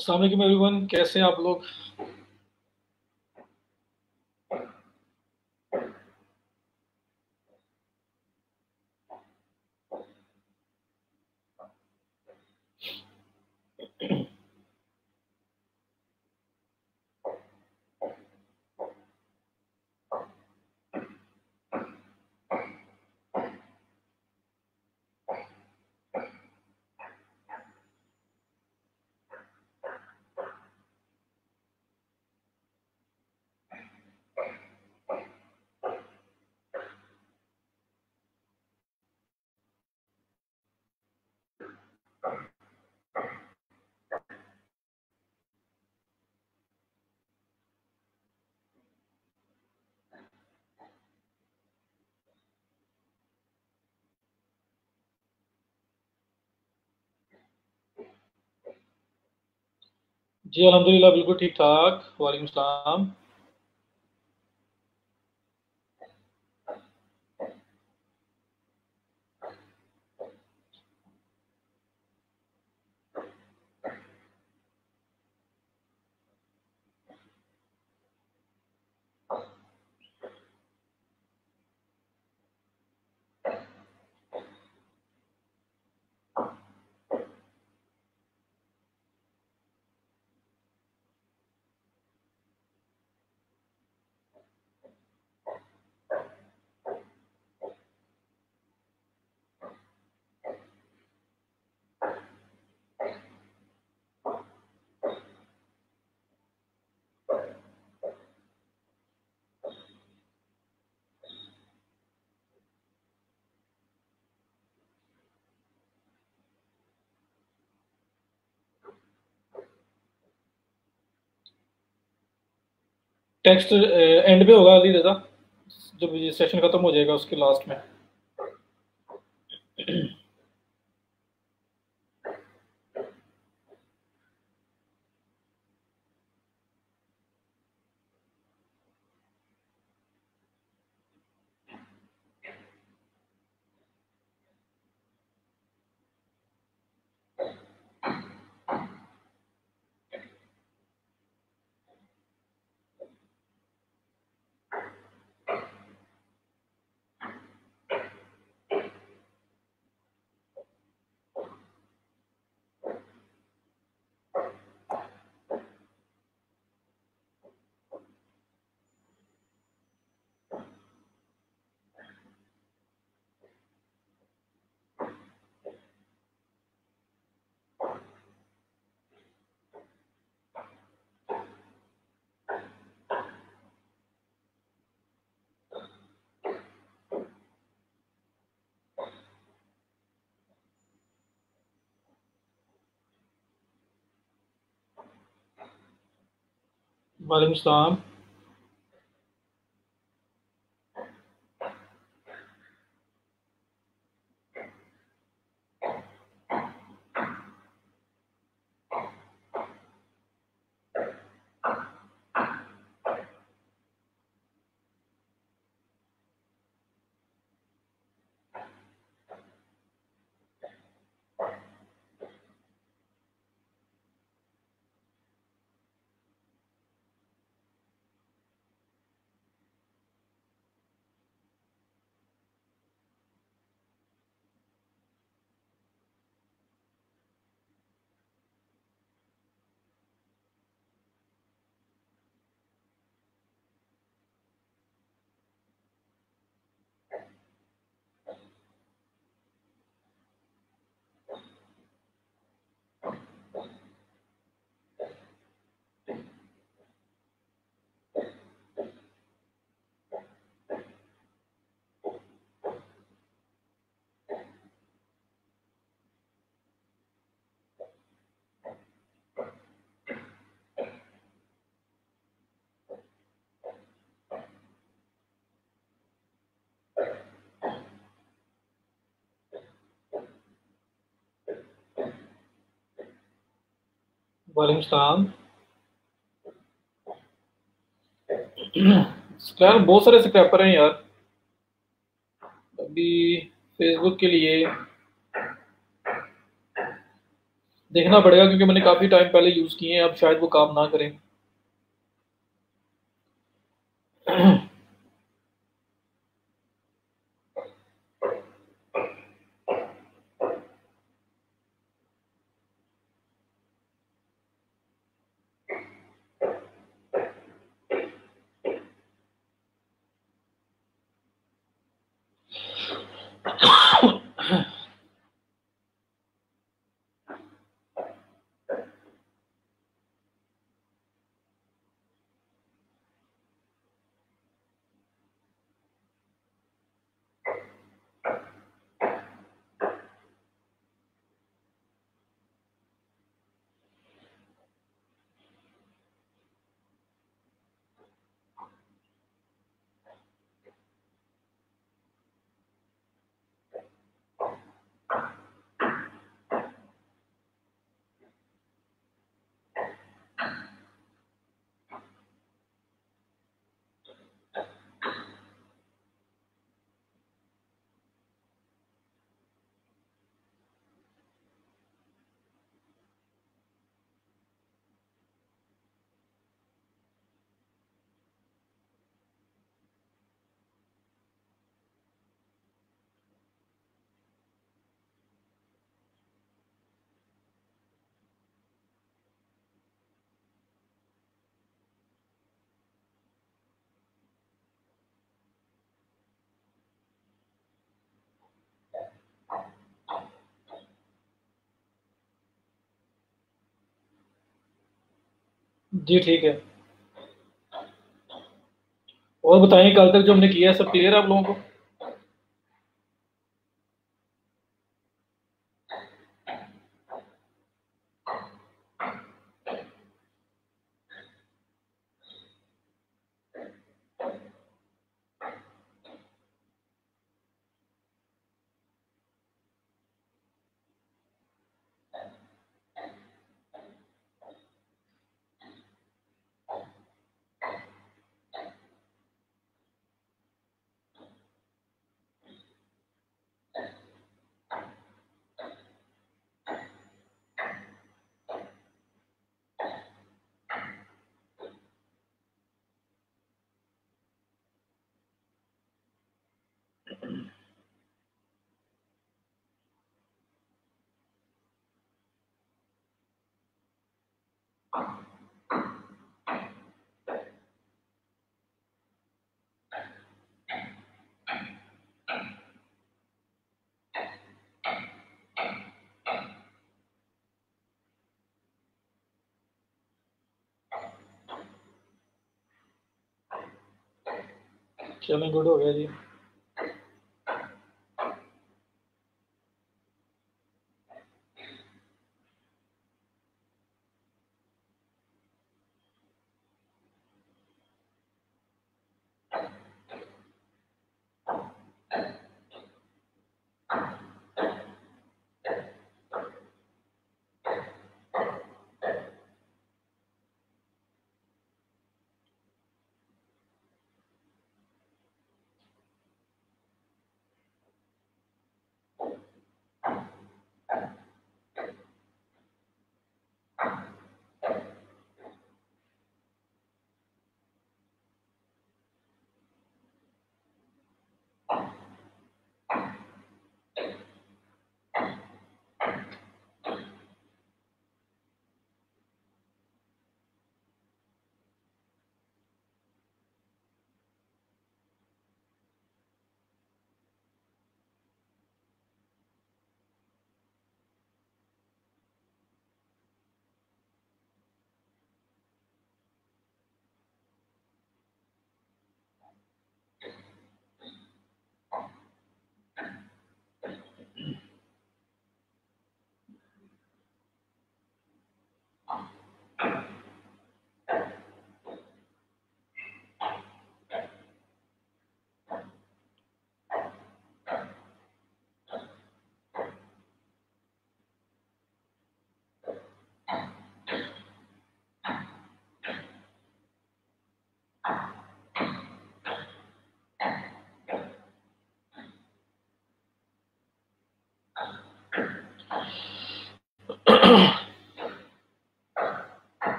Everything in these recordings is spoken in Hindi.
अस्सलाम वालेकुम एवरीवन, कैसे हैं आप लोग। जी अल्हम्दुलिल्लाह, बिल्कुल ठीक ठाक। वालेकुम सलाम। टेक्स्ट एंड पे होगा अली रजा, जब ये सेशन खत्म हो जाएगा उसके लास्ट में। वालेकुम सलाम। वालेकुम सलाम। यार बहुत सारे स्क्रैपर हैं यार। अभी फेसबुक के लिए देखना पड़ेगा क्योंकि मैंने काफ़ी टाइम पहले यूज़ किए हैं, अब शायद वो काम ना करें। जी ठीक है। और बताएं, कल तक जो हमने किया है सब क्लियर है आप लोगों को? चलें, गुड हो गया जी।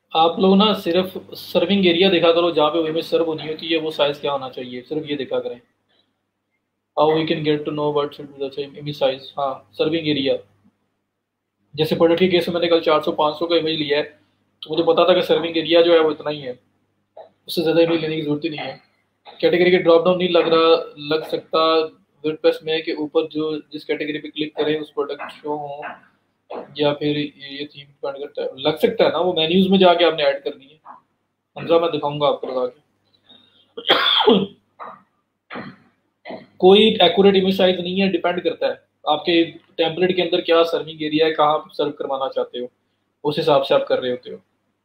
आप लोग ना सिर्फ सर्विंग एरिया देखा करो, जहाँ पे इमेज सर्व होनी होती है वो साइज क्या होना चाहिए, सिर्फ ये देखा करें। How we can get to know what should be the same image size. हाँ, सर्विंग एरिया। जैसे प्रोडक्ट के केस में मैंने कल 400-500 का इमेज लिया है, तो मुझे पता था कि सर्विंग एरिया जो है वो इतना ही है, उससे ज़्यादा इमेज लेने की जरूरत ही नहीं है। कैटेगरी के ड्रॉप डाउन नहीं लग सकता वर्डप्रेस में कि ऊपर जो जिस कैटेगरी पे क्लिक करें उस प्रोडक्ट शो हो, या फिर ये थीम डिपेंड करता है, लग सकता है ना, वो मेन्यूज में जाके आपने ऐड करनी है। हमजा मैं दिखाऊंगा आपको लगा के। कोई एक्यूरेट इमेज साइज नहीं है, डिपेंड करता है आपके टेम्पलेट के अंदर क्या सर्विंग एरिया है, कहाँ आप सर्व करवाना चाहते हो, उस हिसाब से आप कर रहे होते हो।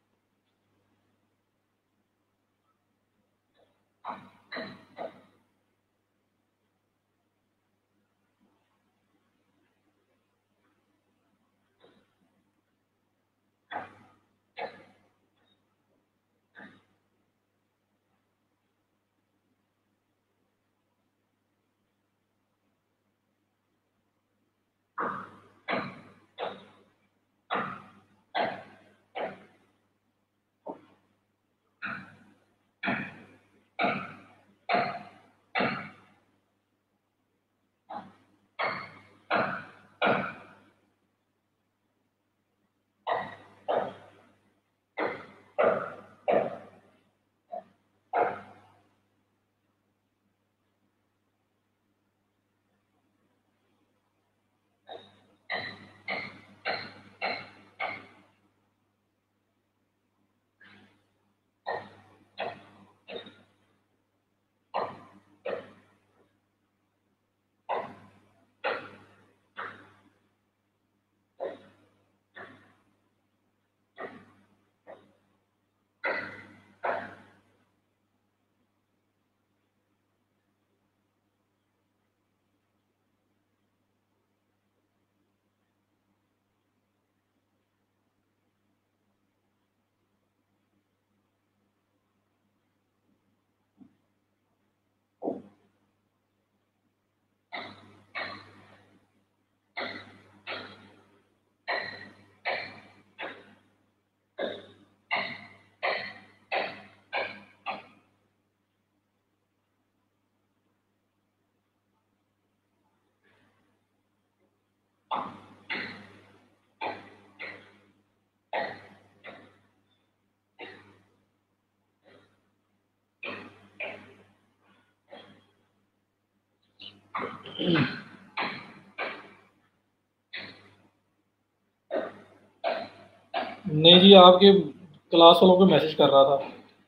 नहीं जी, आपके क्लास वालों को मैसेज कर रहा था,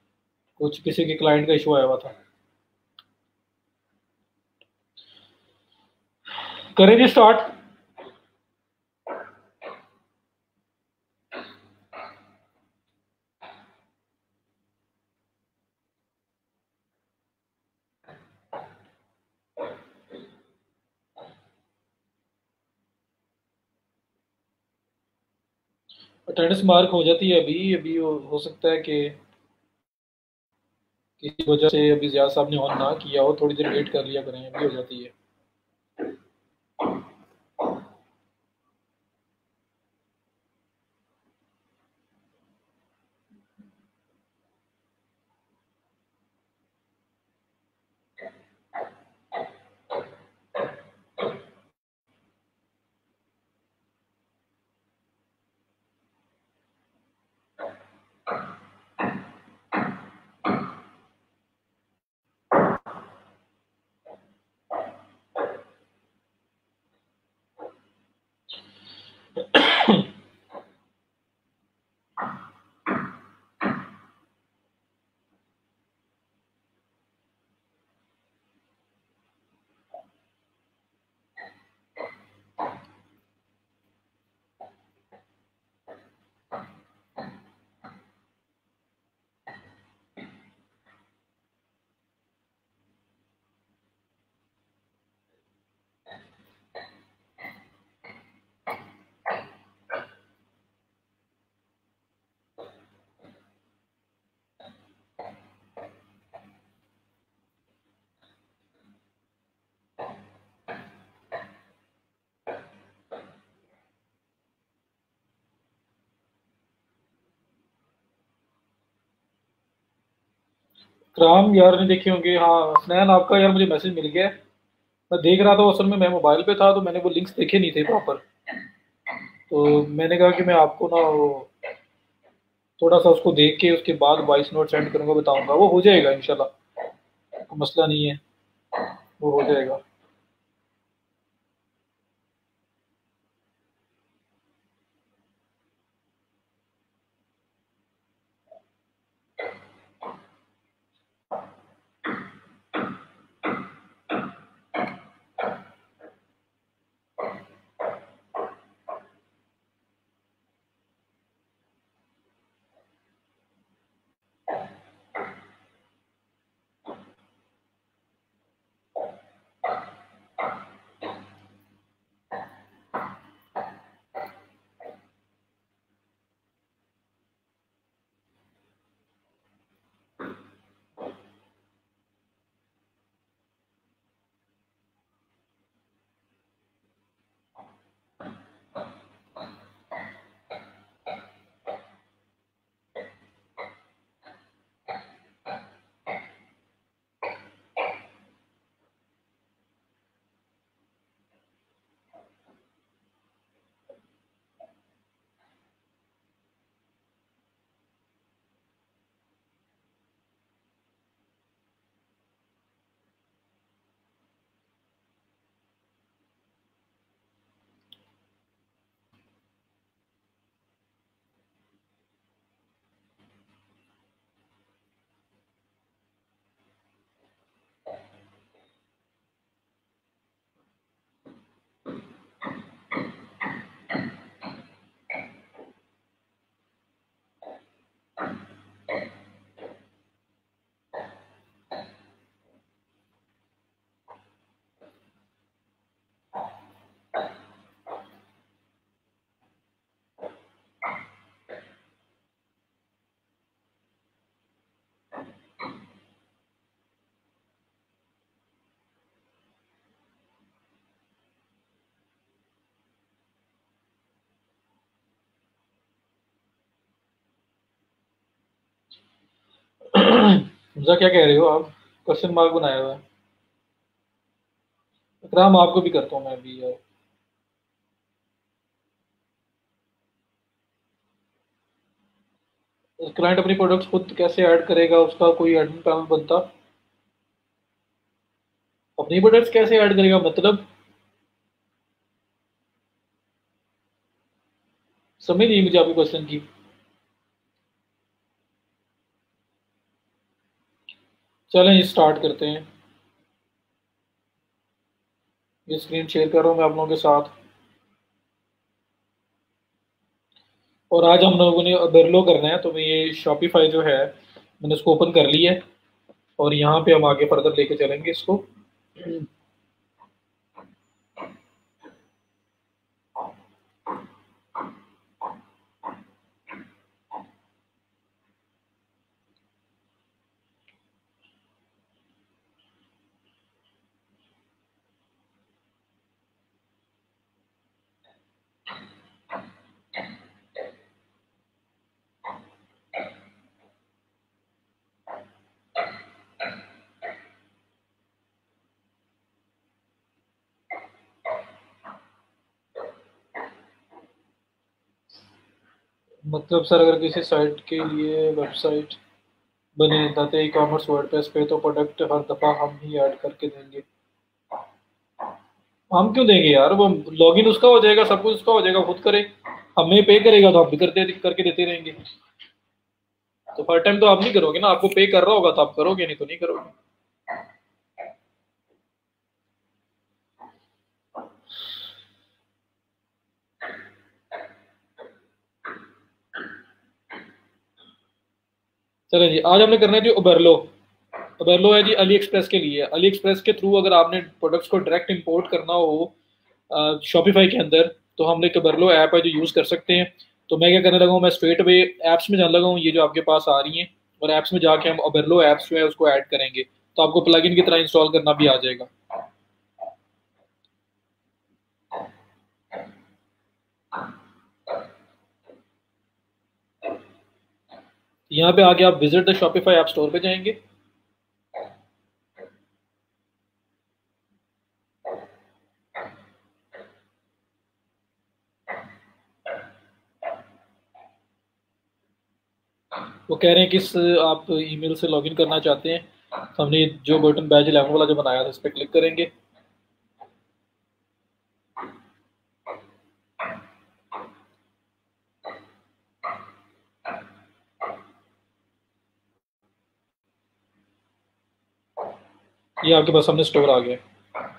कुछ किसी के क्लाइंट का इशू आया हुआ था। करें जी स्टार्ट। अटेंडेंस मार्क हो जाती है अभी अभी, हो सकता है कि किसी वजह से अभी जियाद साहब ने ऑन ना किया हो, थोड़ी देर वेट कर लिया करें, अभी हो जाती है। क्राम यार ने देखे होंगे, हाँ स्नैन आपका यार मुझे मैसेज मिल गया है। मैं देख रहा था, असल में मैं मोबाइल पे था तो मैंने वो लिंक्स देखे नहीं थे प्रॉपर। तो मैंने कहा कि मैं आपको ना वो थोड़ा सा उसको देख के उसके बाद वॉइस नोट सेंड करूंगा, बताऊंगा, वो हो जाएगा इंशाल्लाह, कोई मसला नहीं है, वो हो जाएगा। हमजा क्या कह रहे हो आप? क्वेश्चन मार्क बनाया हुआ है। इकराम आपको भी करता हूँ मैं भी यार। क्लाइंट अपनी प्रोडक्ट्स खुद कैसे ऐड करेगा, उसका कोई एडमिन पैनल बनता? अपनी प्रोडक्ट्स कैसे ऐड करेगा मतलब? समझ नहीं मुझे आपके क्वेश्चन की। चलें स्टार्ट करते हैं। ये स्क्रीन शेयर कर रहा हूँ मैं आप लोगों के साथ। और आज हम लोगों ने बरलो करना है, तो मैं ये शॉपिफाई जो है मैंने इसको ओपन कर लिया है। और यहाँ पे हम आगे फर्दर लेके चलेंगे इसको। मतलब सर अगर किसी साइट के लिए वेबसाइट बने दाते ई कॉमर्स वर्डप्रेस पे, तो प्रोडक्ट हर दफ़ा हम ही ऐड करके देंगे। हम क्यों देंगे यार, वो लॉगिन उसका हो जाएगा, सब कुछ उसका हो जाएगा, खुद करे। हमें पे करेगा तो हम भी करके देते रहेंगे। तो हर टाइम तो आप नहीं करोगे ना, आपको पे कर रहा होगा तो आप करोगे, नहीं तो नहीं करोगे। चलो जी, आज हमने करना है जी ओबरलो। ओबरलो है जी अली एक्सप्रेस के लिए। अली एक्सप्रेस के थ्रू अगर आपने प्रोडक्ट्स को डायरेक्ट इंपोर्ट करना हो शॉपिफाई के अंदर, तो हम एक ओबरलो ऐप है जो यूज़ कर सकते हैं। तो मैं क्या करने लगा हूँ, मैं स्ट्रेट वे ऐप्स में जाने लगा हूँ, ये जो आपके पास आ रही हैं। और ऐप्स में जाके हम ओबरलो ऐप्स जो है उसको ऐड करेंगे, तो आपको प्लगइन की तरह इंस्टॉल करना भी आ जाएगा। यहाँ पे आके आप visit the Shopify app store पे जाएंगे। वो कह रहे हैं किस आप ईमेल से लॉगिन करना चाहते हैं, तो हमने जो बटन बैच 11 वाला जो बनाया था इस पर क्लिक करेंगे। ये आपके पास सामने स्टोर आ गया।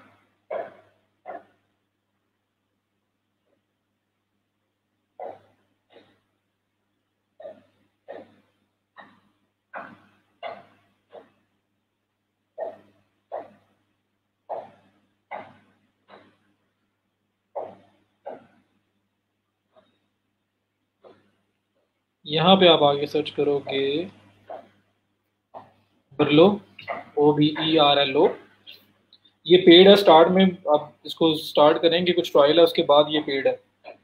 यहाँ पे आप आगे सर्च करोगे बर्लो, OBERLO। ये पेड है, स्टार्ट में आप इसको स्टार्ट करेंगे, कुछ ट्रायल है, उसके बाद ये पेड है।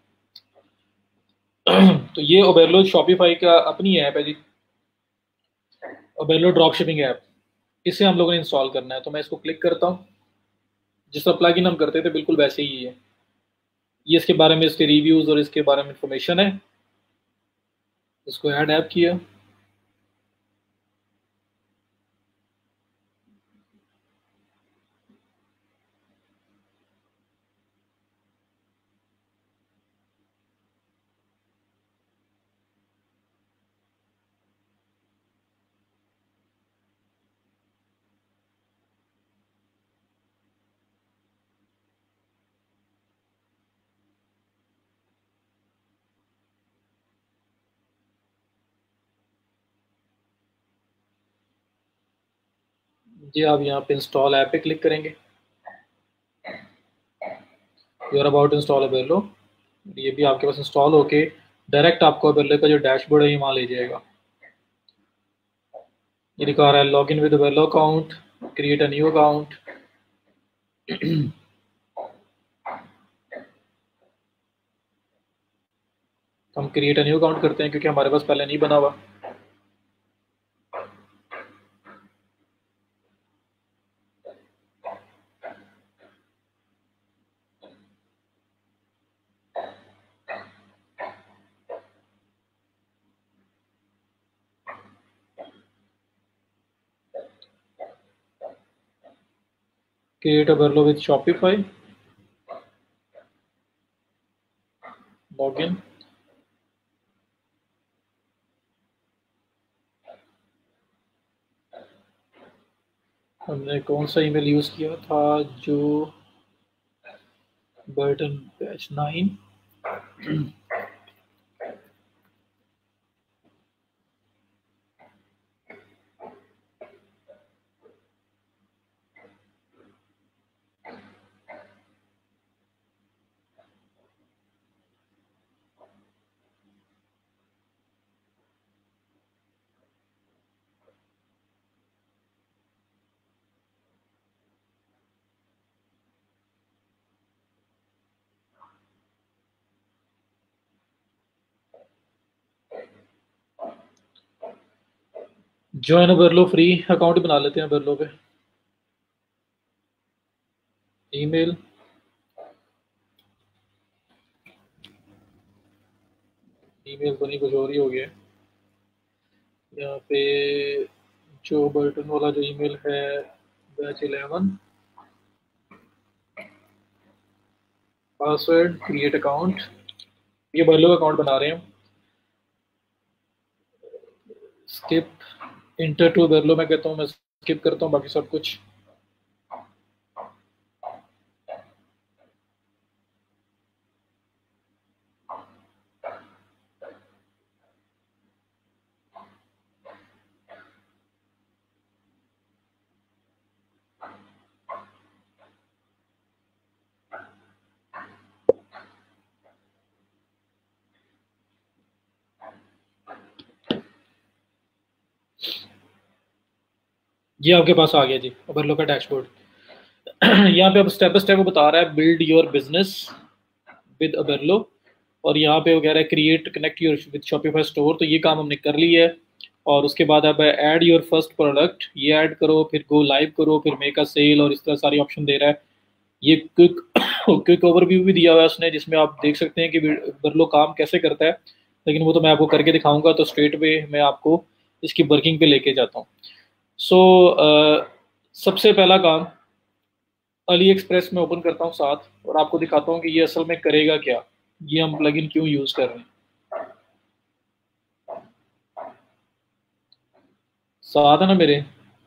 तो ये ओबेरलो शॉपिफाई का अपनी ऐप है जी, ओबेरलो ड्रॉप शिपिंग ऐप। इसे हम लोगों ने इंस्टॉल करना है, तो मैं इसको क्लिक करता हूँ। जिस तरह प्लगइन हम करते थे बिल्कुल वैसे ही है। ये इसके बारे में, इसके रिव्यूज़ और इसके बारे में इंफॉर्मेशन है। इसको ऐड ऐप किया। जी आप यहाँ पे इंस्टॉल ऐप पे क्लिक करेंगे। You are about install Oberlo. ये भी आपके पास इंस्टॉल होके डायरेक्ट आपको ओबेरलो का जो डैशबोर्ड है ये वहाँ ले जाएगा। ये दिखा रहा है log in with Oberlo account, create a new account. हम क्रिएट अ न्यू अकाउंट करते हैं क्योंकि हमारे पास पहले नहीं बना हुआ। Create Oberlo with Shopify, log in. हमने कौन सा ईमेल यूज़ किया था, जो button batch 9। Join Oberlo free account बना लेते हैं ओबेरलो पे। ईमेल, ईमेल तो नहीं, कुछ और ही हो गया। यहाँ पे जो बटन वाला जो ईमेल है बैच 11, पासवर्ड, क्रिएट अकाउंट। ये ओबेरलो का अकाउंट बना रहे हैं। स्किप इंटर टू ओबेरलो मैं कहता हूँ, मैं स्किप करता हूँ बाकी सब कुछ। ये आपके पास आ गया जी ओबेरलो का डैशबोर्ड। यहाँ पे अब स्टेप बाय स्टेप वो बता रहा है build your business with Oberlo, और यहाँ पे वो कह रहा है create connect your with Shopify store. तो ये काम हमने कर लिया है। और उसके बाद अब ऐड योर फर्स्ट प्रोडक्ट, ये ऐड करो, फिर गो लाइव करो, फिर मेक अ सेल, और इस तरह सारी ऑप्शन दे रहा है। ये क्विक क्विक ओवरव्यू भी दिया हुआ है उसने, जिसमें आप देख सकते हैं कि ओबेरलो काम कैसे करता है। लेकिन वो तो मैं आपको करके दिखाऊंगा, तो स्ट्रेट वे मैं आपको इसकी वर्किंग पे लेके जाता हूँ। सो सबसे पहला काम अली एक्सप्रेस में ओपन करता हूँ साथ, और आपको दिखाता हूँ कि ये असल में करेगा क्या, ये हम प्लगइन क्यों यूज़ कर रहे हैं। साथ है ना मेरे?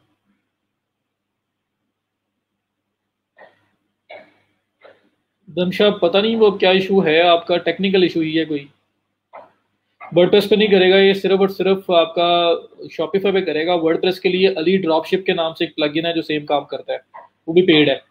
दमशा पता नहीं वो क्या इशू है आपका, टेक्निकल इशू ही है कोई। वर्डप्रेस पे नहीं करेगा ये, सिर्फ और सिर्फ आपका शॉपिफाई पे करेगा। वर्डप्रेस के लिए अली ड्रॉपशिप के नाम से एक प्लगइन है जो सेम काम करता है, वो भी पेड है।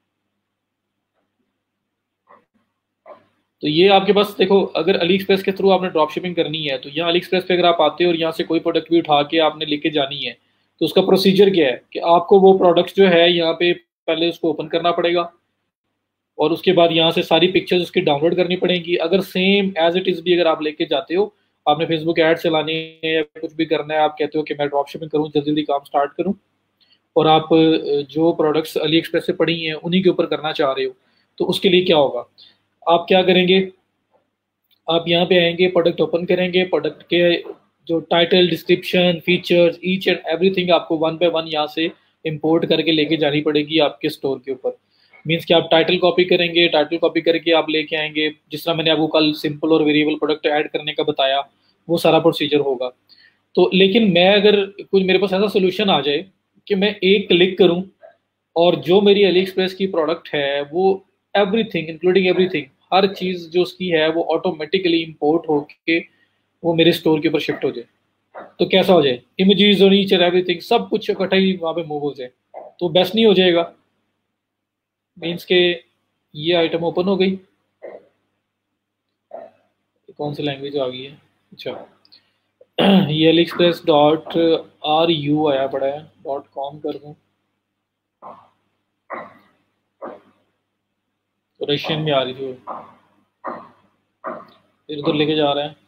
तो ये आपके पास देखो, अगर अली एक्सप्रेस के थ्रू आपने ड्रॉप शिपिंग करनी है तो यहाँ अली एक्सप्रेस पे अगर आप आते हो और यहाँ से कोई प्रोडक्ट भी उठा के आपने लेके जानी है, तो उसका प्रोसीजर क्या है कि आपको वो प्रोडक्ट जो है यहाँ पे पहले उसको ओपन करना पड़ेगा, और उसके बाद यहाँ से सारी पिक्चर्स उसकी डाउनलोड करनी पड़ेंगी। अगर सेम एज इट इज़ भी अगर आप लेके जाते हो, आपने फेसबुक ऐड चलानी है या कुछ भी करना है, आप कहते हो कि मैं ड्रॉप शिपिंग करूँ, जल्दी जल्दी काम स्टार्ट करूँ, और आप जो प्रोडक्ट्स अली एक्सप्रेस से पड़ी हैं उन्हीं के ऊपर करना चाह रहे हो, तो उसके लिए क्या होगा, आप क्या करेंगे, आप यहाँ पे आएंगे, प्रोडक्ट ओपन करेंगे, प्रोडक्ट के जो title, description, features, each and everything आपको वन बाय वन यहाँ से इंपोर्ट करके लेके जानी पड़ेगी आपके स्टोर के ऊपर। मीन्स कि आप टाइटल कॉपी करेंगे, टाइटल कॉपी करके आप लेके आएंगे, जिस तरह मैंने आपको कल सिंपल और वेरिएबल प्रोडक्ट ऐड करने का बताया, वो सारा प्रोसीजर होगा। तो लेकिन मैं अगर कुछ मेरे पास ऐसा सोल्यूशन आ जाए कि मैं एक क्लिक करूँ और जो मेरी अली एक्सप्रेस की प्रोडक्ट है वो एवरीथिंग इंक्लूडिंग एवरीथिंग, हर चीज़ जो उसकी है वो ऑटोमेटिकली इंपोर्ट होके वो मेरे स्टोर के ऊपर शिफ्ट हो जाए, तो कैसा हो जाए, इमेजेस और ईच एंड एवरीथिंग सब कुछ इकट्ठा ही वहाँ पे मूव हो जाए, तो बेस्ट नहीं हो जाएगा। मीन्स के ये आइटम ओपन हो गई, कौन सी लैंग्वेज आ गई है, अच्छा ये AliExpress dot R U आया पड़ा है, डॉट कॉम कर दूँ तो रशियन में आ रही थी, फिर उधर लेके जा रहे हैं।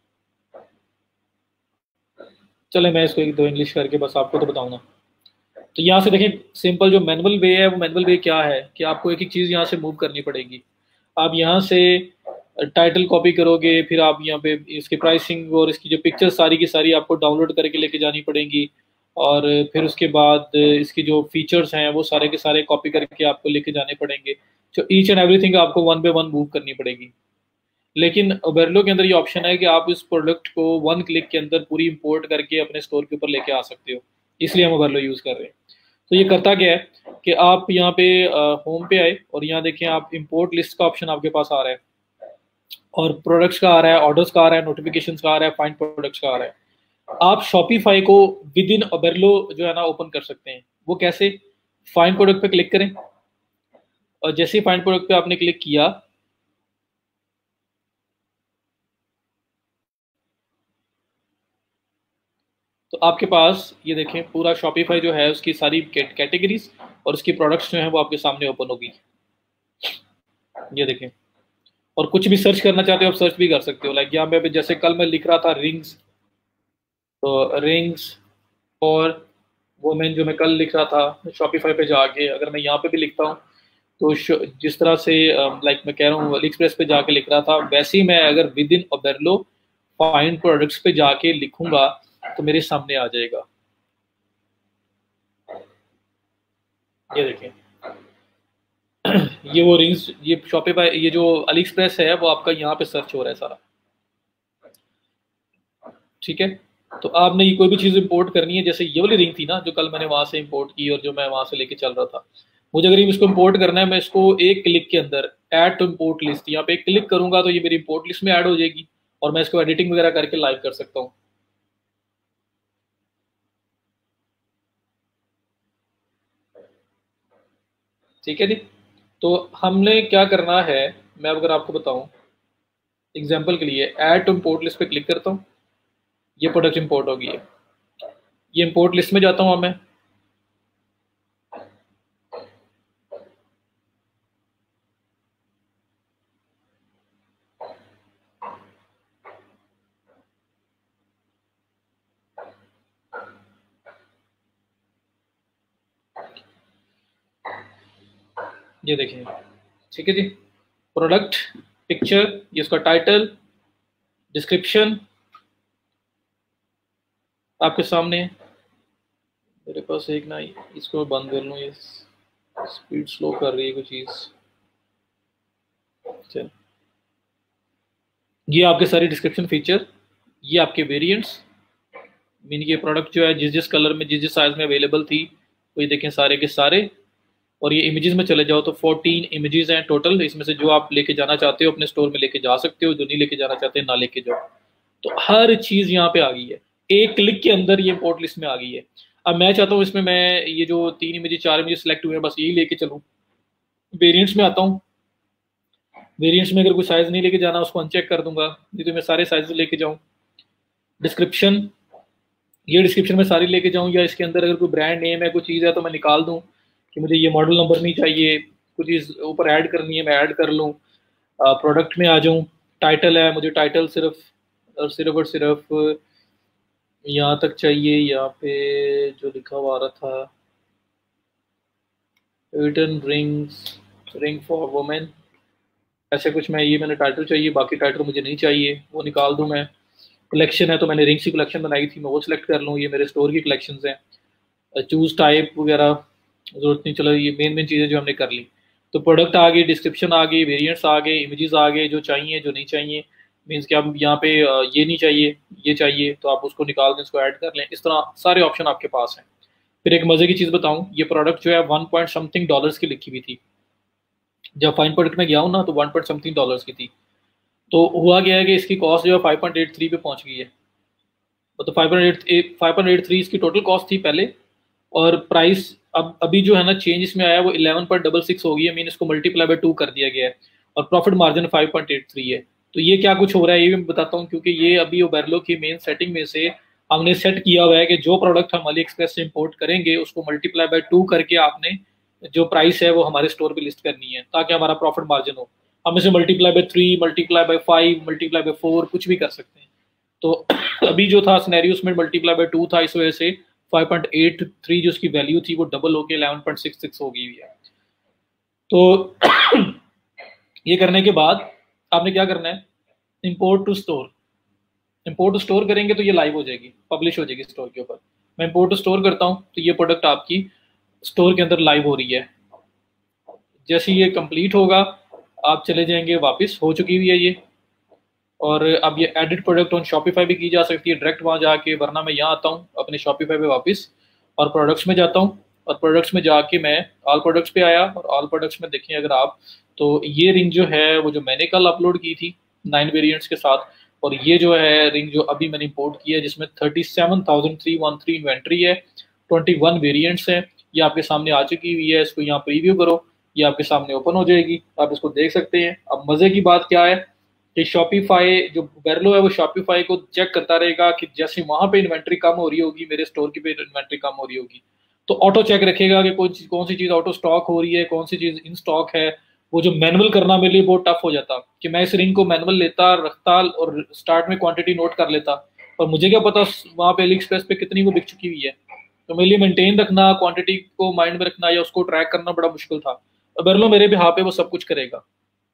चले मैं इसको एक दो इंग्लिश करके बस आपको तो बताऊंगा। तो यहाँ से देखें, सिंपल जो मैनुअल वे है, वो मैनुअल वे क्या है कि आपको एक एक चीज़ यहाँ से मूव करनी पड़ेगी। आप यहाँ से टाइटल कॉपी करोगे, फिर आप यहाँ पे इसकी प्राइसिंग और इसकी जो पिक्चर सारी की सारी आपको डाउनलोड करके लेके जानी पड़ेंगी, और फिर उसके बाद इसकी जो फीचर्स हैं वो सारे के सारे कॉपी करके आपको लेके जाने पड़ेंगे, जो ईच एंड एवरीथिंग आपको वन बाय वन मूव करनी पड़ेगी। लेकिन ओबेरलो के अंदर ये ऑप्शन है कि आप इस प्रोडक्ट को वन क्लिक के अंदर पूरी इंपोर्ट करके अपने स्टोर के ऊपर लेके आ सकते हो, इसलिए हम ओबेरलो यूज़ कर रहे हैं। तो ये करता क्या है कि आप यहाँ पे होम पे आए और यहाँ देखें, आप इंपोर्ट लिस्ट का ऑप्शन आपके पास आ रहा है, और प्रोडक्ट्स का आ रहा है, ऑर्डर्स का आ रहा है, नोटिफिकेशंस का आ रहा है, फाइंड प्रोडक्ट्स का आ रहा है। आप शॉपिफाई को विद इन ओबेरलो जो है ना ओपन कर सकते हैं। वो कैसे, फाइंड प्रोडक्ट पे क्लिक करें, और जैसे ही फाइंड प्रोडक्ट पे आपने क्लिक किया, तो आपके पास ये देखें पूरा शॉपिफाई जो है उसकी सारी कैटेगरीज और उसकी प्रोडक्ट्स जो हैं वो आपके सामने ओपन होगी। ये देखें, और कुछ भी सर्च करना चाहते हो आप सर्च भी कर सकते हो। लाइक यहाँ पे जैसे कल मैं लिख रहा था रिंग्स, तो रिंग्स और वोमेन जो मैं कल लिख रहा था शॉपिफाई पे जाके, अगर मैं यहाँ पे भी लिखता हूँ तो जिस तरह से लाइक मैं कह रहा हूँ अली एक्सप्रेस पे जाके लिख रहा था, वैसे ही मैं अगर within Oberlo find products पे जाके लिखूंगा तो मेरे सामने आ जाएगा। ये देखें, ये वो रिंग्स, ये शॉपिफाई, ये जो अली एक्सप्रेस है वो आपका यहाँ पे सर्च हो रहा है सारा, ठीक है। तो आपने ये कोई भी चीज़ इंपोर्ट करनी है, जैसे ये वाली रिंग थी ना जो कल मैंने वहां से इंपोर्ट की और जो मैं वहां से लेके चल रहा था, मुझे अगर इसको इंपोर्ट करना है, मैं इसको एक क्लिक के अंदर ऐड टू इंपोर्ट लिस्ट, यहाँ पे क्लिक करूंगा तो ये मेरी इंपोर्ट लिस्ट में ऐड हो जाएगी, और मैं इसको एडिटिंग वगैरह करके लाइव कर सकता हूँ। ठीक है जी। तो हमने क्या करना है, मैं अगर आपको बताऊं एग्जांपल के लिए, ऐड टू इंपोर्ट लिस्ट पे क्लिक करता हूँ, ये प्रोडक्ट इंपोर्ट होगी है, ये इंपोर्ट लिस्ट में जाता हूँ मैं, ये देखिए, ठीक है जी। प्रोडक्ट, पिक्चर, ये उसका टाइटल, डिस्क्रिप्शन, आपके सामने है। मेरे पास एक ना, इसको बंद कर लूँ, ये स्पीड स्लो कर रही है कोई चीज़। चल, ये आपके सारे डिस्क्रिप्शन फीचर, ये आपके वेरिएंट्स, मीन ये प्रोडक्ट जो है जिस जिस कलर में जिस जिस साइज में अवेलेबल थी, वो ये देखें सारे के सारे। और ये इमेजेस में चले जाओ तो 14 इमेजेस हैं टोटल, इसमें से जो आप लेके जाना चाहते हो अपने स्टोर में लेके जा सकते हो, जो नहीं लेके जाना चाहते ना लेके जाओ। तो हर चीज़ यहाँ पे आ गई है, एक क्लिक के अंदर ये इम्पोर्ट लिस्ट में आ गई है। अब मैं चाहता हूँ इसमें मैं ये जो 3 इमेजेस 4 इमेजेस सेलेक्ट हुए हैं बस यही लेके चलूँ। वेरिएंट्स में आता हूँ, वेरिएंट्स में अगर कोई साइज नहीं लेके जाना उसको अनचेक कर दूंगा, नहीं तो मैं सारे साइज लेके जाऊँ। डिस्क्रिप्शन, ये डिस्क्रिप्शन में सारी लेके जाऊँ, या इसके अंदर अगर कोई ब्रांड नेम है कोई चीज़ है तो मैं निकाल दूँ कि मुझे ये मॉडल नंबर नहीं चाहिए, कुछ चीज़ ऊपर ऐड करनी है मैं ऐड कर लूँ। प्रोडक्ट में आ जाऊँ, टाइटल है, मुझे टाइटल सिर्फ और सिर्फ यहाँ तक चाहिए, यहाँ पे जो लिखा हुआ आ रहा था, रिटर्न रिंग फॉर वुमेन, ऐसे कुछ मैं ये मैंने टाइटल चाहिए, बाकी टाइटल मुझे नहीं चाहिए, वो निकाल दूँ मैं। कलेक्शन है तो मैंने रिंग्स की कलेक्शन बनाई थी, मैं वो सिलेक्ट कर लूँ, ये मेरे स्टोर की कलेक्शन हैं। चूज टाइप वगैरह जरूरत नहीं, चलो ये मेन मेन चीज़ें जो हमने कर ली। तो प्रोडक्ट आ गई, डिस्क्रिप्शन आ गई, वेरिएंट्स आ गए, इमेजेस आ गए, जो चाहिए जो नहीं चाहिए, मीन्स कि आप यहाँ पे ये नहीं चाहिए ये चाहिए तो आप उसको निकाल दें, इसको ऐड कर लें, इस तरह सारे ऑप्शन आपके पास हैं। फिर एक मज़े की चीज़ बताऊँ, ये प्रोडक्ट जो है 1 पॉइंट समथिंग डॉलर्स की लिखी हुई थी, जब फाइन प्रोडक्ट में गया हूँ ना तो 1 पॉइंट समथिंग डॉलर्स की थी। तो हुआ गया है कि इसकी कॉस्ट जो है 5.83 पे पहुंच गई है, मतलब 5.83 इसकी टोटल कॉस्ट थी पहले, और प्राइस अब अभी जो है ना चेंज इसमें आया वो 11.66 हो गई है, मीन इसको मल्टीप्लाई बाय 2 कर दिया गया है, और प्रॉफिट मार्जिन 5.83 है। तो ये क्या कुछ हो रहा है ये भी मैं बताता हूँ, क्योंकि ये अभी ओबेरलो की मेन सेटिंग में से हमने सेट किया हुआ है कि जो प्रोडक्ट हम अली एक्सप्रेस से इंपोर्ट करेंगे उसको मल्टीप्लाई बाय 2 करके आपने जो प्राइस है वो हमारे स्टोर पे लिस्ट करनी है, ताकि हमारा प्रॉफिट मार्जिन हो। हम इसे multiply by 3, multiply by 5, multiply by 4 कुछ भी कर सकते हैं। तो अभी जो था सिनेरियो उसमें मल्टीप्लाई बाय 2 था, इस वजह से 5.83 जो उसकी वैल्यू थी वो डबल होकर 11.66 हो गई हुई है। तो ये करने के बाद आपने क्या करना है, import to store. Import to store करेंगे तो ये लाइव हो जाएगी, पब्लिश हो जाएगी स्टोर के ऊपर। मैं इंपोर्ट टू स्टोर करता हूँ तो ये प्रोडक्ट आपकी स्टोर के अंदर लाइव हो रही है। जैसे ये कंप्लीट होगा आप चले जाएंगे, वापस हो चुकी हुई है ये। और अब ये एडिट प्रोडक्ट ऑन शॉपिफाई भी की जा सकती है डायरेक्ट वहाँ जाके, वरना मैं यहाँ आता हूँ अपने शॉपिफाई पे वापस और प्रोडक्ट्स में जाता हूँ, और प्रोडक्ट्स में जाके मैं ऑल प्रोडक्ट्स पे आया, और ऑल प्रोडक्ट्स में देखें अगर आप, तो ये रिंग जो है वो जो मैंने कल अपलोड की थी 9 वेरिएंट्स के साथ, और ये जो है रिंग जो अभी मैंने इंपोर्ट किया है जिसमें 37,313 इन्वेंट्री है, 21 वेरिएंट्स हैं, ये आपके सामने आ चुकी हुई है। इसको यहाँ प्रीव्यू करो, ये आपके सामने ओपन हो जाएगी, आप इसको देख सकते हैं। अब मज़े की बात क्या है कि शॉपिफाई जो वेरलो है वो शॉपिफाई को चेक करता रहेगा कि जैसे वहां पे इन्वेंट्री कम हो रही होगी, मेरे स्टोर की पे इन्वेंट्री कम हो रही होगी, तो ऑटो चेक रखेगा कि कौन सी चीज़ ऑटो स्टॉक हो रही है, कौन सी चीज़ इन स्टॉक है। वो जो मैनुअल करना मेरे लिए बहुत टफ हो जाता कि मैं इस रिंग को मैनुअल लेता रखता और स्टार्ट में क्वांटिटी नोट कर लेता, और मुझे क्या पता वहां पे एली एक्सप्रेस पे कितनी वो बिक चुकी हुई है। तो मेरे लिए मेंटेन रखना, क्वांटिटी को माइंड में रखना या उसको ट्रैक करना बड़ा मुश्किल था। वेरलो मेरे भी पे वो सब कुछ करेगा।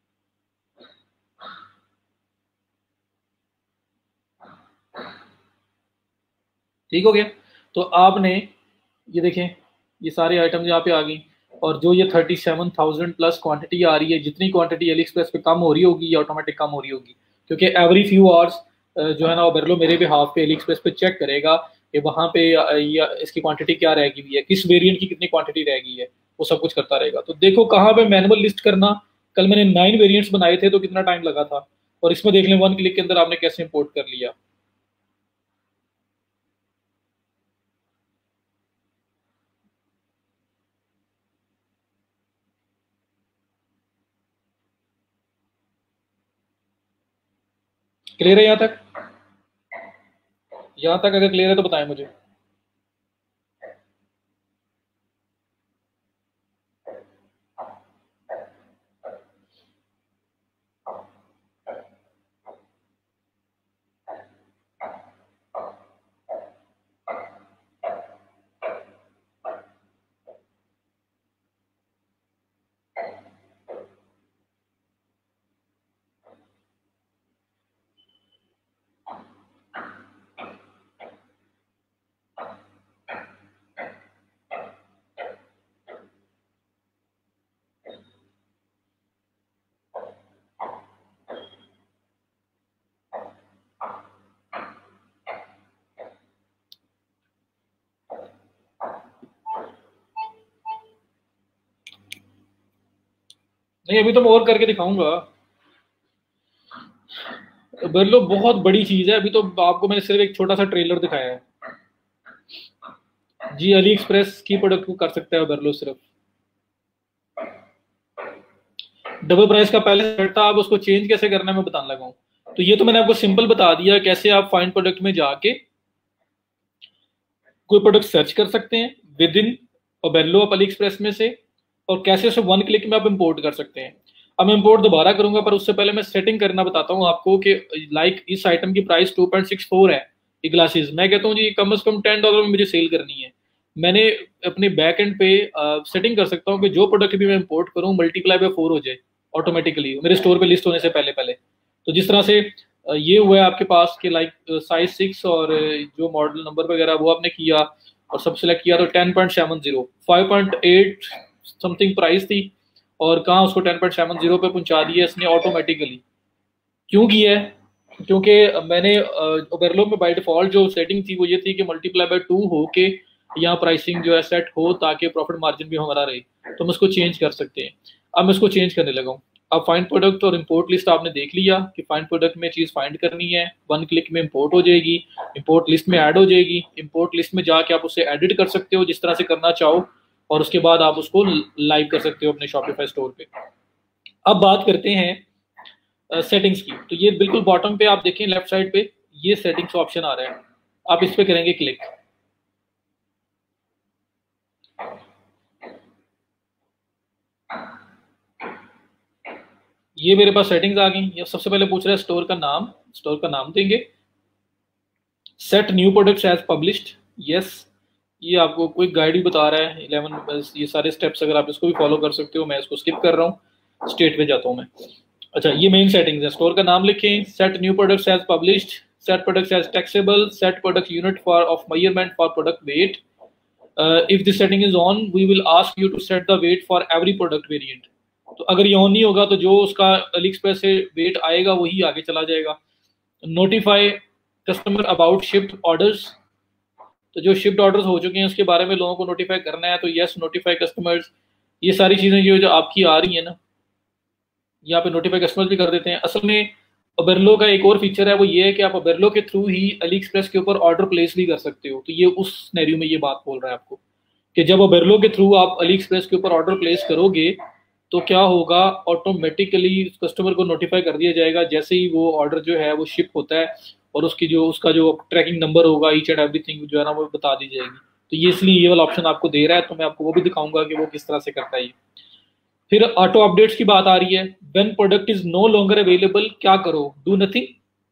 ठीक हो गया। तो आपने ये देखें, ये सारे आइटम्स यहाँ पे आ गई, और जो ये 37,000 प्लस क्वांटिटी आ रही है, जितनी क्वांटिटी एली एक्सप्रेस पे कम हो रही होगी ये ऑटोमेटिक कम हो रही होगी, क्योंकि एवरी फ्यू आवर्स जो है ना वो बेरलो मेरे भी हाफ पे एली एक्सप्रेस पे चेक करेगा कि वहाँ पे इसकी क्वांटिटी क्या रह गई है, किस वेरिएंट की कितनी क्वांटिटी रह गई है, वो सब कुछ करता रहेगा। तो देखो कहाँ पे मैनुअल लिस्ट करना, कल मैंने 9 वेरिएंट्स बनाए थे तो कितना टाइम लगा था, और इसमें देख लें 1 क्लिक के अंदर आपने कैसे इंपोर्ट कर लिया। क्लियर है यहाँ तक? यहाँ तक अगर क्लियर है तो बताएं मुझे। नहीं अभी तो मैं और करके दिखाऊंगा। बर्लो बहुत बड़ी चीज है, अभी तो आपको मैंने सिर्फ एक छोटा सा ट्रेलर दिखाया है जी। अली एक्सप्रेस की प्रोडक्ट को कर सकता है बर्लो सिर्फ। डबल प्राइस का पहले सेट था, आप उसको चेंज कैसे करना है मैं बताने लगा हूँ। तो ये तो मैंने आपको सिंपल बता दिया कैसे आप फाइंड प्रोडक्ट में जाके कोई प्रोडक्ट सर्च कर सकते हैं विद इन ओबेरलो आप अली एक्सप्रेस में से, और कैसे उसे वन क्लिक में आप इंपोर्ट कर सकते हैं। अब मैं इंपोर्ट दोबारा करूंगा, पर उससे पहले मैं सेटिंग करना बताता हूँ आपको कि लाइक इस आइटम की प्राइस 2.64 है ये ग्लासेस। मैं कहता हूँ जी कम से कम $10 में मुझे सेल करनी है। मैंने अपने बैक एंड पे सेटिंग कर सकता हूँ कि जो प्रोडक्ट भी मैं इंपोर्ट करूँ मल्टीप्लाई बाय 4 हो जाए ऑटोमेटिकली मेरे स्टोर पे लिस्ट होने से पहले पहले। तो जिस तरह से ये हुआ है आपके पास कि लाइक साइज 6 और जो मॉडल नंबर वगैरह वो आपने किया और सब सिलेक्ट किया, तो 10.70 5.8 समथिंग प्राइस थी, और कहाँ उसको 10.70 पे पहुंचा दिया इसने ऑटोमेटिकली। क्यों किया है? क्योंकि मैंने ओबेरलो में बाय डिफॉल्ट जो सेटिंग थी वो ये थी कि मल्टीप्लाई बाय 2 हो के यहाँ प्राइसिंग जो है सेट हो ताकि प्रॉफिट मार्जिन भी हमारा रहे। तो हम इसको चेंज कर सकते हैं। अब मैं इसको चेंज करने लगा हूँ। अब फाइंड प्रोडक्ट और इंपोर्ट लिस्ट आपने देख लिया कि फाइंड प्रोडक्ट में चीज़ फाइंड करनी है, वन क्लिक में इंपोर्ट हो जाएगी, इंपोर्ट लिस्ट में ऐड हो जाएगी। इंपोर्ट लिस्ट में जाके आप उसे एडिट कर सकते हो जिस तरह से करना चाहो, और उसके बाद आप उसको लाइव कर सकते हो अपने शॉपिफाई स्टोर पे। अब बात करते हैं सेटिंग्स की। तो ये बिल्कुल बॉटम पे आप देखें लेफ्ट साइड पे ये सेटिंग्स ऑप्शन आ रहा है, आप इस पे करेंगे क्लिक। ये मेरे पास सेटिंग्स आ गई। ये सबसे पहले पूछ रहा है स्टोर का नाम, स्टोर का नाम देंगे। Set new products as published, yes. ये आपको कोई गाइड भी बता रहा है 11, ये सारे स्टेप्स अगर आप इसको भी फॉलो कर सकते हो। मैं इसको स्किप कर रहा हूँ, स्टेट पे जाता हूँ मैं। अच्छा ये मेन सेटिंग्स है। स्टोर का नाम लिखें, set new products as published, set products as taxable, set product unit for of measurement for product weight. If this setting is on we will ask you to set the weight for every product variant. तो अगर ये ऑन नहीं होगा तो जो उसका अली एक्सप्रेस से वेट आएगा वही आगे चला जाएगा। Notify customer about shift orders, तो जो शिफ्ट ऑर्डर्स हो चुके हैं उसके बारे में लोगों को नोटिफाई करना है, तो यस नोटिफाई कस्टमर्स। ये सारी चीज़ें जो आपकी आ रही है ना, यहाँ पे नोटिफाई कस्टमर्स भी कर देते हैं। असल में ओबेरलो का एक और फीचर है, वो ये है कि आप ओबेरलो के थ्रू ही अली एक्सप्रेस के ऊपर ऑर्डर प्लेस भी कर सकते हो। तो ये उस सिनेरियो में ये बात बोल रहा है आपको कि जब ओबेरलो के थ्रू आप अली एक्सप्रेस के ऊपर ऑर्डर प्लेस करोगे तो क्या होगा, ऑटोमेटिकली कस्टमर को नोटिफाई कर दिया जाएगा जैसे ही वो ऑर्डर जो है वो शिप होता है, और उसकी जो उसका जो ट्रैकिंग नंबर होगा ईच एंड एवरीथिंग जो है ना वो बता दी जाएगी। तो ये इसलिए ये वाला ऑप्शन आपको दे रहा है, तो मैं आपको वो भी दिखाऊंगा कि वो किस तरह से करता है। फिर ऑटो अपडेट्स की बात आ रही है। When product is no longer available क्या करो, डू नथिंग।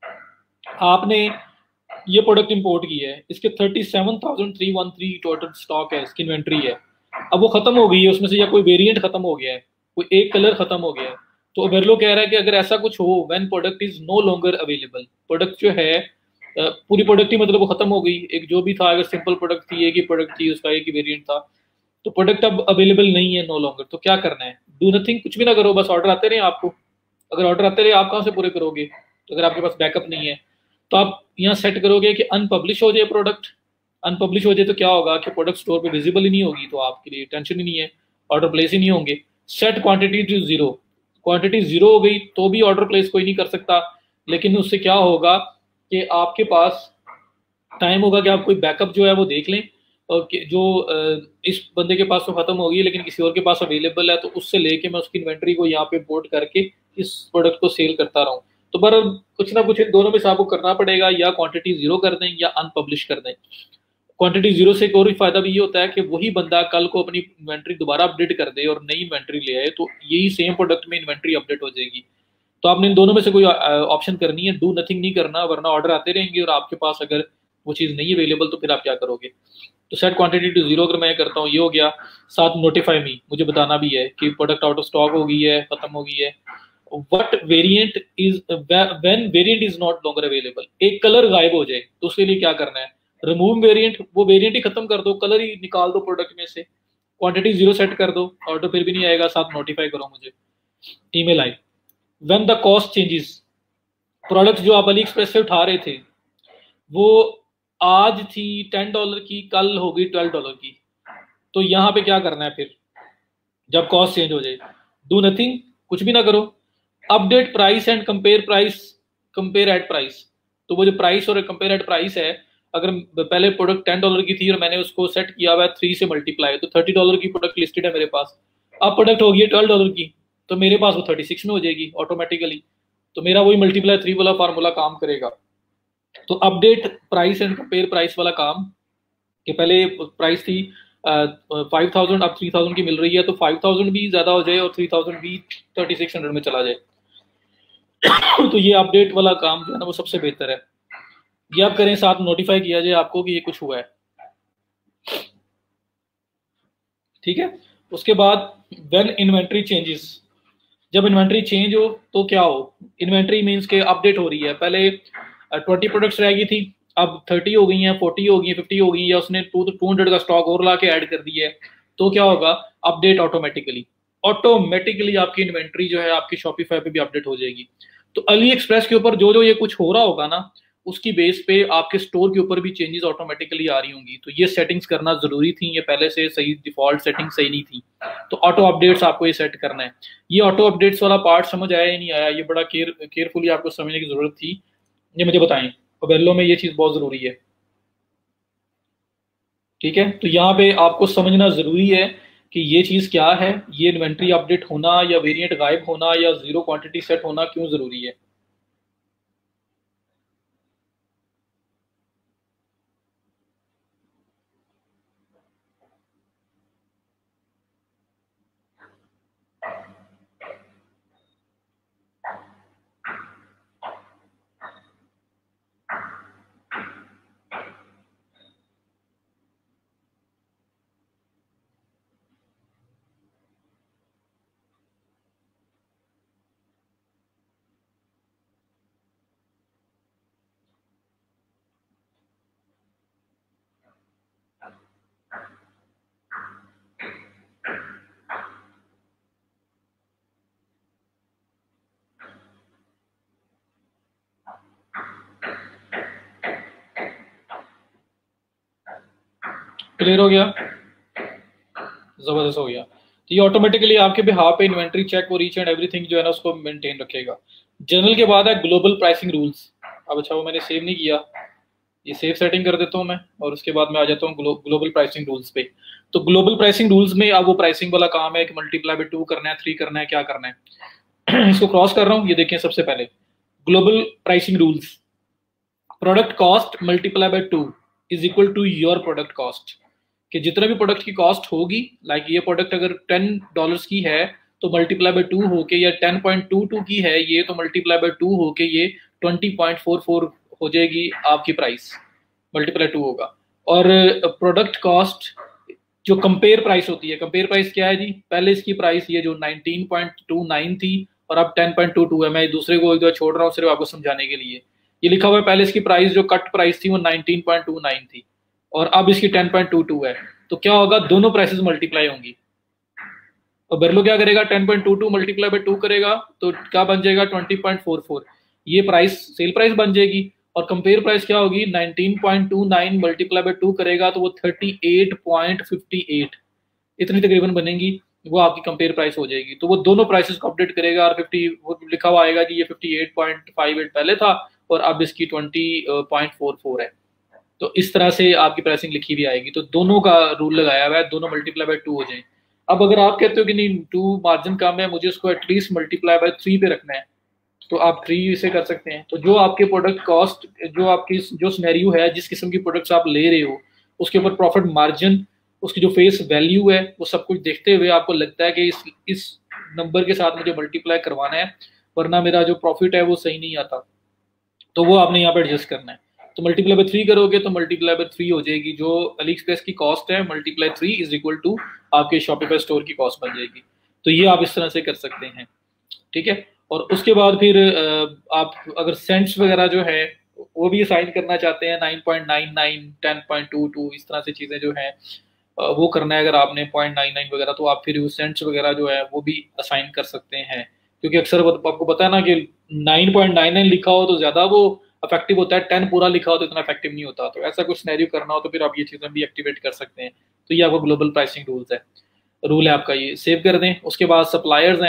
आपने ये प्रोडक्ट इंपोर्ट किया है, इसके 37,313 टोटल स्टॉक है, इसकी इन्वेंट्री है। अब वो खत्म हो गई है उसमें से, या कोई वेरिएंट खत्म हो गया है, कोई एक कलर खत्म हो गया है, तो ओबेरलो कह रहा है कि अगर ऐसा कुछ हो when product is no longer available, product जो है पूरी प्रोडक्ट ही मतलब वो खत्म हो गई, एक जो भी था अगर सिंपल प्रोडक्ट थी एक ही प्रोडक्ट थी उसका एक ही वेरिएंट था, तो प्रोडक्ट अब अवेलेबल नहीं है नो लॉन्गर, तो क्या करना है, डू नथिंग, कुछ भी ना करो, बस ऑर्डर आते रहे आपको। अगर ऑर्डर आते रहे आप कहाँ से पूरे करोगे, तो अगर आपके पास बैकअप नहीं है तो आप यहाँ सेट करोगे कि अनपब्लिश हो जाए प्रोडक्ट। अनपब्लिश हो जाए तो क्या होगा कि प्रोडक्ट स्टोर पे विजिबल ही नहीं होगी, तो आपके लिए टेंशन ही नहीं है, ऑर्डर प्लेस ही नहीं होंगे। Set quantity to zero, quantity zero हो गई तो भी ऑर्डर प्लेस कोई नहीं कर सकता, लेकिन उससे क्या होगा कि आपके पास टाइम होगा कि आप कोई बैकअप जो है वो देख लें, और जो इस बंदे के पास तो खत्म होगी लेकिन किसी और के पास अवेलेबल है, तो उससे लेके मैं उसकी इन्वेंट्री को यहाँ पे इंपोर्ट करके इस प्रोडक्ट को सेल करता रहूँ। तो पर कुछ ना कुछ इन दोनों में से आपको करना पड़ेगा, या क्वांटिटी जीरो कर दें या अनपब्लिश कर दें। क्वांटिटी जीरो से एक और भी फायदा भी ये होता है कि वही बंदा कल को अपनी इन्वेंट्री दोबारा अपडेट कर दे और नई इन्वेंट्री ले आए, तो यही सेम प्रोडक्ट में इन्वेंट्री अपडेट हो जाएगी। तो आपने इन दोनों में से कोई ऑप्शन करनी है, डू नथिंग नहीं करना, वरना ऑर्डर आते रहेंगे और आपके पास अगर वो चीज़ नहीं अवेलेबल तो फिर आप क्या करोगे। तो सेट क्वांटिटी टू जीरो अगर मैं करता हूँ, ये हो गया। साथ नोटिफाई मी, मुझे बताना भी है कि प्रोडक्ट आउट ऑफ स्टॉक हो गई है, खत्म हो गई है। What variant is when variant is not longer available, एक कलर गायब हो जाए तो उसके लिए क्या करना है, रिमूव वेरिएंट, वो वेरिएंट ही खत्म कर दो, कलर ही निकाल दो प्रोडक्ट में से, क्वांटिटी जीरो सेट कर दो, ऑर्डर फिर भी नहीं आएगा, साथ नोटिफाई करो मुझे, ईमेल आई। When the cost changes, product जो आप अली एक्सप्रेस से उठा रहे थे वो आज थी $10 की, कल हो गई $12 की, तो यहाँ पे क्या करना है फिर जब कॉस्ट चेंज हो जाए, डू नथिंग, कुछ भी ना करो, update price and compare at price. तो वो जो प्राइस और कंपेयर एट प्राइस है, अगर पहले प्रोडक्ट $10 की थी और मैंने उसको सेट किया हुआ है 3 से मल्टीप्लाई, तो $30 की प्रोडक्ट लिस्टेड है मेरे पास, अब प्रोडक्ट होगी $12 की, तो मेरे पास वो 36 में हो जाएगी ऑटोमेटिकली। तो मेरा वही मल्टीप्लाई 3 वाला फार्मूला काम करेगा। तो update price and compare price वाला काम, कि पहले प्राइस थी 5000, अब 3000 की मिल रही है, तो 5000 भी ज्यादा हो जाए और 3000 भी 3600 में चला जाए। तो ये अपडेट वाला काम जो है ना वो सबसे बेहतर है, ये आप करें, साथ नोटिफाई किया जाए आपको कि ये कुछ हुआ है, ठीक है। उसके बाद व्हेन इन्वेंट्री चेंजेस, जब इन्वेंट्री चेंज हो तो क्या हो, इन्वेंट्री मींस के अपडेट हो रही है, पहले 20 प्रोडक्ट्स रह गई थी, अब 30 हो गई हैं, 40 हो गई, 50 हो गई, या उसने 200 का स्टॉक और ला के ऐड कर दिया है, तो क्या होगा, अपडेट ऑटोमेटिकली आपकी इन्वेंट्री जो है आपकी शॉपिफाई पे भी अपडेट हो जाएगी। तो अली एक्सप्रेस के ऊपर जो जो ये कुछ हो रहा होगा ना, उसकी बेस पे आपके स्टोर के ऊपर भी चेंजेस ऑटोमेटिकली आ रही होंगी। तो ये सेटिंग्स करना जरूरी थी, ये पहले से सही डिफॉल्ट सेटिंग सही नहीं थी, तो ऑटो अपडेट्स आपको ये सेट करना है। ये ऑटो अपडेट्स वाला पार्ट समझ आया या नहीं आया, ये बड़ा केयरफुली आपको समझने की जरूरत थी, ये मुझे बताएं। ओबेरलो में ये चीज बहुत जरूरी है, ठीक है। तो यहाँ पे आपको समझना जरूरी है कि ये चीज क्या है, ये इन्वेंट्री अपडेट होना या वेरिएंट गायब होना या जीरो क्वांटिटी सेट होना क्यों जरूरी है। क्लियर हो गया, जबरदस्त हो गया। तो ये ऑटोमेटिकली आपके बिहाफ पे इन्वेंट्री चेक और ईच एंड एवरीथिंग जो है ना उसको मेंटेन रखेगा। जनरल के बाद है ग्लोबल प्राइसिंग रूल्स। अब अच्छा वो मैंने सेव नहीं किया, ये सेव सेटिंग कर देता हूँ मैं, और उसके बाद मैं आ जाता हूँ ग्लोबल प्राइसिंग रूल्स पे। तो ग्लोबल प्राइसिंग रूल्स में अब वो प्राइसिंग वाला काम है कि मल्टीप्लाई बाय 2 करना है, 3 करना है, क्या करना है। इसको क्रॉस कर रहा हूँ, ये देखें सबसे पहले global pricing rules, product cost multiply by 2 is equal to your product cost, कि जितना भी प्रोडक्ट की कॉस्ट होगी, लाइक ये प्रोडक्ट अगर $10 की है तो मल्टीप्लाई बाय 2 होके, या 10.22 की है ये, तो मल्टीप्लाई बाय 2 होके ये 20.44 हो जाएगी आपकी प्राइस, मल्टीप्लाई 2 होगा। और प्रोडक्ट कॉस्ट जो कंपेयर प्राइस होती है, कंपेयर प्राइस क्या है जी, पहले इसकी प्राइस ये जो 19.29 थी और अब 10.22 है, मैं दूसरे को इधर छोड़ रहा हूँ सिर्फ आपको समझाने के लिए। ये लिखा हुआ है पहले इसकी प्राइस जो कट प्राइस थी वो 19.29 थी और अब इसकी 10.22 है, तो क्या होगा, दोनों प्राइसेस मल्टीप्लाई होंगी। और बेरलो क्या करेगा, 10.22 मल्टीप्लाई बाय 2 करेगा तो क्या बन जाएगा, 20.44, ये प्राइस सेल प्राइस बन जाएगी। और कंपेयर प्राइस क्या होगी, 19.29 मल्टीप्लाई बाय 2 करेगा तो वो 38.58 इतनी तकरीबन बनेगी, वो आपकी कंपेयर प्राइस हो जाएगी। तो वो दोनों प्राइसेस को अपडेट करेगा और 50 वो लिखा हुआ आएगा कि ये 58.58 पहले था और अब इसकी 20.44 है। तो इस तरह से आपकी प्राइसिंग लिखी भी आएगी। तो दोनों का रूल लगाया हुआ है, दोनों मल्टीप्लाई बाय 2 हो जाए। अब अगर आप कहते हो कि नहीं 2 मार्जिन कम है, मुझे उसको एटलीस्ट मल्टीप्लाई बाय 3 पे रखना है, तो आप 3 से कर सकते हैं। तो जो आपके प्रोडक्ट कॉस्ट, जो आपकी जो सिनेरियो है, जिस किस्म की प्रोडक्ट्स आप ले रहे हो, उसके ऊपर प्रॉफिट मार्जिन, उसकी जो फेस वैल्यू है, वो सब कुछ देखते हुए आपको लगता है कि इस नंबर के साथ मुझे मल्टीप्लाई करवाना है, वरना मेरा जो प्रॉफिट है वो सही नहीं आता, तो वो आपने यहाँ पे एडजस्ट करना है। तो मल्टीप्लाई बाय 3 करोगे तो मल्टीप्लाई बाय 3 हो जाएगी, जो अली एक्सप्रेस की कॉस्ट है मल्टीप्लाई 3 इज इक्वल टू आपके शॉपिफाई स्टोर की कॉस्ट बन जाएगी। तो ये आप इस तरह से कर सकते हैं, ठीक है। और उसके बाद फिर आप अगर सेंट्स वगैरह जो है वो भी असाइन करना चाहते हैं, 9.99 10.22 इस तरह से चीज़ें जो हैं वो करना है अगर आपने 0.99 वगैरह, तो आप फिर सेंट्स वगैरह जो है वो भी असाइन कर सकते हैं। क्योंकि अक्सर आपको पता है ना कि 9.99 लिखा हो तो ज़्यादा वो इफेक्टिव होता है, 10 पूरा लिखा हो तो इतना इफेक्टिव नहीं होता। तो ऐसा कुछ सिनेरियो करना हो तो फिर आप ये चीज़ें भी एक्टिवेट कर सकते हैं। तो ये आपका ग्लोबल प्राइसिंग रूल है आपका, ये सेव कर दें। उसके बाद सप्लायर्स हैं,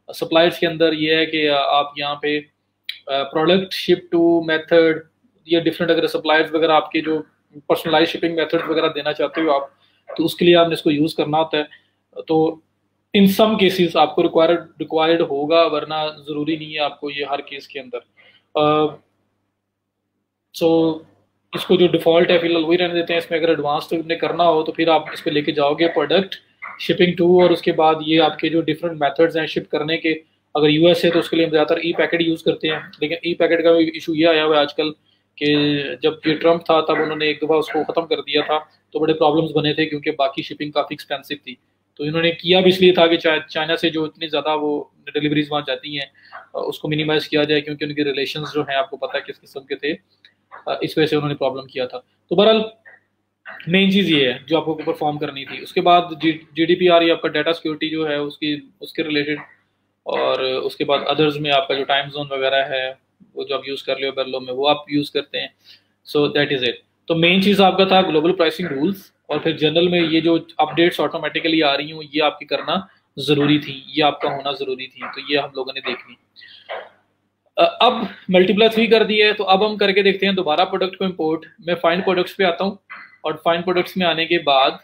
सप्लायर्स के अंदर ये है कि आप यहाँ पे प्रोडक्ट शिप टू मेथड, ये डिफरेंट अगर सप्लायर्स वगैरह आपके जो पर्सनलाइज शिपिंग मेथड वगैरह देना चाहते हो आप, तो उसके लिए आपने इसको यूज़ करना होता है। तो इन सम केसेस आपको रिक्वायर्ड होगा, वरना ज़रूरी नहीं है आपको ये हर केस के अंदर। सो इसको जो डिफ़ॉल्ट है फिलहाल वही रहने देते हैं। इसमें अगर एडवांस तो आपने करना हो तो फिर आप इस पर लेके जाओगे प्रोडक्ट शिपिंग टू, और उसके बाद ये आपके जो डिफरेंट मेथड्स हैं शिप करने के। अगर यूएस है तो उसके लिए हम ज़्यादातर ई पैकेट यूज़ करते हैं, लेकिन ई पैकेट का इशू ये आया हुआ है आजकल कि जब ये ट्रम्प था तब उन्होंने एक दफ़ा उसको ख़त्म कर दिया था, तो बड़े प्रॉब्लम्स बने थे क्योंकि बाकी शिपिंग काफ़ी एक्सपेंसिव थी। तो इन्होंने किया भी इसलिए था कि चाइना से जो इतनी ज़्यादा वो डिलीवरीज वहाँ जाती हैं उसको मिनिमाइज़ किया जाए, क्योंकि उनके रिलेशंस जो हैं आपको पता है किस किस्म के थे, इस वजह से उन्होंने प्रॉब्लम किया था। तो बहरहाल मेन चीज़ ये है जो आपको परफॉर्म करनी थी। उसके बाद GDPR ये आपका डाटा सिक्योरिटी जो है उसके रिलेटेड, और उसके बाद अदर्स में आपका जो टाइम जोन वगैरह है वो जो आप यूज़ कर रहे हो बेरलो में वो आप यूज़ करते हैं। So that is it. तो मेन चीज़ आपका था ग्लोबल प्राइसिंग रूल्स, और फिर जनरल में ये जो अपडेट्स ऑटोमेटिकली आ रही हूँ ये आपकी करना ज़रूरी थी, ये आपका होना ज़रूरी थी, तो ये हम लोगों ने देखनी। अब मल्टीप्लाई 3 कर दिया है, तो अब हम करके देखते हैं दोबारा प्रोडक्ट को इंपोर्ट। मैं फाइंड प्रोडक्ट्स पे आता हूँ, और फाइंड प्रोडक्ट्स में आने के बाद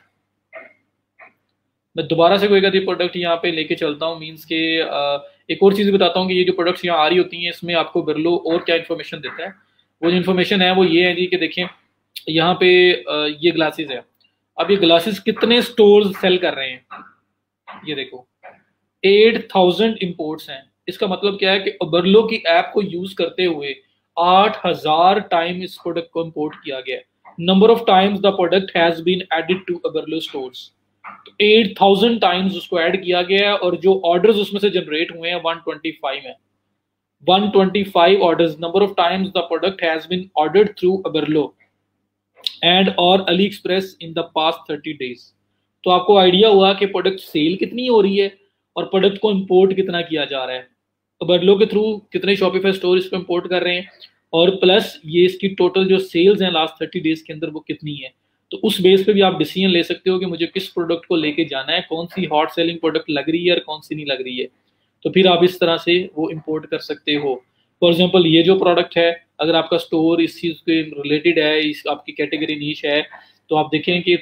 मैं दोबारा से कोई का प्रोडक्ट यहाँ पे लेके चलता हूँ। मीन्स के एक और चीज़ बताता हूँ कि ये जो प्रोडक्ट्स यहाँ आ रही होती हैं इसमें आपको बिरलो और क्या इन्फॉर्मेशन देता है। वो जो इन्फॉर्मेशन है वो ये है जी कि देखें यहाँ पे ये ग्लासेस है। अब ये ग्लासेस कितने स्टोर्स सेल कर रहे हैं, ये देखो 8000 इंपोर्ट्स हैं। इसका मतलब क्या है कि बिरलो की ऐप को यूज करते हुए 8000 टाइम इस प्रोडक्ट को इंपोर्ट किया गया है। Number of times the product has been added to Oberlo stores, तो 8000 टाइम्स उसको ऐड किया गया है, और जो ऑर्डर्स उसमें से जनरेट हुए हैं 125 है। 125 orders, number of times the product has been ordered through Oberlo and और AliExpress in the past 30 days. तो आपको आइडिया हुआ कि प्रोडक्ट सेल कितनी हो रही है और प्रोडक्ट को इंपोर्ट कितना किया जा रहा है। बिरलो के थ्रू कितने शॉपिफाई स्टोर इसको इंपोर्ट कर रहे हैं, और प्लस ये इसकी टोटल जो सेल्स हैं लास्ट 30 डेज के अंदर वो कितनी है। तो उस बेस पे भी आप डिसीजन ले सकते हो कि मुझे किस प्रोडक्ट को लेके जाना है, कौन सी हॉट सेलिंग प्रोडक्ट लग रही है और कौन सी नहीं लग रही है। तो फिर आप इस तरह से वो इंपोर्ट कर सकते हो। फॉर एग्जाम्पल ये जो प्रोडक्ट है, अगर आपका स्टोर इस चीज़ के रिलेटेड है, इस आपकी कैटेगरी नीश है, तो आप देखें कि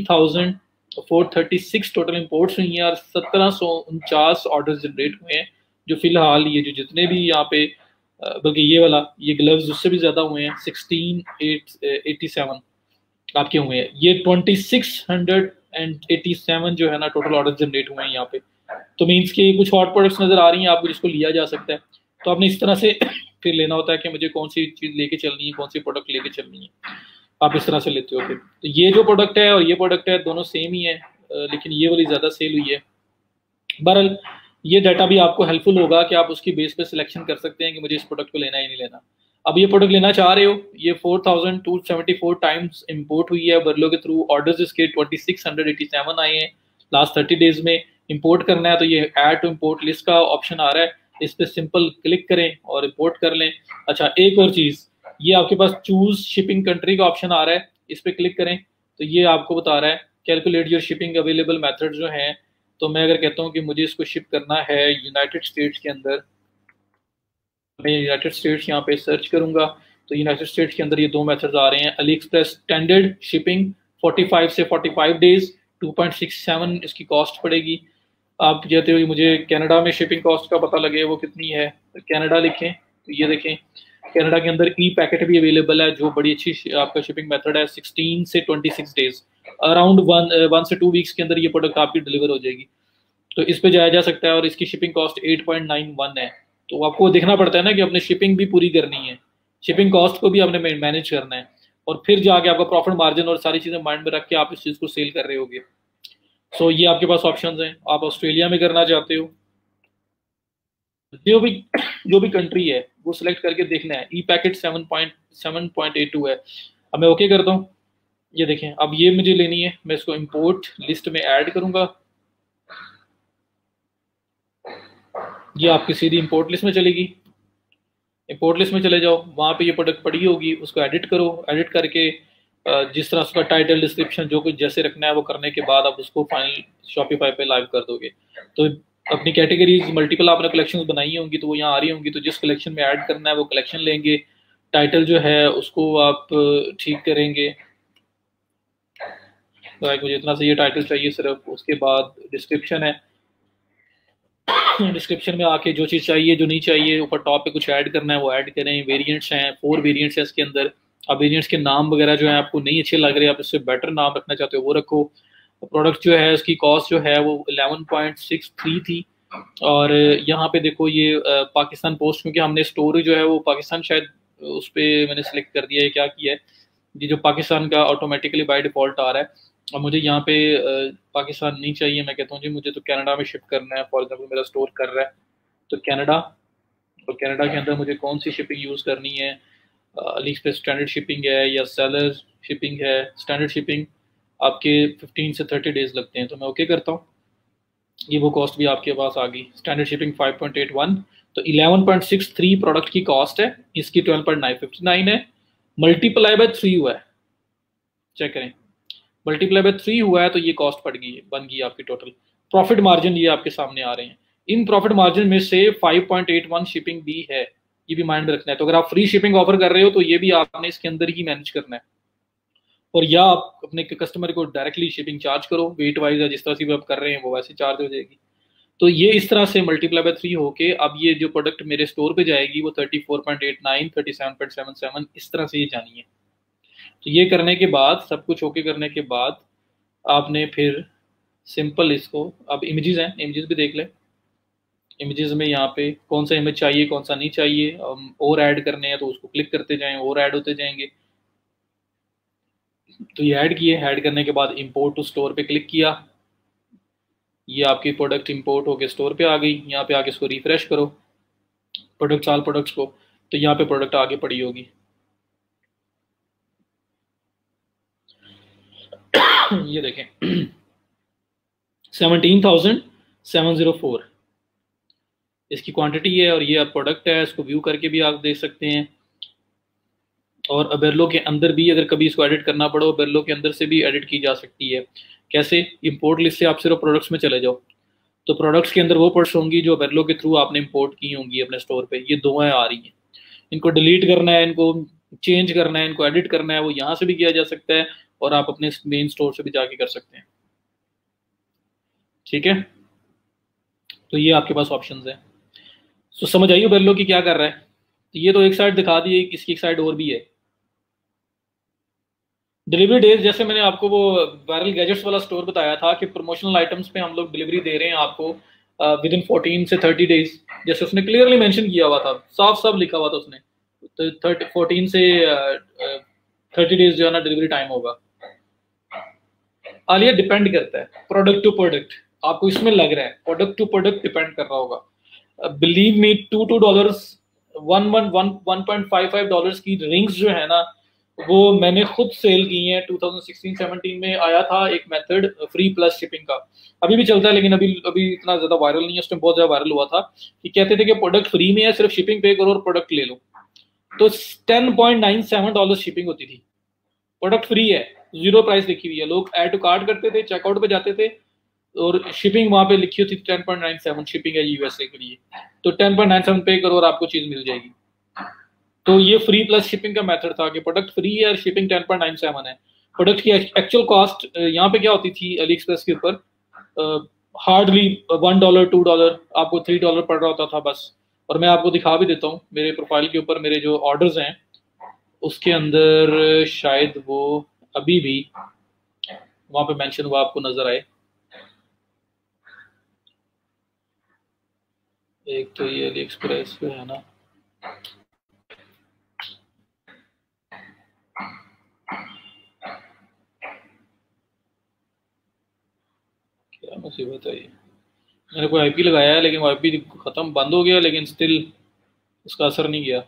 3436 टोटल इंपोर्ट्स हुई हैं और 1749 ऑर्डर जनरेट हुए हैं। जो फिलहाल ये जो जितने भी यहाँ पे, बल्कि ये वाला ये ग्लव्स उससे भी ज़्यादा हुए हैं, 16887 आपके हुए हैं। ये 2687 जो है ना टोटल ऑर्डर जनरेट हुए हैं यहाँ पे। तो मीन्स कि कुछ हॉट प्रोडक्ट्स नज़र आ रही हैं आपको जिसको लिया जा सकता है। तो आपने इस तरह से फिर लेना होता है कि मुझे कौन सी चीज़ लेके चलनी है, कौन सी प्रोडक्ट लेके चलनी है, आप इस तरह से लेते हो फिर। तो ये जो प्रोडक्ट है और ये प्रोडक्ट है दोनों सेम ही है, लेकिन ये वाली ज़्यादा सेल हुई है। बहरहाल ये डाटा भी आपको हेल्पफुल होगा कि आप उसकी बेस पे सिलेक्शन कर सकते हैं कि मुझे इस प्रोडक्ट को लेना ही नहीं लेना। अब ये प्रोडक्ट लेना चाह रहे हो, ये 4274 टाइम्स इंपोर्ट हुई है बिरलो के थ्रू। ऑर्डर्स इसके 2687 आए हैं लास्ट 30 डेज में। इंपोर्ट करना है तो ये ऐड टू इंपोर्ट लिस्ट का ऑप्शन आ रहा है, इस पर सिंपल क्लिक करें और इंपोर्ट कर लें। अच्छा, एक और चीज़, ये आपके पास चूज शिपिंग कंट्री का ऑप्शन आ रहा है, इस पर क्लिक करें तो ये आपको बता रहा है calculate your shipping available method जो हैं। तो मैं अगर कहता हूँ कि मुझे इसको शिप करना है यूनाइटेड स्टेट्स के अंदर, मैं यूनाइटेड स्टेट्स यहाँ पे सर्च करूंगा तो यूनाइटेड स्टेट्स के अंदर ये दो मेथड्स आ रहे हैं। अली एक्सप्रेस स्टैंडर्ड शिपिंग 45 से 45 डेज 2.67 इसकी कॉस्ट पड़ेगी। आप कहते हो मुझे कनाडा में शिपिंग कॉस्ट का पता लगे वो कितनी है, तो कनाडा लिखें तो ये देखें कनाडा के अंदर ई पैकेट भी अवेलेबल है जो बड़ी अच्छी आपका शिपिंग मेथड है। 16 से 26 डेज, अराउंड 1 से 2 वीक्स के अंदर ये प्रोडक्ट आपकी डिलीवर हो जाएगी। तो इस पे जाया जा सकता है, और इसकी शिपिंग कॉस्ट 8.91 है। तो आपको देखना पड़ता है ना कि अपने शिपिंग भी पूरी करनी है, शिपिंग कॉस्ट को भी आपने मैनेज करना है, और फिर जाके आपका प्रॉफिट मार्जिन और सारी चीज़ें माइंड में रख के आप इस चीज़ को सेल कर रहे होगे। सो ये आपके पास ऑप्शंस हैं। आप ऑस्ट्रेलिया में करना चाहते हो, जो भी कंट्री है वो सिलेक्ट करके देखना है। ई पैकेट 7.82 है। अब मैं ओके करता हूँ। ये देखें अब ये मुझे लेनी है, मैं इसको इंपोर्ट लिस्ट में ऐड करूंगा। ये आपकी सीधी इंपोर्ट लिस्ट में चलेगी। इंपोर्ट लिस्ट में चले जाओ, वहाँ पे ये प्रोडक्ट पड़ी होगी, उसको एडिट करो। एडिट करके जिस तरह उसका टाइटल डिस्क्रिप्शन जो कुछ जैसे रखना है वो करने के बाद आप उसको फाइनल शॉपिफाई पे लाइव कर दोगे। तो अपनी कैटेगरीज मल्टीपल आपने कलेक्शंस बनाई होंगी तो वो यहाँ आ रही होंगी, तो जिस कलेक्शन में ऐड करना है वो कलेक्शन लेंगे। टाइटल जो है उसको आप ठीक करेंगे, तो मुझे इतना सा ये टाइटल चाहिए सिर्फ। उसके बाद डिस्क्रिप्शन है, डिस्क्रिप्शन में आके जो चीज़ चाहिए जो नहीं चाहिए ऊपर टॉप पे कुछ ऐड करना है वो ऐड करें। वेरिएंट्स हैं, 4 वेरिएंट्स हैं इसके अंदर। अब वेरिएंट्स के नाम वगैरह जो है आपको नहीं अच्छे लग रहे, आप इससे बेटर नाम रखना चाहते हो वो रखो। प्रोडक्ट जो है उसकी कॉस्ट जो है वो 11.63 थी। और यहाँ पे देखो ये पाकिस्तान पोस्ट, क्योंकि हमने स्टोर जो है वो पाकिस्तान शायद उस पर मैंने सेलेक्ट कर दिया है, क्या किया है ये जो पाकिस्तान का ऑटोमेटिकली बाय डिफ़ॉल्ट आ रहा है। और मुझे यहाँ पे पाकिस्तान नहीं चाहिए, मैं कहता हूँ जी मुझे तो कनाडा में शिफ्ट करना है। फॉर एग्जांपल मेरा स्टोर कर रहा है तो कनाडा, और कनाडा के अंदर मुझे कौन सी शिपिंग यूज़ करनी है, अली एक्सप्रेस स्टैंडर्ड शिपिंग है या सेलर शिपिंग है। स्टैंडर्ड शिपिंग आपके 15 से 30 डेज लगते हैं, तो मैं ओके करता हूँ। ये वो कॉस्ट भी आपके पास आ गई, स्टैंडर्ड शिपिंग 5.81, तो 11.63 प्रोडक्ट की कॉस्ट है, इसकी 12.959 है। मल्टीप्लाई बाय 3 हुआ है, चेक करें, मल्टीप्लाई बाय 3 हुआ है तो ये कॉस्ट पड़ गई है, बन गई आपकी टोटल। प्रॉफिट मार्जिन ये आपके सामने आ रहे हैं, इन प्रॉफिट मार्जिन में से 5.81 शिपिंग भी है, ये भी माइंड में रखना है। तो अगर आप फ्री शिपिंग ऑफर कर रहे हो तो ये भी आपने इसके अंदर ही मैनेज करना है, और या आप अपने कस्टमर को डायरेक्टली शिपिंग चार्ज करो, वेट वाइज या जिस तरह से भी आप कर रहे हैं वो वैसे चार्ज हो जाएगी। तो ये इस तरह से मल्टीप्लाई बाय 3 होके अब ये जो प्रोडक्ट मेरे स्टोर पे जाएगी वो 34.89, 37.77 इस तरह से ये जानी है। तो ये करने के बाद, सब कुछ ओके करने के बाद आपने फिर सिंपल इसको, अब इमेजेस हैं, इमेजेस भी देख लें। इमेजेस में यहाँ पे कौन सा इमेज चाहिए कौन सा नहीं चाहिए, और ऐड करने हैं तो उसको क्लिक करते जाएं, और ऐड होते जाएंगे। तो ये ऐड किए, ऐड करने के बाद इंपोर्ट टू स्टोर पे क्लिक किया, ये आपकी प्रोडक्ट इंपोर्ट होके स्टोर पे आ गई। यहाँ पे आके इसको रिफ्रेश करो प्रोडक्ट्स, ऑल प्रोडक्ट्स को, तो यहाँ पे प्रोडक्ट आगे पड़ी होगी। ये देखें 17,704 इसकी क्वांटिटी है, और ये अब प्रोडक्ट है, इसको व्यू करके भी आप देख सकते हैं। और अबेरलो के अंदर भी अगर कभी इसको एडिट करना पड़ो, अबेरलो के अंदर से भी एडिट की जा सकती है। कैसे? इंपोर्ट लिस्ट से आप सिर्फ प्रोडक्ट्स में चले जाओ, तो प्रोडक्ट्स के अंदर वो प्रोडक्ट्स होंगी जो अबेरलो के थ्रू आपने इंपोर्ट की होंगी अपने स्टोर पे, ये दुआएं आ रही हैं। इनको डिलीट करना है, इनको चेंज करना है, इनको एडिट करना है, वो यहाँ से भी किया जा सकता है, और आप अपने मेन स्टोर से भी जाके कर सकते हैं। ठीक है, तो ये आपके पास ऑप्शंस हैं। तो समझ आइए अबेरलो की क्या कर रहा है। तो ये तो एक साइड दिखा दी है, इसकी एक साइड और भी है। डिलीवरी डेज, जैसे मैंने आपको वो वायरल गैजेट्स वाला स्टोर बताया था कि प्रमोशनल आइटम्स पे हम लोग डिलीवरी दे रहे हैं आपको विद इन 14 से 30 डेज, जैसे उसने क्लियरली मेंशन किया हुआ था, साफ साफ लिखा हुआ था उसने, तो 14 से 30 डेज जो है ना डिलीवरी टाइम होगा। आलिया डिपेंड करता है प्रोडक्ट टू प्रोडक्ट, आपको इसमें लग रहा है प्रोडक्ट टू प्रोडक्ट डिपेंड कर रहा होगा। बिलीव मी, $2 $1.55 की रिंग्स जो है ना वो मैंने खुद सेल की हैं। 2016-17 में आया था एक मेथड फ्री प्लस शिपिंग का, अभी भी चलता है लेकिन अभी अभी इतना ज्यादा वायरल नहीं है, उस टाइम बहुत ज्यादा वायरल हुआ था कि कहते थे कि प्रोडक्ट फ्री में है, सिर्फ शिपिंग पे करो और प्रोडक्ट ले लो। तो $10.97 शिपिंग होती थी, प्रोडक्ट फ्री है, 0 प्राइस लिखी हुई है, लोग ऐड टू कार्ट करते थे, चेकआउट पे जाते थे और शिपिंग वहां पे लिखी होती थी 10.97 शिपिंग है यूएसए के लिए, तो 10.97 पे करो और आपको चीज मिल जाएगी। तो ये फ्री प्लस शिपिंग का मेथड था कि प्रोडक्ट फ्री है और शिपिंग 10.97 है। प्रोडक्ट की एक्चुअल कॉस्ट यहाँ पे क्या होती थी अली एक्सप्रेस के ऊपर, हार्डली $1 $2 आपको $3 पड़ रहा होता था बस। और मैं आपको दिखा भी देता हूँ मेरे प्रोफाइल के ऊपर, मेरे जो ऑर्डर्स हैं उसके अंदर शायद वो अभी भी वहां पे मेंशन हुआ आपको नजर आए। एक तो ये अली एक्सप्रेस पे है ना, क्या मुसीबत है ये, मैंने कोई आईपी लगाया है लेकिन वो आईपी खत्म बंद हो गया, लेकिन स्टिल उसका असर नहीं गया।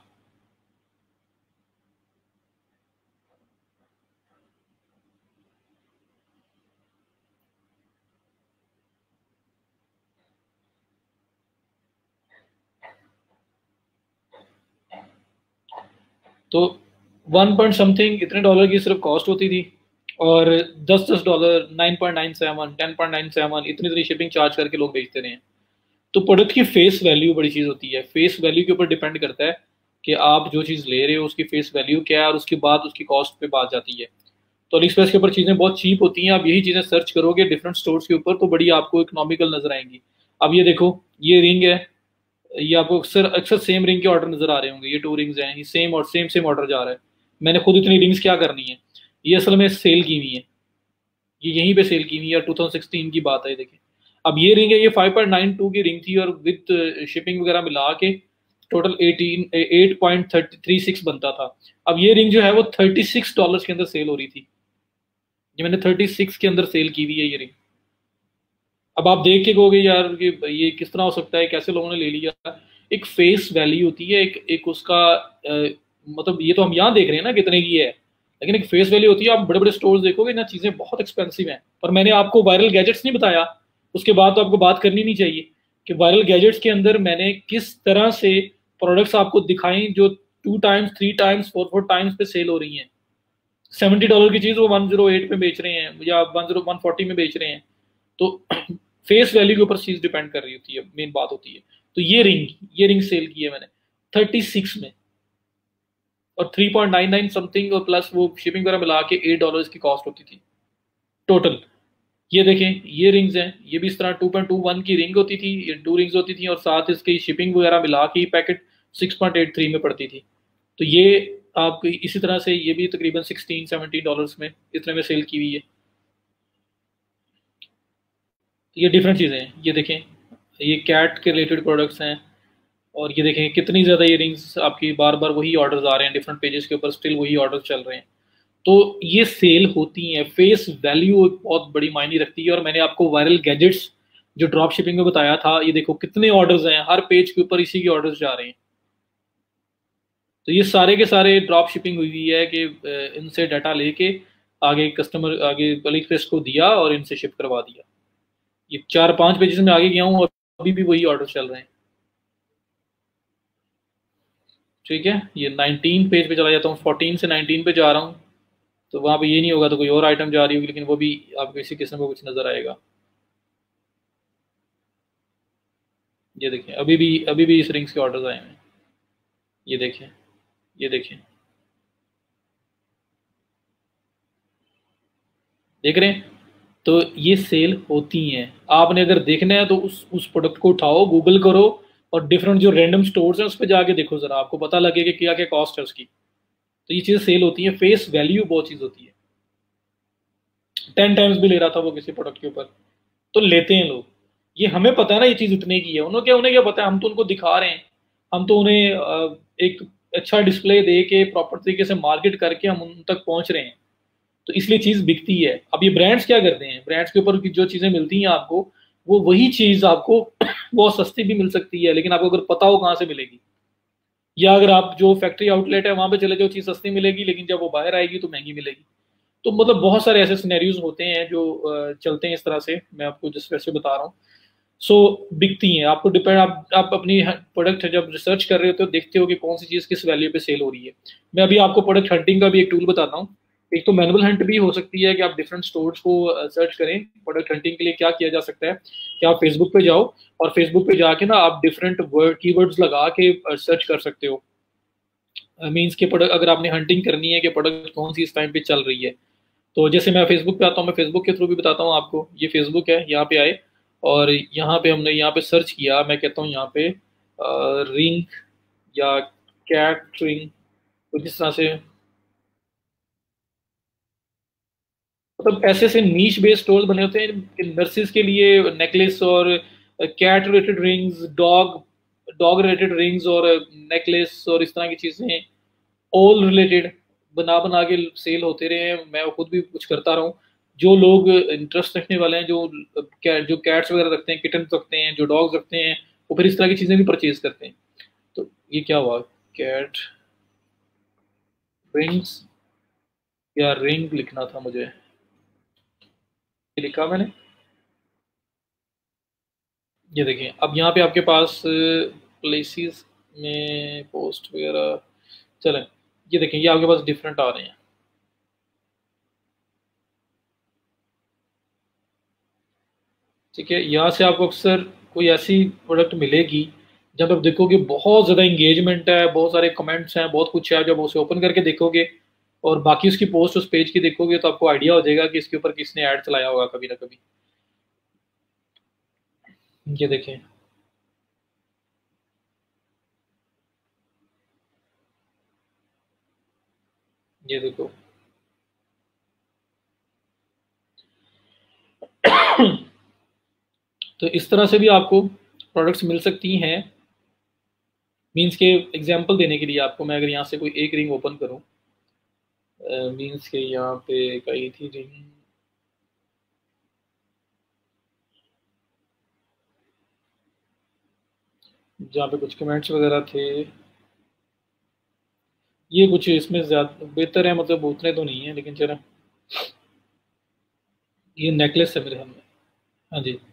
तो 1 पॉइंट समथिंग इतने डॉलर की सिर्फ कॉस्ट होती थी, और $10 $9.97 $10.97 इतनी शिपिंग चार्ज करके लोग बेचते रहे हैं। तो प्रोडक्ट की फेस वैल्यू बड़ी चीज़ होती है। फेस वैल्यू के ऊपर डिपेंड करता है कि आप जो चीज़ ले रहे हो उसकी फेस वैल्यू क्या है, और उसके बाद उसकी कॉस्ट पे बात जाती है। तो अली एक्सप्रेस के ऊपर चीज़ें बहुत चीप होती हैं। आप यही चीज़ें सर्च करोगे डिफरेंट स्टोर्स के ऊपर तो बड़ी आपको इकोनॉमिकल नजर आएंगी। अब ये देखो, ये रिंग है, ये आपको अक्सर अक्सर सेम रिंग के ऑर्डर नजर आ रहे होंगे। ये 2 रिंग्स हैं, ये सेम और सेम ऑर्डर जा रहा है। मैंने खुद इतनी रिंग्स क्या करनी है, ये असल में सेल की हुई है, ये यहीं पे सेल की हुई है। 2016 की बात है, देखिए। अब ये रिंग है, ये 5.92 की रिंग थी, और विद शिपिंग वगैरह मिला के टोटल 8.36 बनता था। अब ये रिंग जो है वो $36 के अंदर सेल हो रही थी। ये मैंने 36 के अंदर सेल की हुई है ये रिंग। अब आप देख के कहोगे यार कि ये किस तरह हो सकता है, कैसे लोगों ने ले लिया। एक फेस वैल्यू होती है, एक एक उसका मतलब ये तो हम यहाँ देख रहे हैं ना कितने की है, लेकिन एक फेस वैल्यू होती है। आप बड़े बड़े स्टोर्स देखोगे ना, चीजें बहुत एक्सपेंसिव हैं। पर मैंने आपको वायरल गैजेट्स नहीं बताया, उसके बाद तो आपको बात करनी नहीं चाहिए कि वायरल गैजेट्स के अंदर मैंने किस तरह से प्रोडक्ट्स आपको दिखाई जो 2 टाइम्स 3 टाइम्स 4 टाइम्स पे सेल हो रही हैं। $70 की चीज वो 108 में बेच रहे हैं, या 140 में बेच रहे हैं। तो फेस वैल्यू के ऊपर चीज डिपेंड कर रही होती है, मेन बात होती है। तो ये रिंग सेल की है मैंने 36 में, और 3.99 समथिंग, और प्लस वो शिपिंग वगैरह मिला के $8 की कॉस्ट होती थी टोटल। ये देखें, ये रिंग्स हैं, ये भी इस तरह 2.21 की रिंग होती थी, ये 2 रिंग्स होती थी, और साथ इसकी शिपिंग वगैरह मिला के पैकेट 6.83 में पड़ती थी। तो ये आपको इसी तरह से ये भी तकरीबन $16-17 में इतने में सेल की हुई है। ये डिफरेंट चीज़ें हैं। ये देखें, ये कैट के रिलेटेड प्रोडक्ट्स हैं, और ये देखें कितनी ज़्यादा ये रिंग्स आपकी बार बार वही ऑर्डर्स आ रहे हैं डिफरेंट पेजेस के ऊपर, स्टिल वही ऑर्डर चल रहे हैं। तो ये सेल होती हैं। फेस वैल्यू बहुत बड़ी मायने रखती है। और मैंने आपको वायरल गैजेट्स जो ड्रॉप शिपिंग में बताया था, ये देखो कितने ऑर्डर्स हैं, हर पेज के ऊपर इसी के ऑर्डर्स जा रहे हैं। तो ये सारे के सारे ड्रॉप शिपिंग हुई है कि इनसे डाटा लेके आगे कस्टमर आगे अली एक्सप्रेस को दिया और इनसे शिप करवा दिया। ये 4-5 पेजेस में आगे गया हूँ, और अभी भी वही ऑर्डर चल रहे हैं। ठीक है, ये 19 पेज पे चला जाता हूँ, 14 से 19 पे जा रहा हूँ। तो वहाँ पे ये नहीं होगा तो कोई और आइटम जा रही होगी, लेकिन वो भी आपको इसी किस्म का कुछ नजर आएगा। ये देखें, अभी भी इस रिंग्स के ऑर्डर्स आए हैं। ये देखें, ये देखें, देख रहे हैं। तो ये सेल होती हैं। आपने अगर देखना है तो उस प्रोडक्ट को उठाओ, गूगल करो, और डिफरेंट जो रैंडम स्टोर्स हैं उस पर जाके देखो, जरा आपको पता लगे कि क्या क्या कॉस्ट है उसकी। तो ये चीज़ सेल होती है। फेस वैल्यू बहुत चीज़ होती है। 10 टाइम्स भी ले रहा था वो किसी प्रोडक्ट के ऊपर, तो लेते हैं लोग। ये हमें पता है ना ये चीज़ इतने की है, उन्हें क्या पता है, हम तो उनको दिखा रहे हैं। हम तो उन्हें एक अच्छा डिस्प्ले दे के प्रॉपर तरीके से मार्केट करके हम उन तक पहुंच रहे हैं। तो इसलिए चीज बिकती है। अब ये ब्रांड्स क्या करते हैं, ब्रांड्स के ऊपर की जो चीजें मिलती हैं आपको, वो वही चीज आपको बहुत सस्ती भी मिल सकती है, लेकिन आपको अगर पता हो कहाँ से मिलेगी। या अगर आप जो फैक्ट्री आउटलेट है वहां पे चले जाओ, चीज सस्ती मिलेगी, लेकिन जब वो बाहर आएगी तो महंगी मिलेगी। तो मतलब बहुत सारे ऐसे सिनेरियोज होते हैं जो चलते हैं इस तरह से, मैं आपको जिस वैसे बता रहा हूँ। सो बिकती हैं। आपको डिपेंड, आप अपनी प्रोडक्ट जब रिसर्च कर रहे होते हो देखते हो कि कौन सी चीज़ किस वैल्यू पे सेल हो रही है। मैं अभी आपको प्रोडक्ट हंटिंग का भी एक टूल बताता हूँ। एक तो मैनुअल हंट भी हो सकती है कि आप डिफरेंट स्टोर्स को सर्च करें। प्रोडक्ट हंटिंग के लिए क्या किया जा सकता है कि आप फेसबुक पे जाओ, और फेसबुक पे जाके ना आप डिफरेंट वर्ड कीवर्ड्स लगा के सर्च कर सकते हो। मीन्स के प्रोडक्ट अगर आपने हंटिंग करनी है कि प्रोडक्ट कौन सी इस टाइम पे चल रही है। तो जैसे मैं फेसबुक पे आता हूँ, मैं फेसबुक के थ्रू भी बताता हूँ आपको। ये फेसबुक है, यहाँ पे आए, और यहाँ पे हमने यहाँ पे सर्च किया। मैं कहता हूँ यहाँ पे रिंग या कैट रिंग, कुछ इस तरह से। मतलब ऐसे ऐसे नीश बेस्ड स्टोर्स बने होते हैं नर्सिस के लिए, नेकलेस और cat related rings, dog dog related rings और नेकलेस और इस तरह की चीजें, ऑल रिलेटेड बना बना के सेल होते रहे हैं। मैं खुद भी कुछ करता रहा हूँ। जो लोग इंटरेस्ट रखने वाले हैं, जो कैट्स वगैरह रखते हैं, किटन रखते हैं, जो डॉग्स रखते हैं, वो फिर इस तरह की चीजें भी परचेज करते हैं। तो ये क्या हुआ, कैट रिंग्स, या रिंग लिखना था मुझे, ये लिखा मैंने। ये देखिए, अब यहाँ पे आपके पास प्लेसेस में पोस्ट वगैरह चलें। ये देखें, ये आपके पास डिफरेंट आ रहे हैं। ठीक है, यहाँ से आपको अक्सर कोई ऐसी प्रोडक्ट मिलेगी जब आप देखोगे बहुत ज़्यादा इंगेजमेंट है, बहुत सारे कमेंट्स हैं, बहुत कुछ है, जब उसे ओपन करके देखोगे और बाकी उसकी पोस्ट उस पेज की देखोगे तो आपको आइडिया हो जाएगा कि इसके ऊपर किसने ऐड चलाया होगा कभी ना कभी। ये देखें, ये देखो। तो इस तरह से भी आपको प्रोडक्ट्स मिल सकती हैं। मीन्स के एग्जांपल देने के लिए आपको मैं अगर यहाँ से कोई एक रिंग ओपन करूँ, मीन्स के यहाँ पे कई थी रिंग, जहाँ पे कुछ कमेंट्स वगैरह थे, ये कुछ इसमें ज़्यादा बेहतर है, मतलब उतने तो नहीं है लेकिन चलो। ये नेकलेस है मेरे सामने। हाँ जी।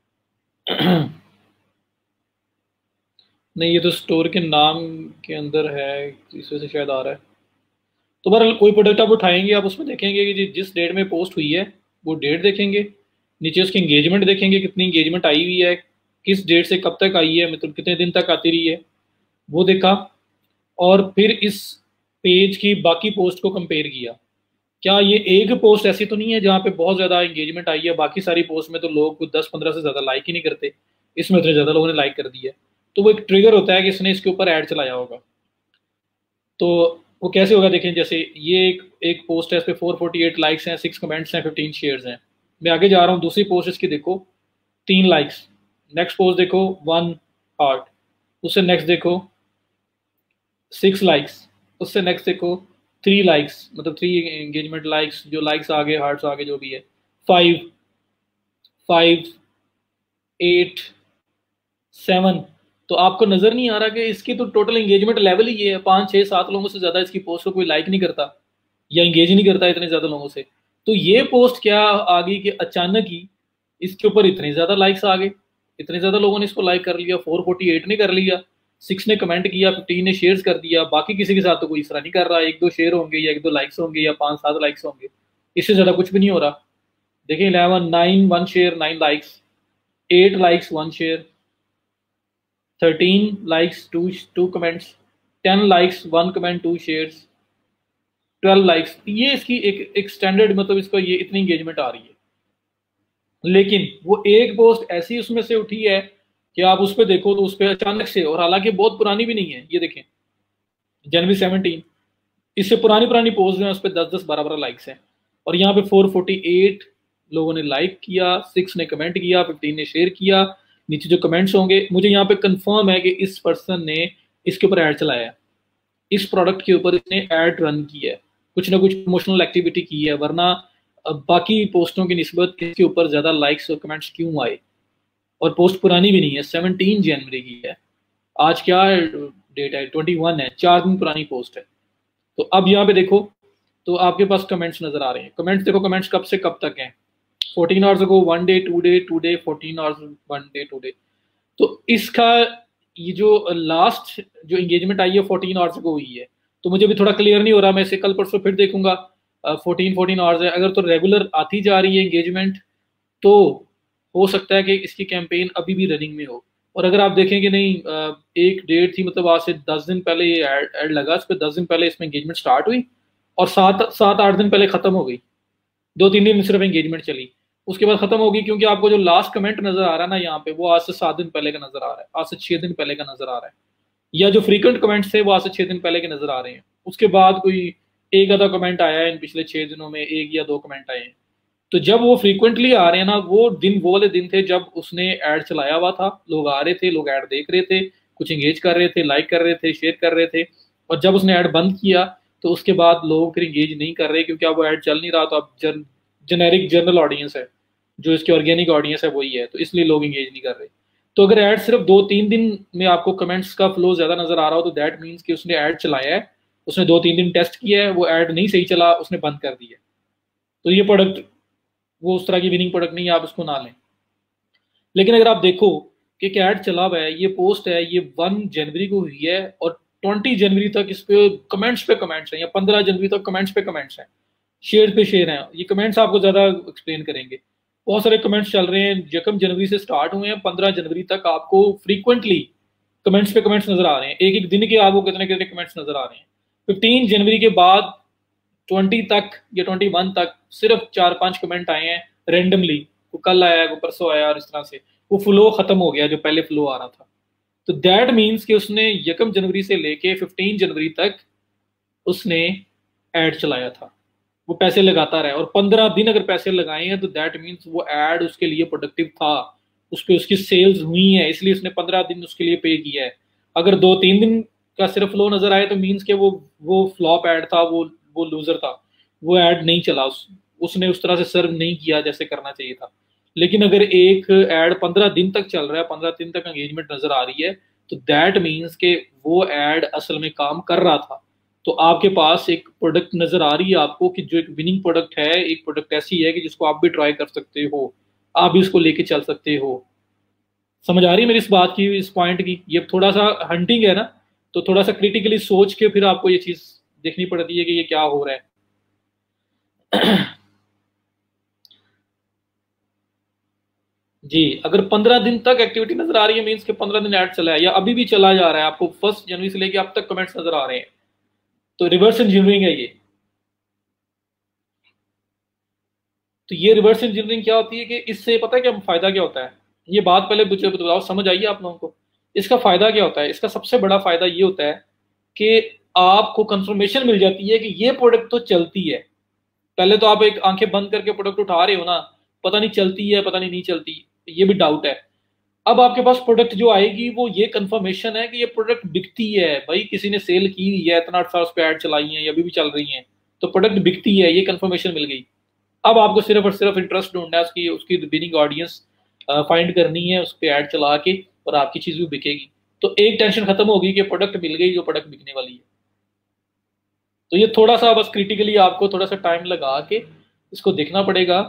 नहीं, ये तो स्टोर के नाम के अंदर है, इस वजह से शायद आ रहा है। तो बहरहाल कोई प्रोडक्ट आप उठाएंगे, आप उसमें देखेंगे कि जिस डेट में पोस्ट हुई है वो डेट देखेंगे, नीचे उसकी इंगेजमेंट देखेंगे, कितनी इंगेजमेंट आई हुई है, किस डेट से कब तक आई है, मतलब कितने दिन तक आती रही है, वो देखा। और फिर इस पेज की बाकी पोस्ट को कंपेयर किया। क्या ये एक पोस्ट ऐसी तो नहीं है जहाँ पे बहुत ज़्यादा इंगेजमेंट आई है, बाकी सारी पोस्ट में तो लोग कुछ 10-15 से ज़्यादा लाइक ही नहीं करते, इसमें इतने ज़्यादा लोगों ने लाइक कर दिया। तो वो एक ट्रिगर होता है कि इसने इसके ऊपर ऐड चलाया होगा। तो वो कैसे होगा देखें, जैसे ये एक पोस्ट है, इस पर 448 लाइक्स हैं, 6 कमेंट्स हैं, 15 शेयर्स हैं। मैं आगे जा रहा हूँ, दूसरी पोस्ट इसकी देखो 3 लाइक्स, नेक्स्ट पोस्ट देखो 1 हार्ट, उससे नेक्स्ट देखो 6 लाइक्स, उससे नेक्स्ट देखो 3 लाइक्स, मतलब 3 एंगेजमेंट लाइक्स, जो लाइक्स आगे हार्ट्स आगे जो भी है, 5 5 8 7। तो आपको नजर नहीं आ रहा कि इसकी तो टोटल एंगेजमेंट लेवल ही ये है, 5 6 7 लोगों से ज्यादा इसकी पोस्ट को कोई लाइक नहीं करता या एंगेज नहीं करता इतने ज्यादा लोगों से। तो ये पोस्ट क्या आ गई कि अचानक ही इसके ऊपर इतने ज्यादा लाइक्स आ गए, इतने ज्यादा लोगों ने इसको लाइक कर लिया, 448 ने कर लिया, 6 ने कमेंट किया, 15 ने शेयर कर दिया, बाकी किसी के साथ तो कोई इस तरह नहीं कर रहा, 1-2 शेयर होंगे या 1-2 लाइक्स होंगे या 5-7 लाइक्स होंगे, इससे ज्यादा कुछ भी नहीं हो रहा। देखिए 11 9 1 share 9 likes, 8 likes 1 share, 13 likes, 2 comments, 10 likes, 1 comment, 2 shares, 12 likes। ये इसकी एक स्टैंडर्ड, मतलब इसका ये इतनी एंगेजमेंट आ रही है। लेकिन वो एक पोस्ट ऐसी उसमें से उठी है कि आप उस पर देखो तो उस पर अचानक से, और हालांकि बहुत पुरानी भी नहीं है, ये देखें जनवरी 17, इससे पुरानी पुरानी पोस्ट जो है उस पर 10-10 12-12 लाइक्स हैं, और यहाँ पे 448 लोगों ने लाइक किया, 6 ने कमेंट किया, 15 ने शेयर किया। नीचे जो कमेंट्स होंगे, मुझे यहाँ पे कंफर्म है कि इस पर्सन ने इसके ऊपर ऐड चलाया है, इस प्रोडक्ट के ऊपर इसने ऐड रन की है, कुछ ना कुछ प्रमोशनल एक्टिविटी की है, वरना बाकी पोस्टों की निस्बत इसके ऊपर ज्यादा लाइक्स और कमेंट्स क्यों आए। और पोस्ट पुरानी भी नहीं है, 17 जनवरी की है, आज क्या डेट है, 21 है, 4 दिन पुरानी पोस्ट है। तो अब यहाँ पे देखो तो आपके पास कमेंट्स नजर आ रहे हैं, कमेंट्स देखो, कमेंट्स कब से कब तक हैं, 14 hours ago, 1 day 2 day 2 day, 14 hours 1 day 2 day. तो इसका ये जो लास्ट जो एंगेजमेंट आई है 14 आवर्स को हुई है, तो मुझे भी थोड़ा क्लियर नहीं हो रहा, मैं इसे कल परसों फिर देखूंगा। 14 आवर्स है, अगर तो रेगुलर आती जा रही है एंगेजमेंट तो हो सकता है कि इसकी कैंपेन अभी भी रनिंग में हो। और अगर आप देखें कि नहीं, एक डेट थी, मतलब आज से 10 दिन पहले ये ऐड लगा, इस पर 10 दिन पहले इसमें एंगेजमेंट स्टार्ट हुई और 7-8 दिन पहले खत्म हो गई, 2-3 दिन सिर्फ एंगेजमेंट चली, उसके बाद खत्म होगी, क्योंकि आपको जो लास्ट कमेंट नजर आ रहा है ना यहाँ पे, वो आज से 7 दिन पहले का नजर आ रहा है, आज से 6 दिन पहले का नजर आ रहा है, या जो फ्रीक्वेंट कमेंट्स थे वो आज से 6 दिन पहले के नजर आ रहे हैं। उसके बाद कोई एक आधा कमेंट आया है इन पिछले 6 दिनों में, 1 या 2 कमेंट आए हैं। तो जब वो फ्रीक्वेंटली आ रहे हैं ना, वो दिन वो वाले दिन थे जब उसने ऐड चलाया हुआ था, लोग आ रहे थे, लोग ऐड देख रहे थे, कुछ एंगेज कर रहे थे, लाइक कर रहे थे, शेयर कर रहे थे। और जब उसने ऐड बंद किया तो उसके बाद लोग फिर एंगेज नहीं कर रहे, क्योंकि अब वो ऐड चल नहीं रहा, तो अब जेनेरिक जनरल ऑडियंस है, जो इसकी ऑर्गेनिक ऑडियंस है वही है, तो इसलिए लोग एंगेज नहीं कर रहे। तो अगर ऐड सिर्फ 2-3 दिन में आपको कमेंट्स का फ्लो ज्यादा नजर आ रहा हो, तो दैट मीन्स कि उसने ऐड चलाया है, उसने 2-3 दिन टेस्ट किया है, वो ऐड नहीं सही चला, उसने बंद कर दिया। तो ये प्रोडक्ट वो उस तरह की विनिंग प्रोडक्ट नहीं है, आप उसको ना लें। लेकिन अगर आप देखो कि क्या ऐड चला हुआ है, ये पोस्ट है, ये 1 जनवरी को हुई है और 20 जनवरी तक इस पे कमेंट्स हैं, या 15 जनवरी तक कमेंट्स पे कमेंट्स हैं, शेयर पे शेयर हैं। ये कमेंट्स आपको ज्यादा एक्सप्लेन करेंगे। बहुत सारे कमेंट्स चल रहे हैं, यकम जनवरी से स्टार्ट हुए हैं, 15 जनवरी तक आपको फ्रीक्वेंटली कमेंट्स पे कमेंट्स नजर आ रहे हैं। एक एक दिन के आपको कितने कितने कमेंट्स नजर आ रहे हैं। 15 जनवरी के बाद 20 तक या 21 तक सिर्फ 4-5 कमेंट आए हैं रेंडमली। वो कल आया, वो परसों आया, और इस तरह से वो फ्लो खत्म हो गया जो पहले फ्लो आ रहा था। तो दैट मीन्स कि उसने यकम जनवरी से लेके 15 जनवरी तक उसने एड चलाया था, वो पैसे लगाता रहा, और 15 दिन अगर पैसे लगाए हैं तो दैट मीन्स वो एड उसके लिए प्रोडक्टिव था, उस पर उसकी सेल्स हुई है, इसलिए उसने 15 दिन उसके लिए पे किया है। अगर 2-3 दिन का सिर्फ फ्लो नजर आए तो मीन्स के वो फ्लॉप एड था, वो लूजर था, वो एड नहीं चला, उसने उस तरह से सर्व नहीं किया जैसे करना चाहिए था। लेकिन अगर एक एड 15 दिन तक चल रहा है, 15 दिन तक एंगेजमेंट नजर आ रही है, तो दैट मीन्स के वो एड असल में काम कर रहा था। तो आपके पास एक प्रोडक्ट नजर आ रही है आपको कि जो एक विनिंग प्रोडक्ट है, एक प्रोडक्ट ऐसी है कि जिसको आप भी ट्राई कर सकते हो, आप भी इसको लेके चल सकते हो। समझ आ रही है मेरी इस बात की, इस पॉइंट की? ये थोड़ा सा हंटिंग है ना, तो थोड़ा सा क्रिटिकली सोच के फिर आपको ये चीज देखनी पड़ती है कि ये क्या हो रहा है। जी, अगर 15 दिन तक एक्टिविटी नजर आ रही है मीन्स के 15 दिन ऐड चला है या अभी भी चला जा रहा है, आपको 1 जनवरी से लेके अब तक कमेंट्स नजर आ रहे हैं, तो रिवर्स इंजीनियरिंग है ये। तो ये रिवर्स इंजीनियरिंग क्या होती है कि इससे पता है क्या फायदा क्या होता है? ये बात पहले मुझे बताओ, समझ आइए आप लोगों को। इसका फायदा क्या होता है? इसका सबसे बड़ा फायदा ये होता है कि आपको कंफर्मेशन मिल जाती है कि ये प्रोडक्ट तो चलती है। पहले तो आप एक आंखें बंद करके प्रोडक्ट उठा रहे हो ना, पता नहीं चलती है, पता नहीं चलती, ये भी डाउट है। अब आपके पास प्रोडक्ट जो आएगी वो ये कंफर्मेशन है कि ये प्रोडक्ट बिकती है, भाई किसी ने सेल की है, इतना अच्छा उस पर ऐड चलाई है, या अभी भी चल रही है, तो प्रोडक्ट बिकती है, ये कंफर्मेशन मिल गई। अब आपको सिर्फ और सिर्फ इंटरेस्ट ढूंढना है, उसकी उसकी बिनिंग ऑडियंस फाइंड करनी है, उस पर ऐड चला के, और आपकी चीज भी बिकेगी। तो एक टेंशन खत्म होगी कि प्रोडक्ट मिल गई, जो प्रोडक्ट बिकने वाली है। तो ये थोड़ा सा बस क्रिटिकली आपको थोड़ा सा टाइम लगा के इसको देखना पड़ेगा।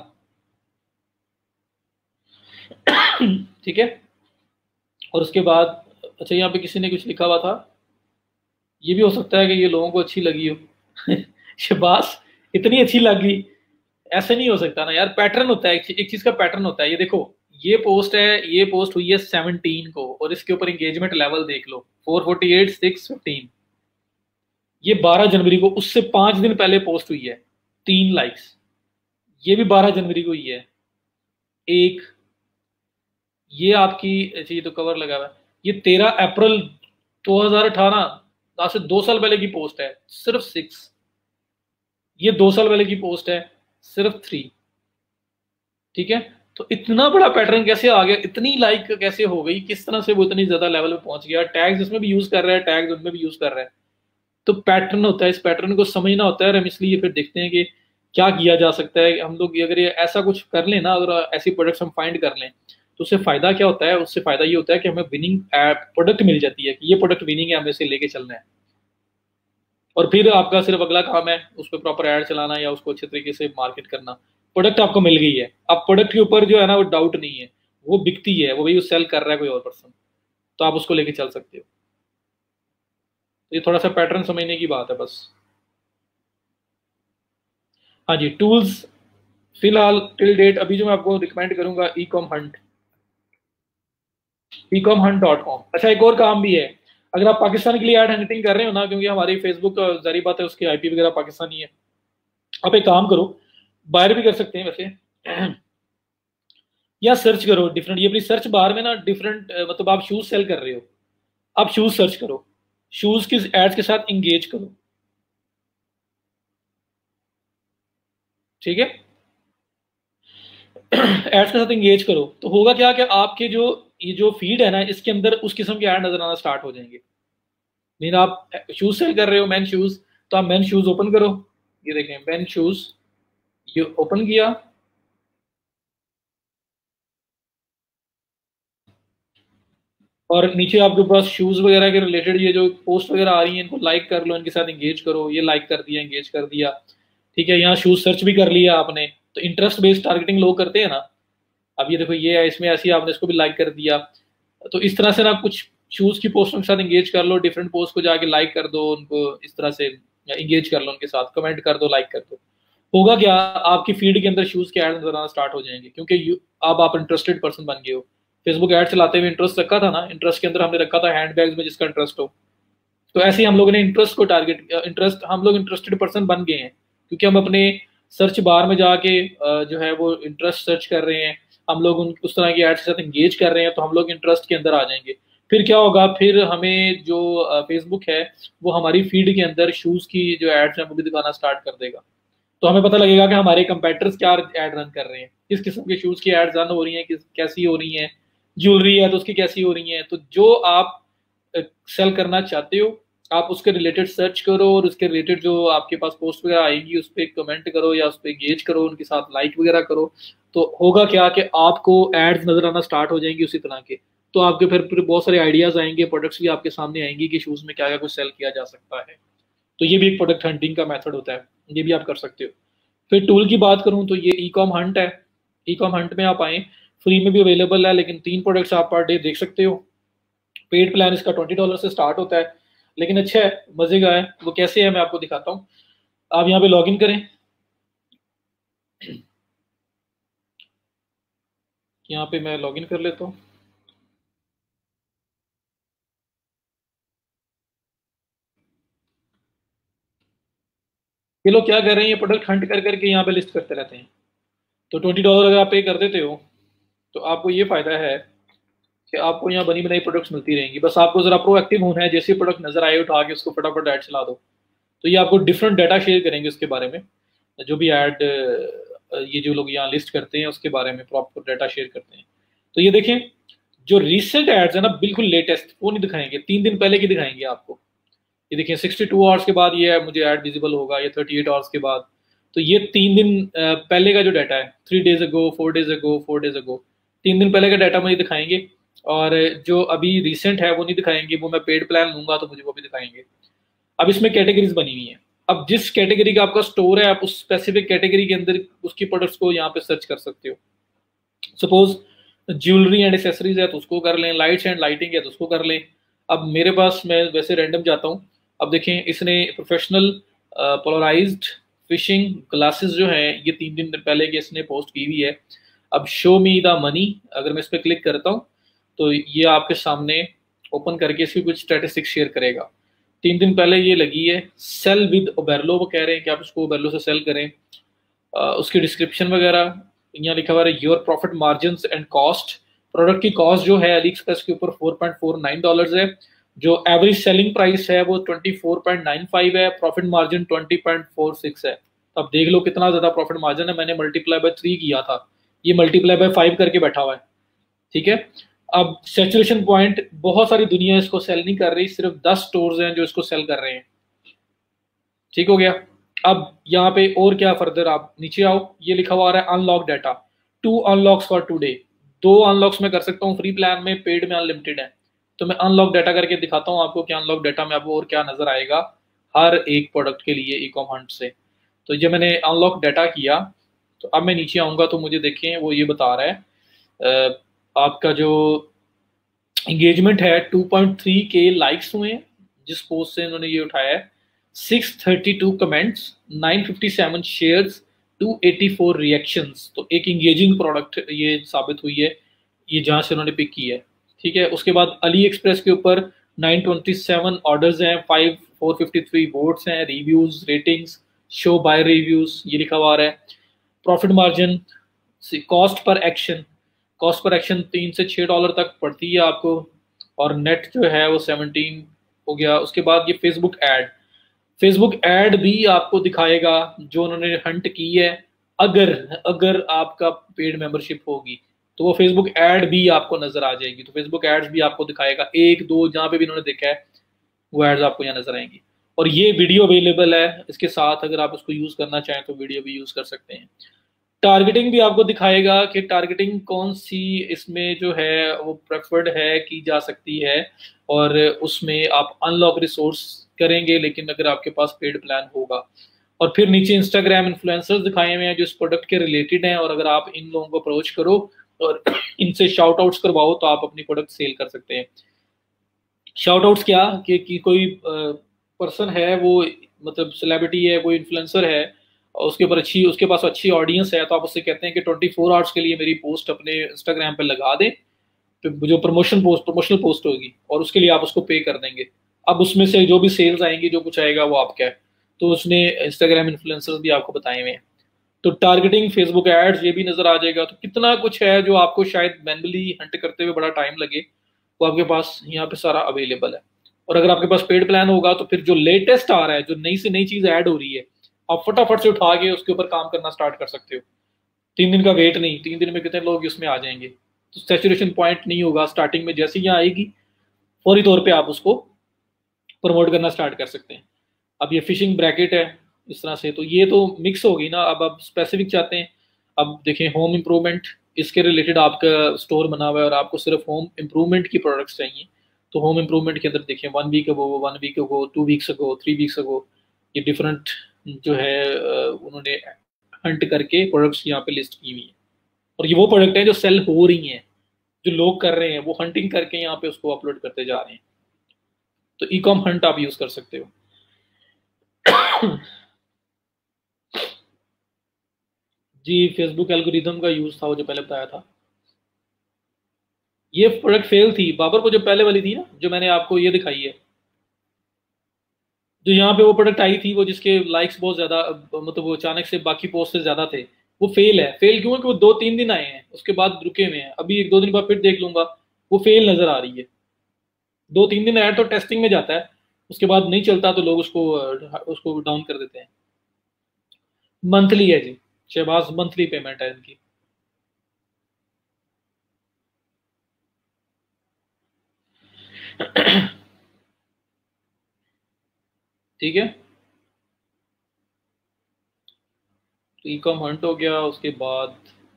ठीक है। और उसके बाद अच्छा, यहाँ पे किसी ने कुछ लिखा हुआ था, ये भी हो सकता है कि ये लोगों को अच्छी लगी हो। शबाश, इतनी अच्छी लगी, ऐसे नहीं हो सकता ना यार। पैटर्न होता है, एक चीज का पैटर्न होता है। ये देखो, ये पोस्ट है, ये पोस्ट हुई है 17 को, और इसके ऊपर एंगेजमेंट लेवल देख लो 448, 615। ये 12 जनवरी को, उससे 5 दिन पहले पोस्ट हुई है, 3 लाइक्स। ये भी 12 जनवरी को हुई है, एक। ये आपकी अच्छा, ये तो कवर लगा हुआ है, ये 13 अप्रैल 2018, आज से 2 साल पहले की पोस्ट है, सिर्फ 6। ये 2 साल पहले की पोस्ट है, सिर्फ 3। ठीक है। तो इतना बड़ा पैटर्न कैसे आ गया, इतनी लाइक कैसे हो गई, किस तरह से वो इतनी ज्यादा लेवल पे पहुंच गया? टैग्स इसमें भी यूज कर रहा है, टैग्स उनमें भी यूज कर रहा है। तो पैटर्न होता है, इस पैटर्न को समझना होता है, और हम इसलिए फिर देखते हैं कि क्या किया जा सकता है। हम लोग अगर ये ऐसा कुछ कर लें ना, अगर ऐसी प्रोडक्ट्स हम फाइंड कर लें, तो उससे फायदा क्या होता है? उससे फायदा ये होता है कि हमें विनिंग प्रोडक्ट मिल जाती है, कि ये प्रोडक्ट विनिंग है, हमें इसे लेके चलना है। और फिर आपका सिर्फ अगला काम है उस पर प्रॉपर ऐड चलाना, या उसको अच्छे तरीके से मार्केट करना। प्रोडक्ट आपको मिल गई है, अब प्रोडक्ट के ऊपर जो है ना, वो डाउट नहीं है, वो बिकती है, वो भाई सेल कर रहा है कोई और पर्सन, तो आप उसको लेके चल सकते हो। तो ये थोड़ा सा पैटर्न समझने की बात है बस। हाँ जी, टूल्स फिलहाल टिल डेट अभी जो मैं आपको रिकमेंड करूंगा, ecomhunt.com। अच्छा, एक और काम भी है, अगर आप पाकिस्तान के लिए एड हंटिंग कर रहे हो ना, क्योंकि हमारी फेसबुक जारी बात है, उसकी आईपी वगैरह पाकिस्तानी है, आप एक काम करो, बाहर भी कर सकते हैं वैसे। या सर्च करो डिफरेंट, ये अपनी सर्च बार में ना डिफरेंट, मतलब आप शूज सेल कर रहे हो, आप शूज सर्च करो, शूज की एड्स के साथ इंगेज करो। ठीक है। एड्स के साथ इंगेज करो, तो होगा क्या कि आपके जो ये जो फीड है ना, इसके अंदर उस किस्म के ऐड नजर आना स्टार्ट हो जाएंगे। मीन आप शूज सेल कर रहे हो, मैन शूज, तो आप मैन शूज ओपन करो, ये देखें मैन शूज, ये ओपन किया, और नीचे आपके पास शूज वगैरह के रिलेटेड ये जो पोस्ट वगैरह आ रही हैं, इनको लाइक कर लो, इनके साथ इंगेज करो। ये लाइक कर दिया, इंगेज कर दिया। ठीक है, यहाँ शूज सर्च भी कर लिया आपने, तो इंटरेस्ट बेस्ड टारगेटिंग लोग करते हैं ना। अब ये देखो, ये है, इसमें ऐसी आपने इसको भी लाइक कर दिया। तो इस तरह से ना कुछ शूज की पोस्टों के साथ इंगेज कर लो, डिफरेंट पोस्ट को जाके लाइक कर दो, उनको इस तरह से इंगेज कर लो, उनके साथ कमेंट कर दो, लाइक कर दो। होगा क्या, आपकी फीड के अंदर शूज के ऐड नजर आना स्टार्ट हो जाएंगे, क्योंकि अब आप इंटरेस्टेड पर्सन बन गए हो। फेसबुक ऐड चलाते हुए इंटरेस्ट रखा था ना, इंटरेस्ट के अंदर हमने रखा था हैंड बैग्स में जिसका इंटरेस्ट हो। तो ऐसे ही हम लोगों ने इंटरेस्ट को टारगेट, इंटरेस्ट, हम लोग इंटरेस्टेड पर्सन बन गए हैं, क्योंकि हम अपने सर्च बार में जाके जो है वो इंटरेस्ट सर्च कर रहे हैं, हम लोग उस तरह की एड्स के साथ इंगेज कर रहे हैं, तो हम लोग इंटरेस्ट के अंदर आ जाएंगे। फिर क्या होगा, फिर हमें जो फेसबुक है वो हमारी फीड के अंदर शूज की जो एड्स हैं वो भी दिखाना स्टार्ट कर देगा। तो हमें पता लगेगा कि हमारे कंपेटर्स क्या एड रन कर रहे हैं, किस किस्म के शूज की एड्स रन हो रही हैं, किस कैसी हो रही हैं। ज्वेलरी है तो उसकी कैसी हो रही है। तो जो आप सेल करना चाहते हो आप उसके रिलेटेड सर्च करो, और उसके रिलेटेड जो आपके पास पोस्ट वगैरह आएंगी उस पर कमेंट करो या उस पर गेज करो, उनके साथ लाइक वगैरह करो। तो होगा क्या कि आपको एड्स नजर आना स्टार्ट हो जाएंगी उसी तरह के। तो आपके फिर बहुत सारे आइडियाज आएंगे, प्रोडक्ट्स भी आपके सामने आएंगी कि शूज में क्या क्या कुछ सेल किया जा सकता है। तो ये भी एक प्रोडक्ट हंटिंग का मेथड होता है, ये भी आप कर सकते हो। फिर टूल की बात करूं तो ये ई कॉम हंट है। ई कॉम हंट में आप आए, फ्री में भी अवेलेबल है, लेकिन 3 प्रोडक्ट्स आप पर डे देख सकते हो। पेड प्लान इसका $20 से स्टार्ट होता है, लेकिन अच्छा है, मजे का है। वो कैसे है मैं आपको दिखाता हूँ। आप यहाँ पे लॉग इन करें, यहाँ पे मैं लॉग इन कर लेता हूँ। ये लोग क्या कर रहे हैं, ये प्रोडक्ट हंट कर करके यहाँ पे लिस्ट करते रहते हैं। तो $20 अगर आप पे कर देते हो तो आपको ये फायदा है कि आपको यहाँ बनी बनाई प्रोडक्ट्स मिलती रहेंगी। बस आपको जरा प्रोएक्टिव होना है, जैसे प्रोडक्ट नजर आए उठा के उसको फटाफट ऐड चला दो। तो ये आपको डिफरेंट डाटा शेयर करेंगे उसके बारे में, जो भी ऐड ये जो लोग यहाँ लिस्ट करते हैं उसके बारे में प्रॉपर डाटा शेयर करते हैं। तो ये देखें, जो रिसेंट एड्स है ना, बिल्कुल लेटेस्ट वो नहीं दिखाएंगे, 3 दिन पहले की दिखाएंगे आपको। ये देखिए 62 आवर्स के बाद ये मुझे ऐड विजिबल होगा, या 38 आवर्स के बाद। तो ये 3 दिन पहले का जो डाटा है, 3 days अगो, 4 days अगो, 4 days अगो, 3 दिन पहले का डाटा मुझे दिखाएंगे। और जो अभी रिसेंट है वो नहीं दिखाएंगे, वो मैं पेड प्लान लूंगा तो मुझे वो भी दिखाएंगे। अब इसमें कैटेगरीज बनी हुई है, अब जिस कैटेगरी का आपका स्टोर है आप उस स्पेसिफिक कैटेगरी के अंदर उसकी प्रोडक्ट्स को यहाँ पे सर्च कर सकते हो। सपोज ज्वेलरी एंड एसेसरीज है तो उसको कर लें, लाइट्स एंड लाइटिंग है तो उसको कर लें। अब मेरे पास, मैं वैसे रैंडम जाता हूँ। अब देखें, इसने प्रोफेशनल पोलराइज्ड फिशिंग ग्लासेस जो हैं ये 3 दिन पहले की इसने पोस्ट की हुई है। अब शो मी द मनी, अगर मैं इस पर क्लिक करता हूँ तो ये आपके सामने ओपन करके इसकी कुछ स्टैटिस्टिक्स शेयर करेगा। 3 दिन पहले ये लगी है, सेल विद ओबेरलो, वो कह रहे हैं कि आप इसको ओबेरलो से सेल करें। उसकी डिस्क्रिप्शन वगैरह यहाँ लिखा हुआ है, your profit margin and cost. Product की कॉस्ट जो है अली एक्सप्रेस के ऊपर $4.49 है। जो एवरेज सेलिंग प्राइस है वो 24.95 है, प्रॉफिट मार्जिन 20.46 है। तो अब देख लो कितना ज्यादा प्रॉफिट मार्जिन है, मैंने मल्टीप्लाई बाय 3 किया था, ये मल्टीप्लाई बाय 5 करके बैठा हुआ है। ठीक है। अब सैचुरेशन पॉइंट, बहुत सारी दुनिया इसको सेल नहीं कर रही, सिर्फ 10 स्टोर्स हैं जो इसको सेल कर रहे हैं। ठीक हो गया। अब यहाँ पे और क्या फर्दर, आप नीचे आओ, ये लिखा हुआ आ रहा है unlock data, 2 unlocks for today. 2 unlocks में कर सकता हूँ फ्री प्लान में, पेड में अनलिमिटेड है। तो मैं अनलॉक डाटा करके दिखाता हूँ आपको कि अनलॉक डाटा में आपको और क्या नजर आएगा हर एक प्रोडक्ट के लिए ई कॉम हंट से। तो जब मैंने अनलॉक डाटा किया तो अब मैं नीचे आऊंगा तो मुझे देखें वो ये बता रहा है आपका जो इंगेजमेंट है 2.3 के लाइक्स हुए हैं जिस पोस्ट से इन्होंने ये उठाया है, 632 कमेंट्स, 957 शेयर्स, 284 रिएक्शंस। तो एक इंगेजिंग प्रोडक्ट ये साबित हुई है, ये जहां से उन्होंने पिक की है। ठीक है। उसके बाद अली एक्सप्रेस के ऊपर 927 ऑर्डर्स हैं, 453 वोट्स हैं, reviews, ratings, show by reviews, ये लिखा हुआ है। Profit margin, cost per action, cost per action $3 से $6 तक पड़ती है आपको, और नेट जो है वो 17 हो गया। उसके बाद ये फेसबुक ऐड, फेसबुक ऐड भी आपको दिखाएगा जो उन्होंने हंट की है। अगर अगर आपका पेड मेंबरशिप होगी तो वो फेसबुक ऐड भी आपको नजर आ जाएगी। तो फेसबुक एड्स भी आपको दिखाएगा, 1 2 जहां पे भी इन्होंने देखा है वो एड्स आपको यहाँ नजर आएंगी। और ये वीडियो अवेलेबल है इसके साथ, अगर आप उसको यूज करना चाहें तो वीडियो भी यूज कर सकते हैं। टारगेटिंग भी आपको दिखाएगा कि टारगेटिंग कौन सी इसमें जो है वो प्रेफर्ड है की जा सकती है, और उसमें आप अनलॉक रिसोर्स करेंगे लेकिन अगर आपके पास पेड प्लान होगा। और फिर नीचे इंस्टाग्राम इन्फ्लुएंसर्स दिखाए हुए हैं जो इस प्रोडक्ट के रिलेटेड हैं, और अगर आप इन लोगों को अप्रोच करो और इनसे शाउट आउट्स करवाओ तो आप अपनी प्रोडक्ट सेल कर सकते हैं। शाउट आउट्स क्या कि कोई पर्सन है, वो मतलब सेलिब्रिटी है, कोई इन्फ्लुएंसर है, और उसके पास अच्छी ऑडियंस है, तो आप उससे कहते हैं कि 24 आवर्स के लिए मेरी पोस्ट अपने इंस्टाग्राम पे लगा दें, तो जो प्रमोशनल पोस्ट होगी, और उसके लिए आप उसको पे कर देंगे। अब उसमें से जो भी सेल्स आएंगी, जो कुछ आएगा वो आपका है। तो उसने इंस्टाग्राम इन्फ्लुएंसर्स भी आपको बताए हुए हैं, तो टारगेटिंग, फेसबुक एड्स, ये भी नजर आ जाएगा। तो कितना कुछ है जो आपको शायद मैनुअली हंट करते हुए बड़ा टाइम लगे, वो आपके पास यहाँ पे सारा अवेलेबल है। और अगर आपके पास पेड प्लान होगा तो फिर जो लेटेस्ट आ रहा है, जो नई से नई चीज ऐड हो रही है, आप फटाफट से उठा के उसके ऊपर काम करना स्टार्ट कर सकते हो। 3 दिन का वेट नहीं, 3 दिन में कितने लोग उसमें आ जाएंगे। तो सेचुरेशन पॉइंट नहीं होगा स्टार्टिंग में, जैसे ही यहाँ आएगी फौरी तौर पे आप उसको प्रमोट करना स्टार्ट कर सकते हैं। अब ये फिशिंग ब्रैकेट है इस तरह से, तो ये तो मिक्स होगी ना। अब आप स्पेसिफिक चाहते हैं, अब देखें होम इम्प्रूवमेंट, इसके रिलेटेड आपका स्टोर बना हुआ है और आपको सिर्फ होम इम्प्रूवमेंट की प्रोडक्ट्स चाहिए, तो होम इम्प्रूवमेंट के अंदर देखें 1 week ago, 1 week ago, 2 weeks ago, 3 weeks ago, ये डिफरेंट जो है उन्होंने हंट करके प्रोडक्ट्स यहाँ पे लिस्ट की हुई है। और ये वो प्रोडक्ट है जो सेल हो रही हैं, जो लोग कर रहे हैं, वो हंटिंग करके यहाँ पे उसको अपलोड करते जा रहे हैं। तो ई कॉम हंट आप यूज कर सकते हो। जी, फेसबुक एल्गोरिदम का यूज था वो जो पहले बताया था। ये प्रोडक्ट फेल थी बाबर को, जो पहले वाली थी ना, जो मैंने आपको ये दिखाई है, जो यहाँ पे वो प्रोडक्ट आई थी, वो जिसके लाइक्स बहुत ज्यादा, मतलब वो अचानक से बाकी पोस्ट से ज्यादा थे, वो फेल है। फेल क्यों है कि वो 2-3 दिन आए हैं, उसके बाद रुके हुए हैं। अभी 1-2 दिन बाद फिर देख लूंगा, वो फेल नजर आ रही है। 2-3 दिन ऐड तो टेस्टिंग में जाता है, उसके बाद नहीं चलता तो लोग उसको उसको डाउन कर देते हैं। मंथली है जी, शहबाज, मंथली पेमेंट है इनकी। ठीक है, तो ई कॉम हंट हो गया। उसके बाद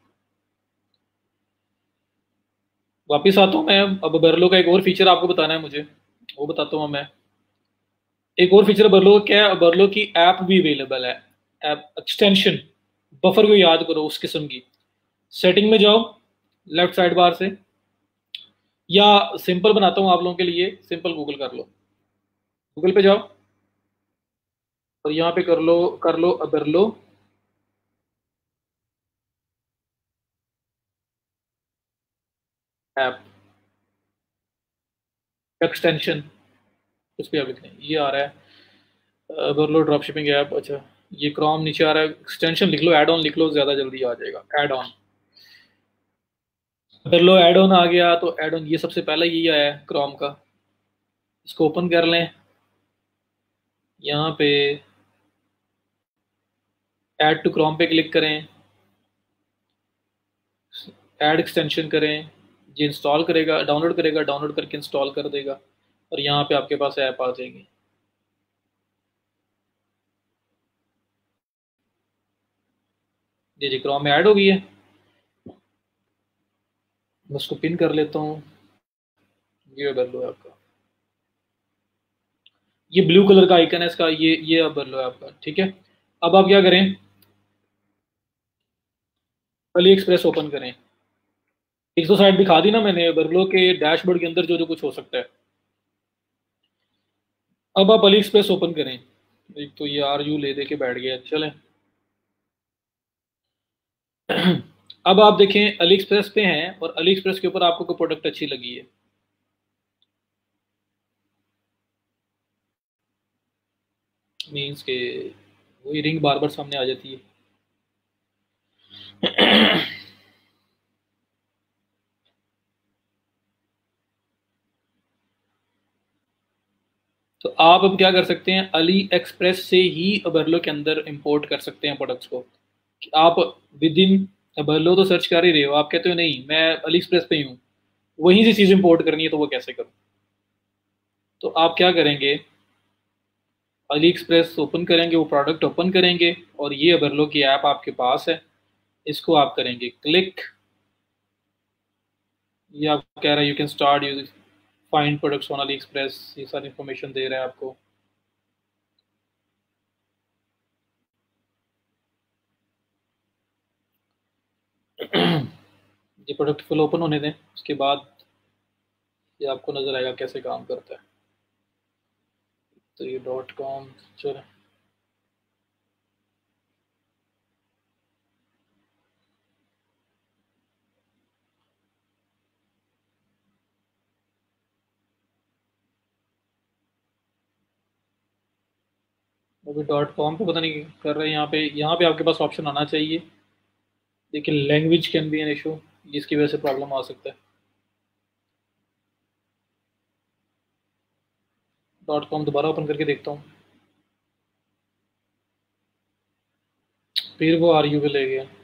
वापिस आता हूँ मैं। अब बर्लो का एक और फीचर आपको बताना है मुझे, वो बताता हूँ मैं। एक और फीचर बर्लो का क्या है, बर्लो की ऐप भी अवेलेबल है। ऐप एक्सटेंशन, बफर को याद करो उस किस्म की। सेटिंग में जाओ लेफ्ट साइड बार से, या सिंपल बनाता हूँ आप लोगों के लिए, सिंपल गूगल कर लो। गूगल पे जाओ और यहाँ पे कर लो बर्लो ऐप एक्सटेंशन, उस पर आप लिख लें, ये आ रहा है बर्लो ड्रॉप शिपिंग ऐप। अच्छा, ये क्रोम नीचे आ रहा है, एक्सटेंशन लिख लो, एड ऑन लिख लो, ज्यादा जल्दी आ जाएगा। Add on, Oberlo add on आ गया। तो एड ऑन ये सबसे पहले यही आया है क्रोम का, इसको ओपन कर लें। यहाँ पे ऐड टू क्रोम पे क्लिक करें, ऐड एक्सटेंशन करें, ये इंस्टॉल करेगा, डाउनलोड करेगा, डाउनलोड करके इंस्टॉल कर देगा, और यहाँ पे आपके पास ऐप आ जाएगी। जी क्रोम में ऐड हो गई है। मैं उसको पिन कर लेता हूँ। ये कर लो आपका, ये ब्लू कलर का आइकन है इसका, ये अब कर लो आपका। ठीक है, अब आप क्या करें, अली एक्सप्रेस ओपन करें। 160 दिखा दी ना मैंने, बर्गलो के डैशबोर्ड के अंदर जो जो कुछ हो सकता है। अब आप अली एक्सप्रेस ओपन करें। एक तो ये आर यू ले दे के बैठ गया, चलें। अब आप देखें अली एक्सप्रेस पे हैं, और अली एक्सप्रेस के ऊपर आपको कोई प्रोडक्ट अच्छी लगी है, मीन्स के वही रिंग बार बार सामने आ जाती है। तो आप अब क्या कर सकते हैं, अली एक्सप्रेस से ही अबरलो के अंदर इंपोर्ट कर सकते हैं प्रोडक्ट्स को। आप विद इन अबरलो तो सर्च कर ही रहे हो, आप कहते हो नहीं मैं अली एक्सप्रेस पे ही हूँ, वहीं से चीज़ इंपोर्ट करनी है, तो वो कैसे करूँ। तो आप क्या करेंगे, अली एक्सप्रेस ओपन करेंगे, वो प्रोडक्ट ओपन करेंगे, और ये अबरलो की ऐप आपके पास है, इसको आप करेंगे क्लिक। ये आप कह रहा है you can start use find products on AliExpress, ये सारी इंफॉर्मेशन दे रहा है आपको। ये प्रोडक्ट फुल ओपन होने दें, उसके बाद ये आपको नजर आएगा कैसे काम करता है। तो ये .com, चलो अभी .com पे पता नहीं कर रहे हैं। यहाँ पे आपके पास ऑप्शन आना चाहिए, लेकिन language can be an issue, जिसकी वजह से प्रॉब्लम आ सकता है। .com दोबारा ओपन करके देखता हूँ, फिर वो RU पे ले गया।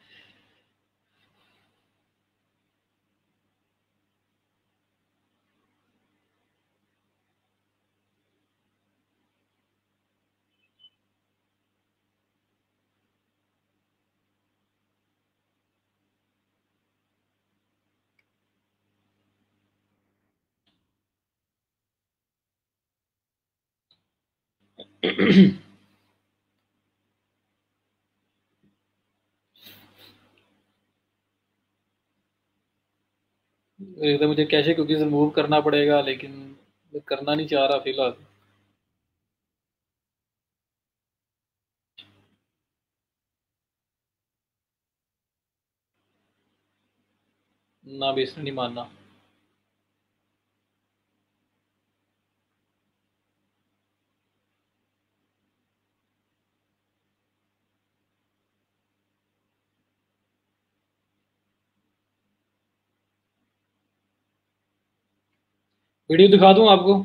तो मुझे कैशे कुकीज रिमूव करना पड़ेगा, लेकिन मैं करना नहीं चाह रहा फिलहाल। ना भी इसने नहीं मानना। वीडियो दिखा दूं आपको?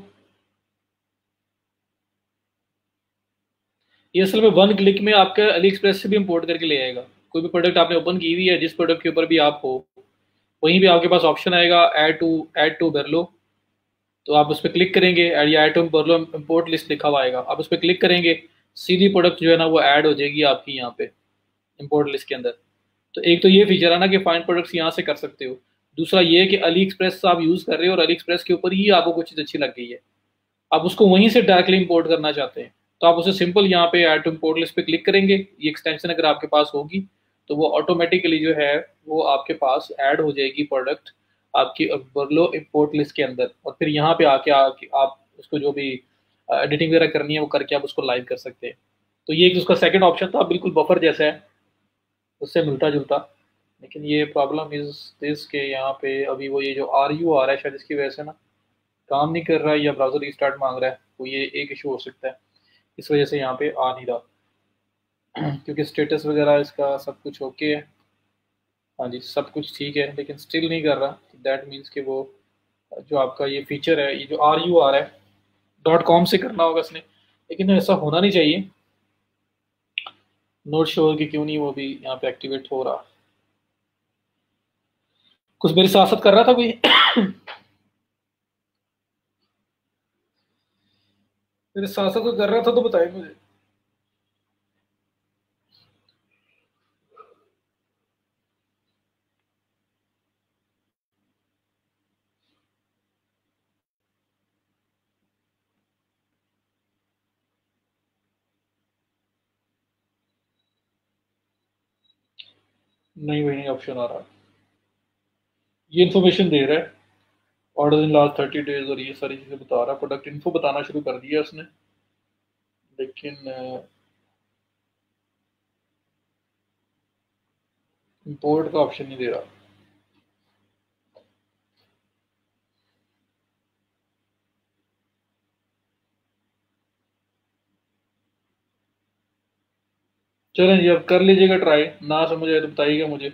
ये असल में वन क्लिक में आपका अली एक्सप्रेस से भी इंपोर्ट करके ले आएगा। कोई भी प्रोडक्ट आपने ओपन की हुई है, जिस प्रोडक्ट के ऊपर भी आप हो, वहीं भी आपके पास ऑप्शन आएगा ऐड टू बेरलो। तो आप उस पर क्लिक करेंगे, या add to Oberlo import list लिखा हुआ आएगा, आप उस पर क्लिक करेंगे, सीधी प्रोडक्ट जो है ना वो ऐड हो जाएगी आपकी यहाँ पे इंपोर्ट लिस्ट के अंदर। तो एक तो ये फीचर है ना कि फाइंड प्रोडक्ट्स यहाँ से कर सकते हो। दूसरा ये है कि अली एक्सप्रेस आप यूज़ कर रहे हो और अली एक्सप्रेस के ऊपर ही आपको कुछ चीज़ अच्छी लग गई है, आप उसको वहीं से डायरेक्टली इंपोर्ट करना चाहते हैं, तो आप उसे सिंपल यहाँ पे ऐड टू इंपोर्ट लिस्ट पे क्लिक करेंगे। ये एक्सटेंशन अगर आपके पास होगी तो वो ऑटोमेटिकली जो है वो आपके पास ऐड हो जाएगी प्रोडक्ट आपकी बर्लो इंपोर्ट लिस्ट के अंदर। और फिर यहाँ पे आके आप उसको जो भी एडिटिंग वगैरह करनी है वो करके आप उसको लाइव कर सकते हैं। तो ये एक उसका सेकंड ऑप्शन था, बिल्कुल बफर जैसा है, उससे मिलता जुलता। लेकिन ये प्रॉब्लम इज दिस के यहाँ पे अभी वो ये जो RU आ रहा है शायद इसकी वजह से ना काम नहीं कर रहा है, या ब्राउजर रिस्टार्ट मांग रहा है, तो ये एक इशू हो सकता है, इस वजह से यहाँ पे आ नहीं रहा। क्योंकि स्टेटस वगैरह इसका सब कुछ ओके है, हाँ जी सब कुछ ठीक है, लेकिन स्टिल नहीं कर रहा। दैट मीन्स कि वो जो आपका ये फीचर है, ये जो RU आ रहा है, .com से करना होगा इसने, लेकिन ऐसा होना नहीं चाहिए। नोट श्योर कि क्यों नहीं वो भी यहाँ पे एक्टिवेट हो रहा। कुछ मेरे साथ साथ कर रहा था कोई? मेरे साथ साथ कोई कर रहा था तो बताए मुझे। नहीं, वही नहीं ऑप्शन आ रहा। ये इन्फॉर्मेशन दे रहा है ऑर्डर इन लास्ट 30 डेज, और ये सारी चीज़ें बता रहा है। प्रोडक्ट इन्फो बताना शुरू कर दिया उसने, लेकिन इंपोर्ट का ऑप्शन नहीं दे रहा। चलें जी, अब कर लीजिएगा ट्राई, ना समझ आए तो बताइएगा मुझे।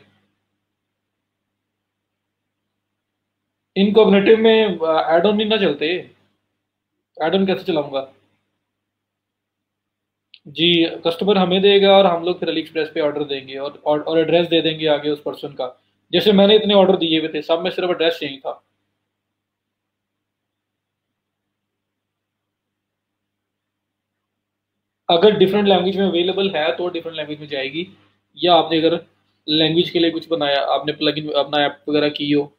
इनकॉग्निटिव में एड ऑन नहीं ना चलते, एड ऑन कैसे चलाऊंगा? जी, कस्टमर हमें देगा और हम लोग फिर अली एक्सप्रेस पे ऑर्डर देंगे, और एड्रेस दे देंगे आगे उस पर्सन का। जैसे मैंने इतने ऑर्डर दिए हुए थे, सब में सिर्फ एड्रेस चाहिए था। अगर डिफरेंट लैंग्वेज में अवेलेबल है तो डिफरेंट लैंग्वेज में जाएगी, या आपने अगर लैंग्वेज के लिए कुछ बनाया, आपने प्लगइन अपना ऐप वगैरह की हो,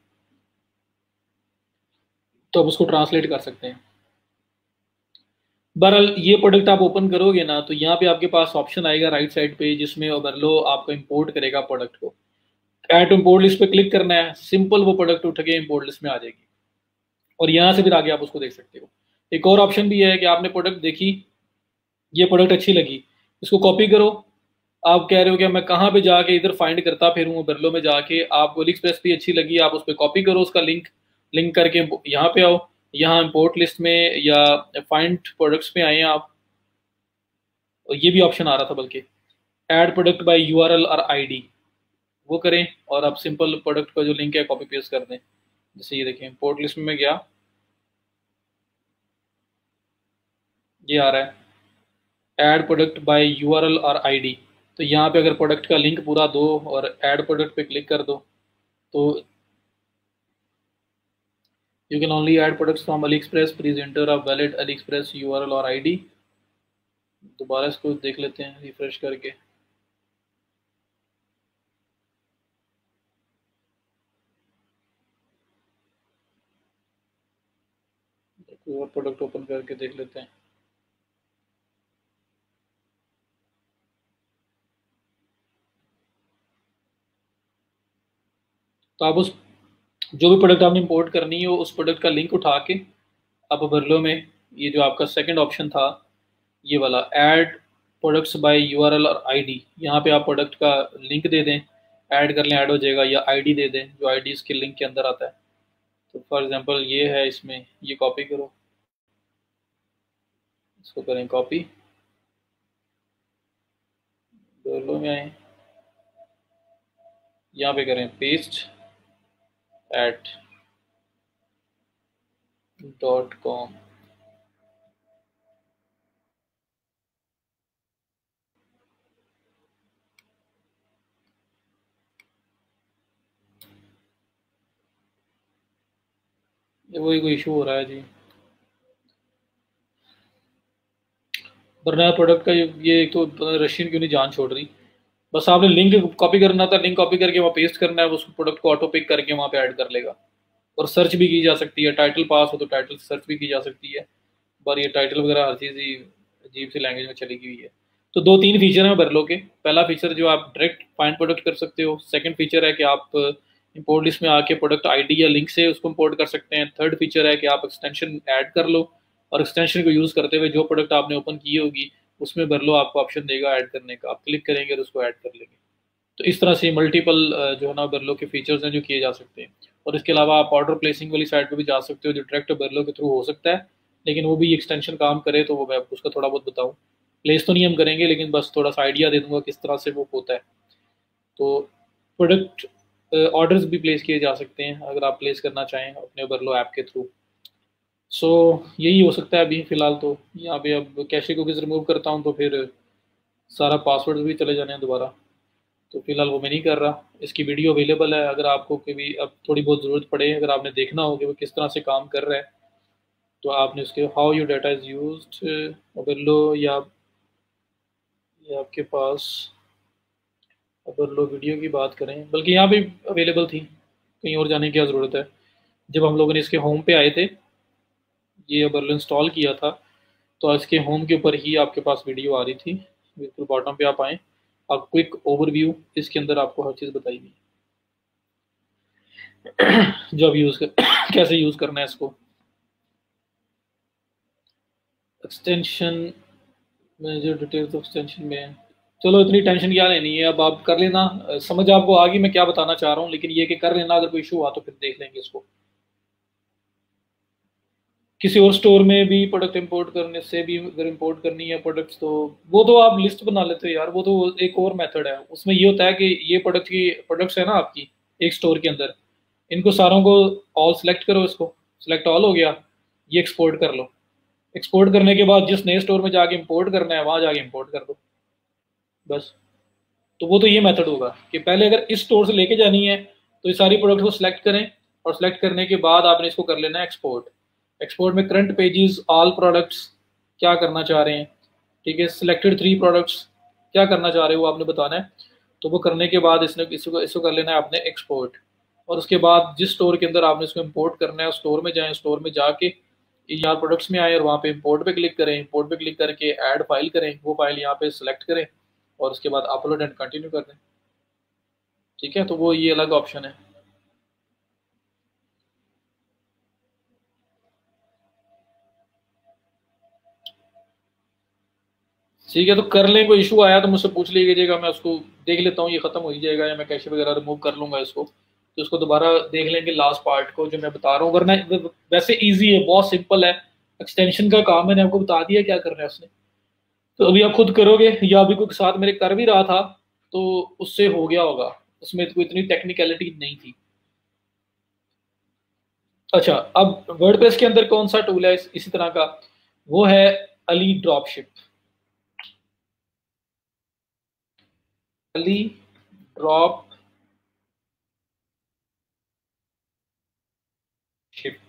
तो आप उसको ट्रांसलेट कर सकते हैं। बहरहाल ये प्रोडक्ट आप ओपन करोगे ना, तो यहाँ पे आपके पास ऑप्शन आएगा राइट साइड पे, जिसमें ओवरलो आपको इंपोर्ट करेगा प्रोडक्ट को। ऐड टू इंपोर्ट लिस्ट पे क्लिक करना है, सिंपल वो प्रोडक्ट उठ के इंपोर्ट लिस्ट में आ जाएगी, और यहाँ से फिर आगे आप उसको देख सकते हो। एक और ऑप्शन भी है कि आपने प्रोडक्ट देखी, ये प्रोडक्ट अच्छी लगी, इसको कॉपी करो। आप कह रहे हो कि मैं कहाँ पे जाके इधर फाइंड करता फिरूँ, बर्लो में जाके आपको अली एक्सप्रेस भी अच्छी लगी, आप उस पर कॉपी करो उसका लिंक, लिंक करके यहाँ पे आओ, यहाँ इंपोर्ट लिस्ट में या फाइंड प्रोडक्ट्स में आए आप, और ये भी ऑप्शन आ रहा था बल्कि, ऐड प्रोडक्ट बाय यूआरएल और आईडी, वो करें और आप सिंपल प्रोडक्ट का जो लिंक है कॉपी पेस्ट कर दें। जैसे ये देखें, इंपोर्ट लिस्ट में गया, ये आ रहा है ऐड प्रोडक्ट बाय यूआरएल और आईडी। तो यहाँ पे अगर प्रोडक्ट का लिंक पूरा दो और ऐड प्रोडक्ट पे क्लिक कर दो तो you can only add products from AliExpress, please enter a valid AliExpress URL और आईडी। दोबारा इसको देख लेते हैं रिफ्रेश करके। कोई और प्रोडक्ट ओपन करके देख लेते हैं। तो आप उस जो भी प्रोडक्ट आपने इंपोर्ट करनी है उस प्रोडक्ट का लिंक उठा के आप बर्लो में, ये जो आपका सेकंड ऑप्शन था ये वाला ऐड प्रोडक्ट्स बाय यूआरएल और आईडी, यहाँ पे आप प्रोडक्ट का लिंक दे दें, ऐड कर लें, ऐड हो जाएगा, या आईडी दे दें जो आईडी इसके लिंक के अंदर आता है। तो फॉर एग्जांपल ये है, इसमें ये कॉपी करो, इसको करें कॉपी, बर्लो में आए, यहाँ पे करें पेस्ट @.com। वही कोई इशू हो रहा है जी, वरना प्रोडक्ट का ये एक तो रशियन क्यों नहीं जान छोड़ रही। बस आपने लिंक कॉपी करना था, लिंक कॉपी करके वहाँ पेस्ट करना है, उस प्रोडक्ट को ऑटो पिक करके वहाँ पे ऐड कर लेगा। और सर्च भी की जा सकती है, टाइटल पास हो तो टाइटल सर्च भी की जा सकती है, पर ये टाइटल वगैरह हर चीज़ ही अजीब सी लैंग्वेज में चली गई है। तो दो तीन फीचर हैं बर्लो के। पहला फीचर जो आप डायरेक्ट फाइंड प्रोडक्ट कर सकते हो। सेकंड फीचर है कि आप इंपोर्ट लिस्ट में आके प्रोडक्ट आईडी या लिंक से उसको इंपोर्ट कर सकते हैं। थर्ड फीचर है कि आप एक्सटेंशन ऐड कर लो और एक्सटेंशन को यूज़ करते हुए जो प्रोडक्ट आपने ओपन की होगी उसमें बर्लो आपको ऑप्शन देगा ऐड करने का, आप क्लिक करेंगे और उसको ऐड कर लेंगे। तो इस तरह से मल्टीपल जो है ना बर्लो के फीचर्स हैं जो किए जा सकते हैं। और इसके अलावा आप ऑर्डर प्लेसिंग वाली साइड पे भी जा सकते हो जो डायरेक्ट बर्लो के थ्रू हो सकता है, लेकिन वो भी एक्सटेंशन काम करे तो वो मैं आपको उसका थोड़ा बहुत बताऊँ। प्लेस तो नहीं हम करेंगे लेकिन बस थोड़ा सा आइडिया दे दूंगा किस तरह से वो होता है। तो प्रोडक्ट ऑर्डर्स भी प्लेस किए जा सकते हैं अगर आप प्लेस करना चाहें अपने बर्लो ऐप के थ्रू। सो यही हो सकता है अभी फ़िलहाल। तो यहाँ पे अब कैशे कुकीज़ रिमूव करता हूँ तो फिर सारा पासवर्ड भी चले जाने हैं दोबारा, तो फिलहाल वो मैं नहीं कर रहा। इसकी वीडियो अवेलेबल है, अगर आपको कभी अब थोड़ी बहुत ज़रूरत पड़े, अगर आपने देखना हो कि वो किस तरह से काम कर रहा है, तो आपने उसके how your data is used Oberlo, या आपके पास अगर लो वीडियो की बात करें, बल्कि यहाँ भी अवेलेबल थी, कहीं और जाने की क्या ज़रूरत है। जब हम लोगों ने इसके होम पे आए थे, ये बर्लो इंस्टॉल किया था, तो इसके होम के ऊपर ही आपके पास वीडियो आ रही थी, बिल्कुल बॉटम पे आप आएँ, आप क्विक ओवरव्यू, इसके अंदर आपको हर चीज़ बताई गई जब यूज़ कर कैसे यूज़ करना है इसको। एक्सटेंशन मैनेजर डिटेल्स एक्सटेंशन में, चलो इतनी टेंशन क्या लेनी है, अब आप कर लेना, समझ आपको आ गई मैं क्या बताना चाह रहा हूँ, लेकिन ये कि कर लेना, अगर कोई इशू हुआ तो फिर देख लेंगे इसको। किसी और स्टोर में भी प्रोडक्ट इंपोर्ट करने से भी अगर इंपोर्ट करनी है प्रोडक्ट्स, तो वो तो आप लिस्ट बना लेते हो यार, वो तो एक और मेथड है। उसमें ये होता है कि ये प्रोडक्ट्स है ना आपकी एक स्टोर के अंदर, इनको सारों को ऑल सेलेक्ट करो, इसको सेलेक्ट ऑल हो गया, ये एक्सपोर्ट कर लो। एक्सपोर्ट करने के बाद जिस नए स्टोर में जाके इंपोर्ट करना है वहां जाके इंपोर्ट कर दो बस। तो वो तो ये मेथड होगा कि पहले अगर इस स्टोर से लेके जानी है तो ये सारी प्रोडक्ट को सिलेक्ट करें, और सिलेक्ट करने के बाद आपने इसको कर लेना है एक्सपोर्ट। एक्सपोर्ट में करंट पेजेस, ऑल प्रोडक्ट्स क्या करना चाह रहे हैं, ठीक है, सिलेक्टेड 3 प्रोडक्ट्स क्या करना चाह रहे हो वो आपने बताना है। तो वो करने के बाद इसको कर लेना है आपने एक्सपोर्ट। और उसके बाद जिस स्टोर के अंदर आपने इसको इंपोर्ट करना है उस स्टोर में जाएं, स्टोर में जाके यहाँ प्रोडक्ट्स में आए और वहाँ पे इंपोर्ट पे क्लिक करें, इंपोर्ट पे क्लिक करके ऐड फाइल करें, वो फाइल यहाँ पे सिलेक्ट करें और उसके बाद अपलोड एंड कंटिन्यू कर दें। ठीक है, तो वो ये अलग ऑप्शन है। ठीक है, तो कर लें, कोई इशू आया तो मुझसे पूछ लीजिएगा, मैं उसको देख लेता हूँ, ये खत्म हो ही जाएगा या मैं कैशे वगैरह रिमूव कर लूँगा इसको, तो उसको दोबारा देख लेंगे लास्ट पार्ट को जो मैं बता रहा हूँ। वरना वैसे ईजी है, बहुत सिंपल है, एक्सटेंशन का काम मैंने आपको बता दिया क्या करना है उसने। तो अभी आप खुद करोगे या अभी कोई साथ मेरे कर भी रहा था तो उससे हो गया होगा, उसमें कोई इतनी टेक्निकलिटी नहीं थी। अच्छा, अब वर्डप्रेस के अंदर कौन सा टूल है इसी तरह का, वो है AliDropship. AliDropship,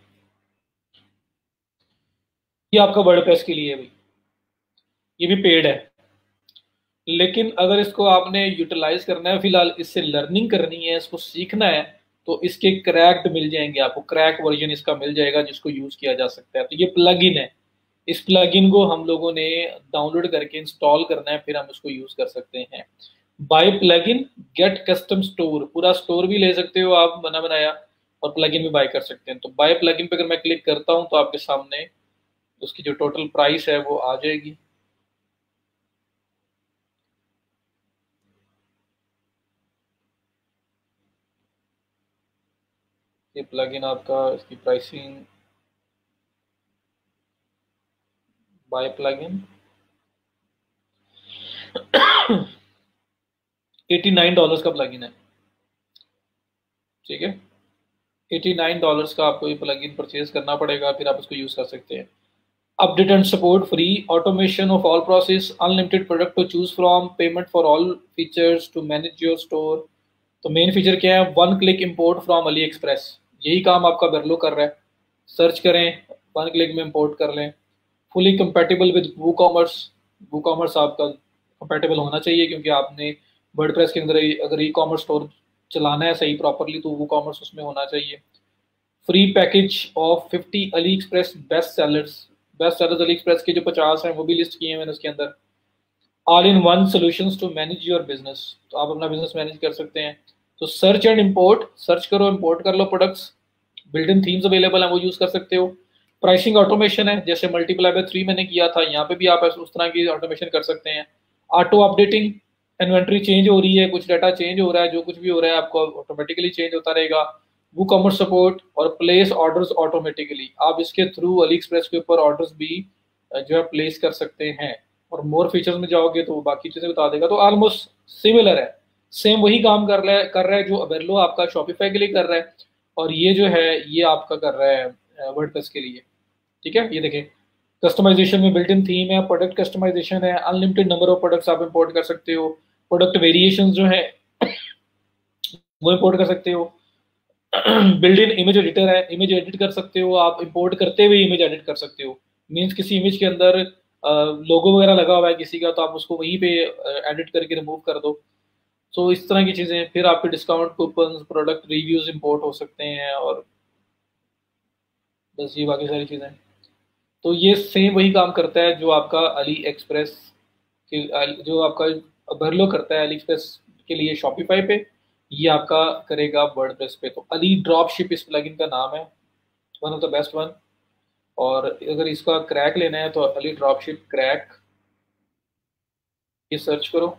ये आपका वर्डप्रेस के लिए है भाई, ये भी पेड है। लेकिन अगर इसको आपने यूटिलाइज करना है, फिलहाल इससे लर्निंग करनी है, इसको सीखना है, तो इसके क्रैक्ड मिल जाएंगे आपको, क्रैक वर्जन इसका मिल जाएगा जिसको यूज किया जा सकता है। तो ये प्लगइन है, इस प्लगइन को हम लोगों ने डाउनलोड करके इंस्टॉल करना है, फिर हम उसको यूज कर सकते हैं। Buy plugin get custom store, पूरा स्टोर भी ले सकते हो आप बना बनाया, और प्लगइन भी बाय कर सकते हैं। तो बाय प्लगइन पे अगर मैं क्लिक करता हूं तो आपके सामने उसकी जो टोटल प्राइस है वो आ जाएगी। ये प्लगइन आपका, इसकी प्राइसिंग बाय प्लगइन $89 का प्लगइन है, ठीक है। $89 का आपको ये प्लगइन परचेज करना पड़ेगा, फिर आप इसको यूज कर सकते हैं। Update and support free, automation of all process, unlimited product to choose from, payment for all features to manage your store. तो मेन फीचर क्या है, one click import from AliExpress, यही काम आपका बेरलो कर रहा है। सर्च करें, वन क्लिक में इंपोर्ट कर लें। Fully compatible with WooCommerce, WooCommerce आपका कंपेटेबल होना चाहिए, क्योंकि आपने वर्डप्रेस के अंदर अगर ई कॉमर्स स्टोर चलाना है सही प्रॉपरली तो वू कॉमर्स उसमें होना चाहिए। Free package of 50 AliExpress best sellers, best sellers AliExpress के जो 50 हैं वो भी लिस्ट किए हैं मैंने उसके अंदर। All in one solutions to manage your business, तो आप अपना बिजनेस मैनेज कर सकते हैं। तो सर्च एंड इंपोर्ट, सर्च करो इंपोर्ट कर लो products, built in themes available हैं वो यूज कर सकते हो। प्राइसिंग ऑटोमेशन है, जैसे मल्टीप्लाई बाय 3 मैंने किया था, यहाँ पे भी आप उस तरह की ऑटोमेशन कर सकते हैं। ऑटो अपडेटिंग, इन्वेंट्री चेंज हो रही है, कुछ डाटा चेंज हो रहा है, जो कुछ भी हो रहा है आपको ऑटोमेटिकली चेंज होता रहेगा। वो कॉमर्स सपोर्ट और प्लेस ऑर्डर्स ऑटोमेटिकली, आप इसके थ्रू अली एक्सप्रेस के ऊपर ऑर्डर्स भी जो है प्लेस कर सकते हैं। और मोर फीचर्स में जाओगे तो बाकी चीजें बता देगा। तो ऑलमोस्ट सिमिलर है, सेम वही काम कर रहा है जो अबेरलो आपका शॉपिफाई के लिए कर रहा है, और ये जो है ये आपका कर रहा है वर्डप्रेस के लिए, ठीक है। ये देखें, कस्टमाइजेशन में बिल्ट इन थीम है, प्रोडक्ट कस्टमाइजेशन है, अनलिमिटेड नंबर ऑफ प्रोडक्ट्स आप इंपोर्ट कर सकते हो, प्रोडक्ट वेरिएशंस जो है वो इंपोर्ट कर सकते हो। बिल्ड इन इमेज एडिटर है, इमेज एडिट कर सकते हो आप, इंपोर्ट करते हुए इमेज एडिट कर सकते हो। मींस किसी इमेज के अंदर लोगो वगैरह लगा हुआ है किसी का, तो आप उसको वहीं पे एडिट करके रिमूव कर दो। सो इस तरह की चीज़ें, फिर आपके discount coupon, product reviews import हो सकते हैं, और बस ये बाकी सारी चीज़ें। तो ये सेम वही काम करता है जो आपका अली एक्सप्रेस के, जो आपका बर्लो करता है अली एक्सप्रेस के लिए शॉपिफाई पे, ये आपका करेगा वर्डप्रेस पे। तो अली ड्रॉप शिप इस प्लगइन का नाम है, one of the best one. और अगर इसका क्रैक लेना है तो अली ड्रॉप शिप क्रैक, ये सर्च करो।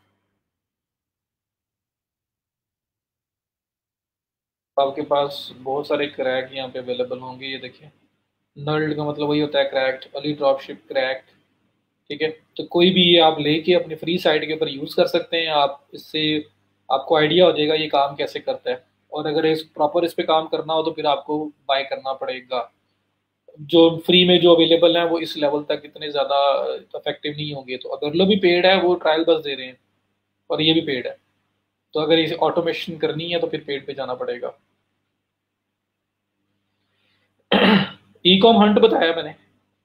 आपके पास बहुत सारे क्रैक यहाँ पे अवेलेबल होंगे, ये देखिए। नल्ड का मतलब वही होता है cracked, AliDropship cracked, ठीक है। तो कोई भी ये आप लेके अपनी फ्री साइट के ऊपर यूज़ कर सकते हैं आप, इससे आपको आइडिया हो जाएगा ये काम कैसे करता है। और अगर इस प्रॉपर इस पे काम करना हो तो फिर आपको बाय करना पड़ेगा। जो फ्री में जो अवेलेबल है वो इस लेवल तक इतने ज़्यादा इफेक्टिव नहीं होंगे। तो अगर लो भी पेड है, वो ट्रायल बस दे रहे हैं, और ये भी पेड है। तो अगर इसे ऑटोमेशन करनी है तो फिर पेड पे जाना पड़ेगा। ई कॉम हंट बताया मैंने,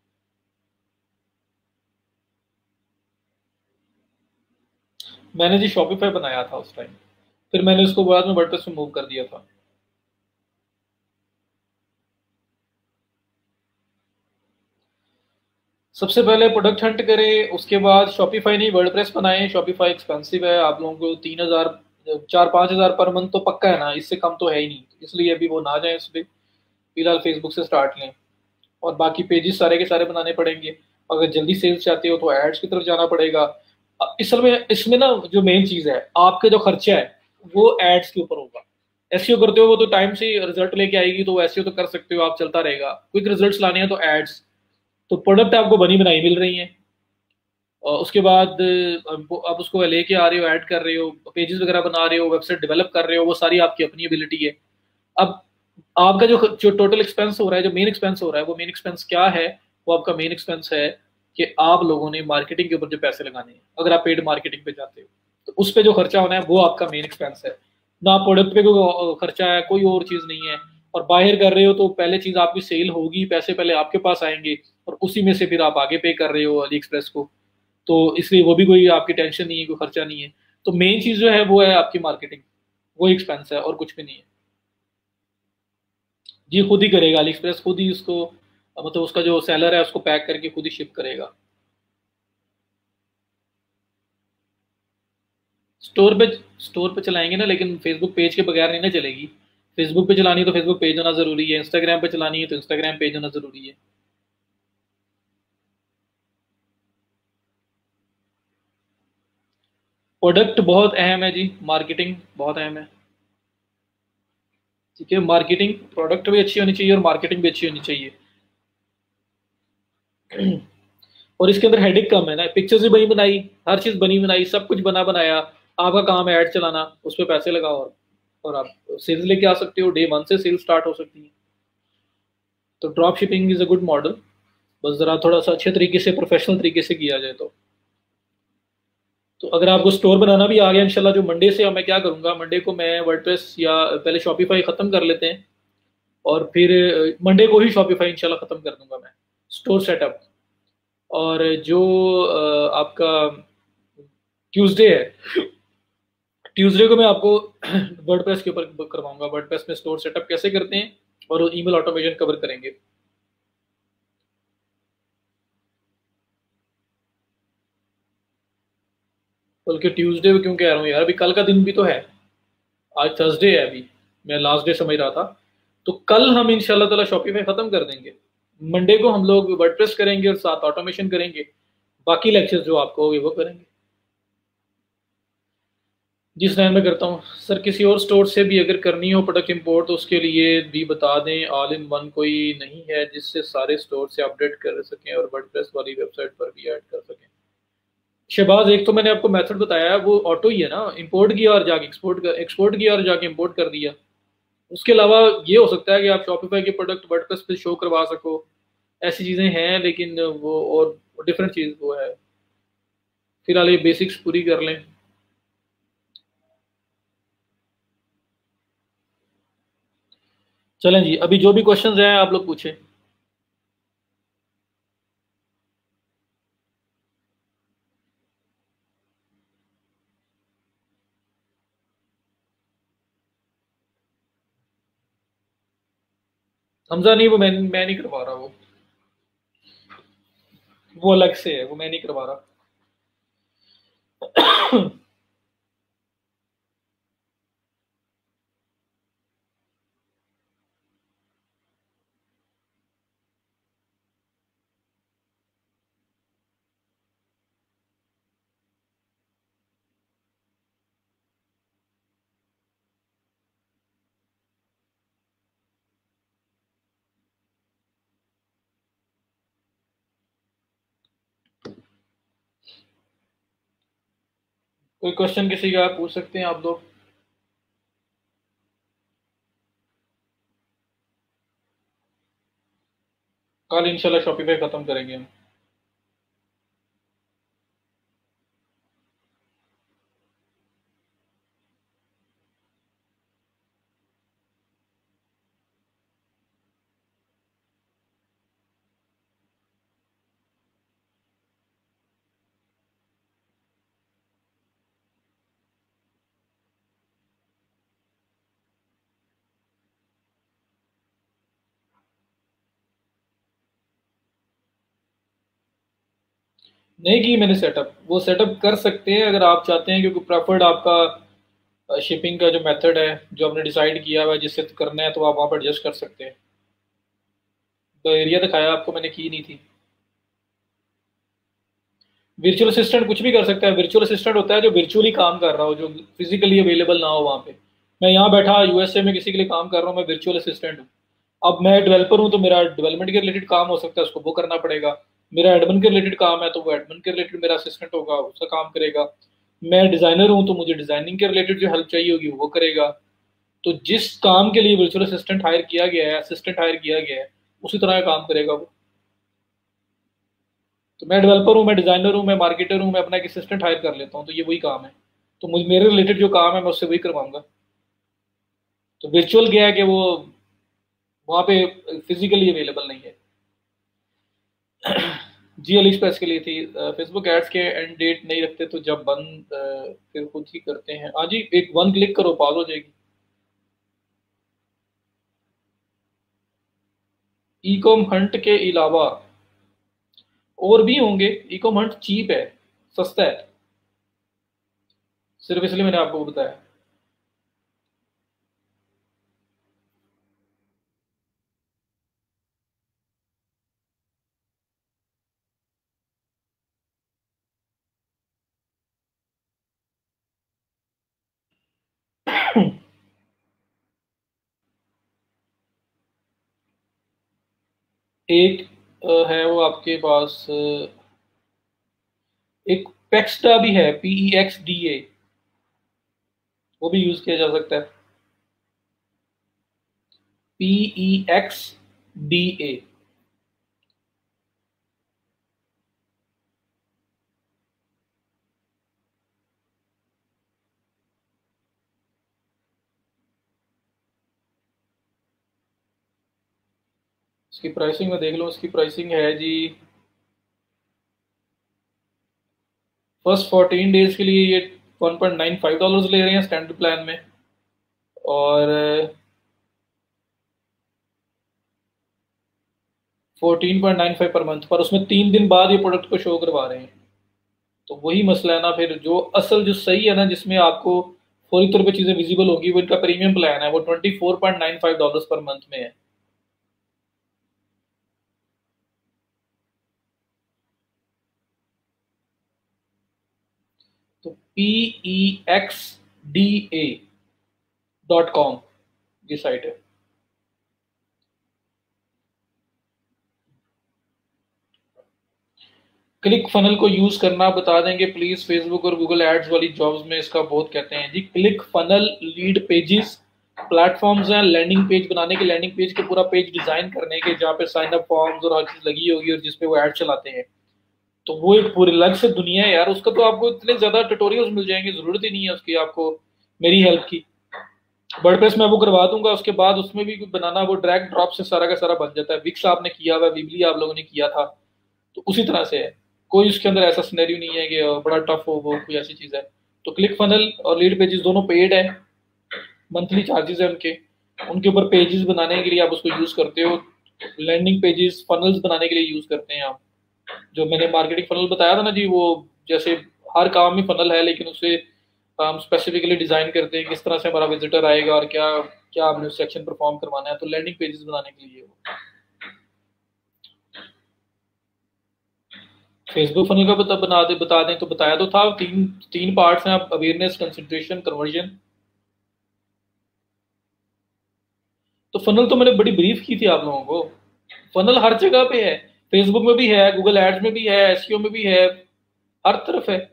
मैंने जी शॉपिफाई बनाया था उस टाइम, फिर मैंने उसको बाद में वर्डप्रेस में मूव कर दिया था। सबसे पहले प्रोडक्ट हंट करें, उसके बाद शॉपिफाई नहीं वर्डप्रेस बनाएं। शॉपिफाई एक्सपेंसिव है, आप लोगों को 3,000 4-5 हज़ार पर मंथ तो पक्का है ना, इससे कम तो है ही नहीं, इसलिए अभी वो ना जाए इस पर, फिलहाल फेसबुक से स्टार्ट लें। और बाकी पेजेस सारे के सारे बनाने पड़ेंगे। अगर जल्दी सेल्स चाहते हो तो एड्स की तरफ जाना पड़ेगा। इसल में इसमें ना जो मेन चीज़ है, आपका जो खर्चा है वो एड्स के ऊपर होगा। एसईओ करते हो वो तो टाइम से रिजल्ट लेके आएगी, तो एसईओ तो कर सकते हो आप, चलता रहेगा। क्विक रिजल्ट्स लाने हैं तो एड्स, तो प्रोडक्ट आपको बनी बनाई मिल रही है, उसके बाद आप उसको लेके आ रहे हो, ऐड कर रहे हो, पेजेस वगैरह बना रहे हो, वेबसाइट डेवलप कर रहे हो, वो सारी आपकी अपनी एबिलिटी है। अब आपका जो टोटल एक्सपेंस हो रहा है, जो मेन एक्सपेंस हो रहा है, वो मेन एक्सपेंस क्या है? वो आपका मेन एक्सपेंस है कि आप लोगों ने मार्केटिंग के ऊपर जो पैसे लगाने हैं। अगर आप पेड मार्केटिंग पे जाते हो तो उस पर जो खर्चा होना है वो आपका मेन एक्सपेंस है। ना प्रोडक्ट पे कोई खर्चा है, कोई और चीज़ नहीं है। और बाहर कर रहे हो तो पहले चीज़ आपकी सेल होगी, पैसे पहले आपके पास आएंगे और उसी में से फिर आप आगे पे कर रहे हो अली एक्सप्रेस को। तो इसलिए वो भी कोई आपकी टेंशन नहीं है, कोई खर्चा नहीं है। तो मेन चीज़ जो है वो है आपकी मार्केटिंग, वो एक्सपेंस है और कुछ भी नहीं है। जी खुद ही करेगा अली एक्सप्रेस, खुद ही उसको मतलब उसका जो सेलर है उसको पैक करके खुद ही शिप करेगा। स्टोर पे स्टोर पे चलाएंगे ना, लेकिन फेसबुक पेज के बगैर नहीं ना चलेगी। फेसबुक पे चलानी है तो फेसबुक पेज होना जरूरी है, इंस्टाग्राम पे चलानी है तो इंस्टाग्राम पेज होना जरूरी है। प्रोडक्ट बहुत अहम है जी, मार्केटिंग बहुत अहम है। ठीक है, मार्केटिंग, प्रोडक्ट भी अच्छी होनी चाहिए और मार्केटिंग भी अच्छी होनी चाहिए। और इसके अंदर हेडिक कम है ना, पिक्चर्स भी बनी बनाई, हर चीज बनी बनाई, सब कुछ बना बनाया। आपका काम है ऐड चलाना, उस पर पैसे लगाओ और आप सेल्स लेके आ सकते हो। डे 1 से सेल्स स्टार्ट हो सकती है। तो drop shipping is a good model, बस ज़रा थोड़ा सा अच्छे तरीके से, प्रोफेशनल तरीके से किया जाए तो अगर आपको स्टोर बनाना भी आ गया इंशाल्लाह, जो मंडे से, मैं क्या करूँगा, मंडे को मैं वर्डप्रेस या पहले शॉपिफाई ख़त्म कर लेते हैं और फिर मंडे को ही शॉपिफाई इंशाल्लाह ख़त्म कर दूंगा मैं, स्टोर सेटअप। और जो आपका ट्यूसडे है, ट्यूसडे को मैं आपको वर्डप्रेस के ऊपर करवाऊंगा, वर्डप्रेस में स्टोर सेटअप कैसे करते हैं और ईमेल ऑटोमेशन कवर करेंगे। बल्कि ट्यूसडे क्यों कह रहा हूँ यार, अभी कल का दिन भी तो है, आज थर्सडे है अभी, मैं लास्ट डे समझ रहा था। तो कल हम इंशाल्लाह ताला शॉपिफाई खत्म कर देंगे। मंडे को हम लोग वर्डप्रेस करेंगे और साथ ऑटोमेशन करेंगे। बाकी लेक्चर्स जो आपको होंगे वो करेंगे। जिस टाइम में करता हूँ सर, किसी और स्टोर से भी अगर करनी हो प्रोडक्ट इंपोर्ट तो उसके लिए भी बता दें। ऑल इन वन कोई नहीं है जिससे सारे स्टोर से अपडेट कर सकें और वर्डप्रेस वाली वेबसाइट पर भी ऐड कर सकें। शहबाज, एक तो मैंने आपको मेथड बताया है, वो ऑटो ही है ना, इंपोर्ट किया और जाके एक्सपोर्ट किया और जाके इंपोर्ट कर दिया। उसके अलावा ये हो सकता है कि आप शॉपिफाई के प्रोडक्ट वर्डप्रेस पे शो करवा सको, ऐसी चीज़ें हैं, लेकिन वो और डिफरेंट चीज़ वो है। फिलहाल ये बेसिक्स पूरी कर लें। चलें जी, अभी जो भी क्वेश्चंस हैं आप लोग पूछें। हमजा नहीं, वो मैं नहीं करवा रहा, वो अलग से है, वो मैं नहीं करवा रहा। कोई क्वेश्चन किसी का पूछ सकते हैं आप लोग। कल इंशाल्लाह शॉपिफाई खत्म करेंगे हम। नहीं की मैंने सेटअप, वो सेटअप कर सकते हैं अगर आप चाहते हैं, क्योंकि प्रेफर्ड आपका शिपिंग का जो मेथड है जो आपने डिसाइड किया हुआ है जिससे करना है, तो आप वहाँ पर एडजस्ट कर सकते हैं। तो एरिया दिखाया आपको मैंने, की नहीं थी। वर्चुअल असिस्टेंट कुछ भी कर सकता है। वर्चुअल असिस्टेंट होता है जो वर्चुअली काम कर रहा हो, जो फिजिकली अवेलेबल ना हो वहाँ पे। मैं यहाँ बैठा यूएसए में किसी के लिए काम कर रहा हूँ, मैं वर्चुअल असिस्टेंट हूँ। अब मैं डेवलपर हूँ तो मेरा डेवलपमेंट के रिलेटेड काम हो सकता है, उसको वो करना पड़ेगा। मेरा एडमिन के रिलेटेड काम है तो वो एडमिन के रिलेटेड मेरा असिस्टेंट होगा, उसका काम करेगा। मैं डिज़ाइनर हूँ तो मुझे डिज़ाइनिंग के रिलेटेड जो हेल्प चाहिए होगी वो करेगा। तो जिस काम के लिए वर्चुअल असिस्टेंट हायर किया गया है, असिस्टेंट हायर किया गया है, उसी तरह का काम करेगा वो। तो मैं डेवलपर हूँ, मैं डिज़ाइनर हूँ, मैं मार्केटर हूँ, मैं अपना एक असिस्टेंट हायर कर लेता हूँ, तो ये वही काम है। तो मुझे मेरे रिलेटेड जो काम है मैं उससे वही करवाऊंगा। तो वर्चुअल क्या है कि वो वहाँ पे फिजिकली अवेलेबल नहीं है। जी अली एक्सप्रेस के लिए थी। फेसबुक एड्स के एंड डेट नहीं रखते तो जब बंद फिर खुद ही करते हैं। हाँ जी, एक वन क्लिक करो पास हो जाएगी। ई कॉम हंट के अलावा और भी होंगे। ई कॉम हंट चीप है, सस्ता है, सिर्फ इसलिए मैंने आपको बताया। एक है वो आपके पास एक पेक्सडा भी है, PEXDA, वो भी यूज किया जा सकता है। PEXDA। इसकी प्राइसिंग में देख लो, इसकी प्राइसिंग है जी फर्स्ट 14 डेज के लिए ये $1.95 ले रहे हैं स्टैंडर्ड प्लान में। और 14.95 पर मंथ, पर उसमें 3 दिन बाद ये प्रोडक्ट को शो करवा रहे हैं। तो वही मसला है ना, फिर जो असल जो सही है ना, जिसमें आपको फौरी तौर पे चीज़ें विजिबल होगी, वो इनका प्रीमियम प्लान है, वो $24.95 पर मंथ में है। तो PEXDA.com ये साइट है। क्लिक फनल को यूज करना बता देंगे प्लीज। फेसबुक और गूगल एड्स वाली जॉब्स में इसका बहुत कहते हैं जी। Click funnel lead pages platforms हैं लैंडिंग पेज बनाने के, लैंडिंग पेज के पूरा पेज डिजाइन करने के, जहाँ पे साइन अप फॉर्म्स और हर चीज लगी होगी और जिसपे वो ऐड चलाते हैं। तो वो एक पूरी अलग से दुनिया है यार, उसका तो आपको इतने ज्यादा ट्यूटोरियल्स मिल जाएंगे, जरूरत ही नहीं है उसकी आपको मेरी हेल्प की। वर्डप्रेस में वो करवा दूंगा, उसके बाद उसमें भी बनाना, वो ड्रैग ड्रॉप से सारा का सारा बन जाता है। विक्स आपने किया हुआ, विबली आप लोगों ने किया था, तो उसी तरह से है। कोई उसके अंदर ऐसा सिनेरियो नहीं है कि बड़ा टफ हो, वो कोई ऐसी चीज है। तो क्लिक फनल और लीड पेजेस दोनों पेड है, मंथली चार्जेस है उनके। उनके ऊपर पेजेस बनाने के लिए आप उसको यूज करते हो, लैंडिंग पेजेस फनल्स बनाने के लिए यूज करते हैं आप। जो मैंने मार्केटिंग फनल बताया था ना जी, वो जैसे हर काम में फनल है, लेकिन उसे हम स्पेसिफिकली डिजाइन करते हैं किस तरह से हमारा विजिटर आएगा और क्या क्या हमने सेक्शन परफॉर्म करवाना है। तो लैंडिंग पेजेस बनाने के लिए वो फेसबुक फनल का बता दें तो बताया तो था। तीन तीन पार्ट्स हैं, अवेयरनेस, कंसिडरेशन, कन्वर्जन। तो फनल तो मैंने बड़ी ब्रीफ की थी आप लोगों को। फनल हर जगह पे है, फेसबुक में भी है, गूगल एड्स में भी है, एसईओ में भी है, हर तरफ है।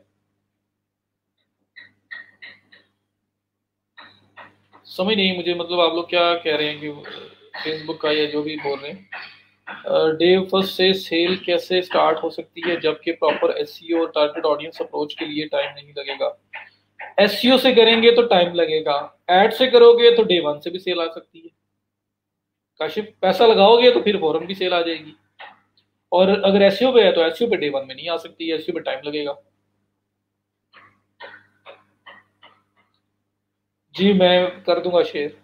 समझ नहीं मुझे, मतलब आप लोग क्या कह रहे हैं कि फेसबुक का या जो भी बोल रहे हैं। डे फर्स्ट से सेल कैसे स्टार्ट हो सकती है जबकि प्रॉपर एसईओ और टारगेट ऑडियंस अप्रोच के लिए टाइम नहीं लगेगा? एसईओ से करेंगे तो टाइम लगेगा, एड से करोगे तो डे वन से भी सेल आ सकती है। काशिफ पैसा लगाओगे तो फिर फौरन भी सेल आ जाएगी, और अगर एसईओ पे है तो एसईओ पे डे वन में नहीं आ सकती, एसईओ पे टाइम लगेगा। जी मैं कर दूंगा शेयर।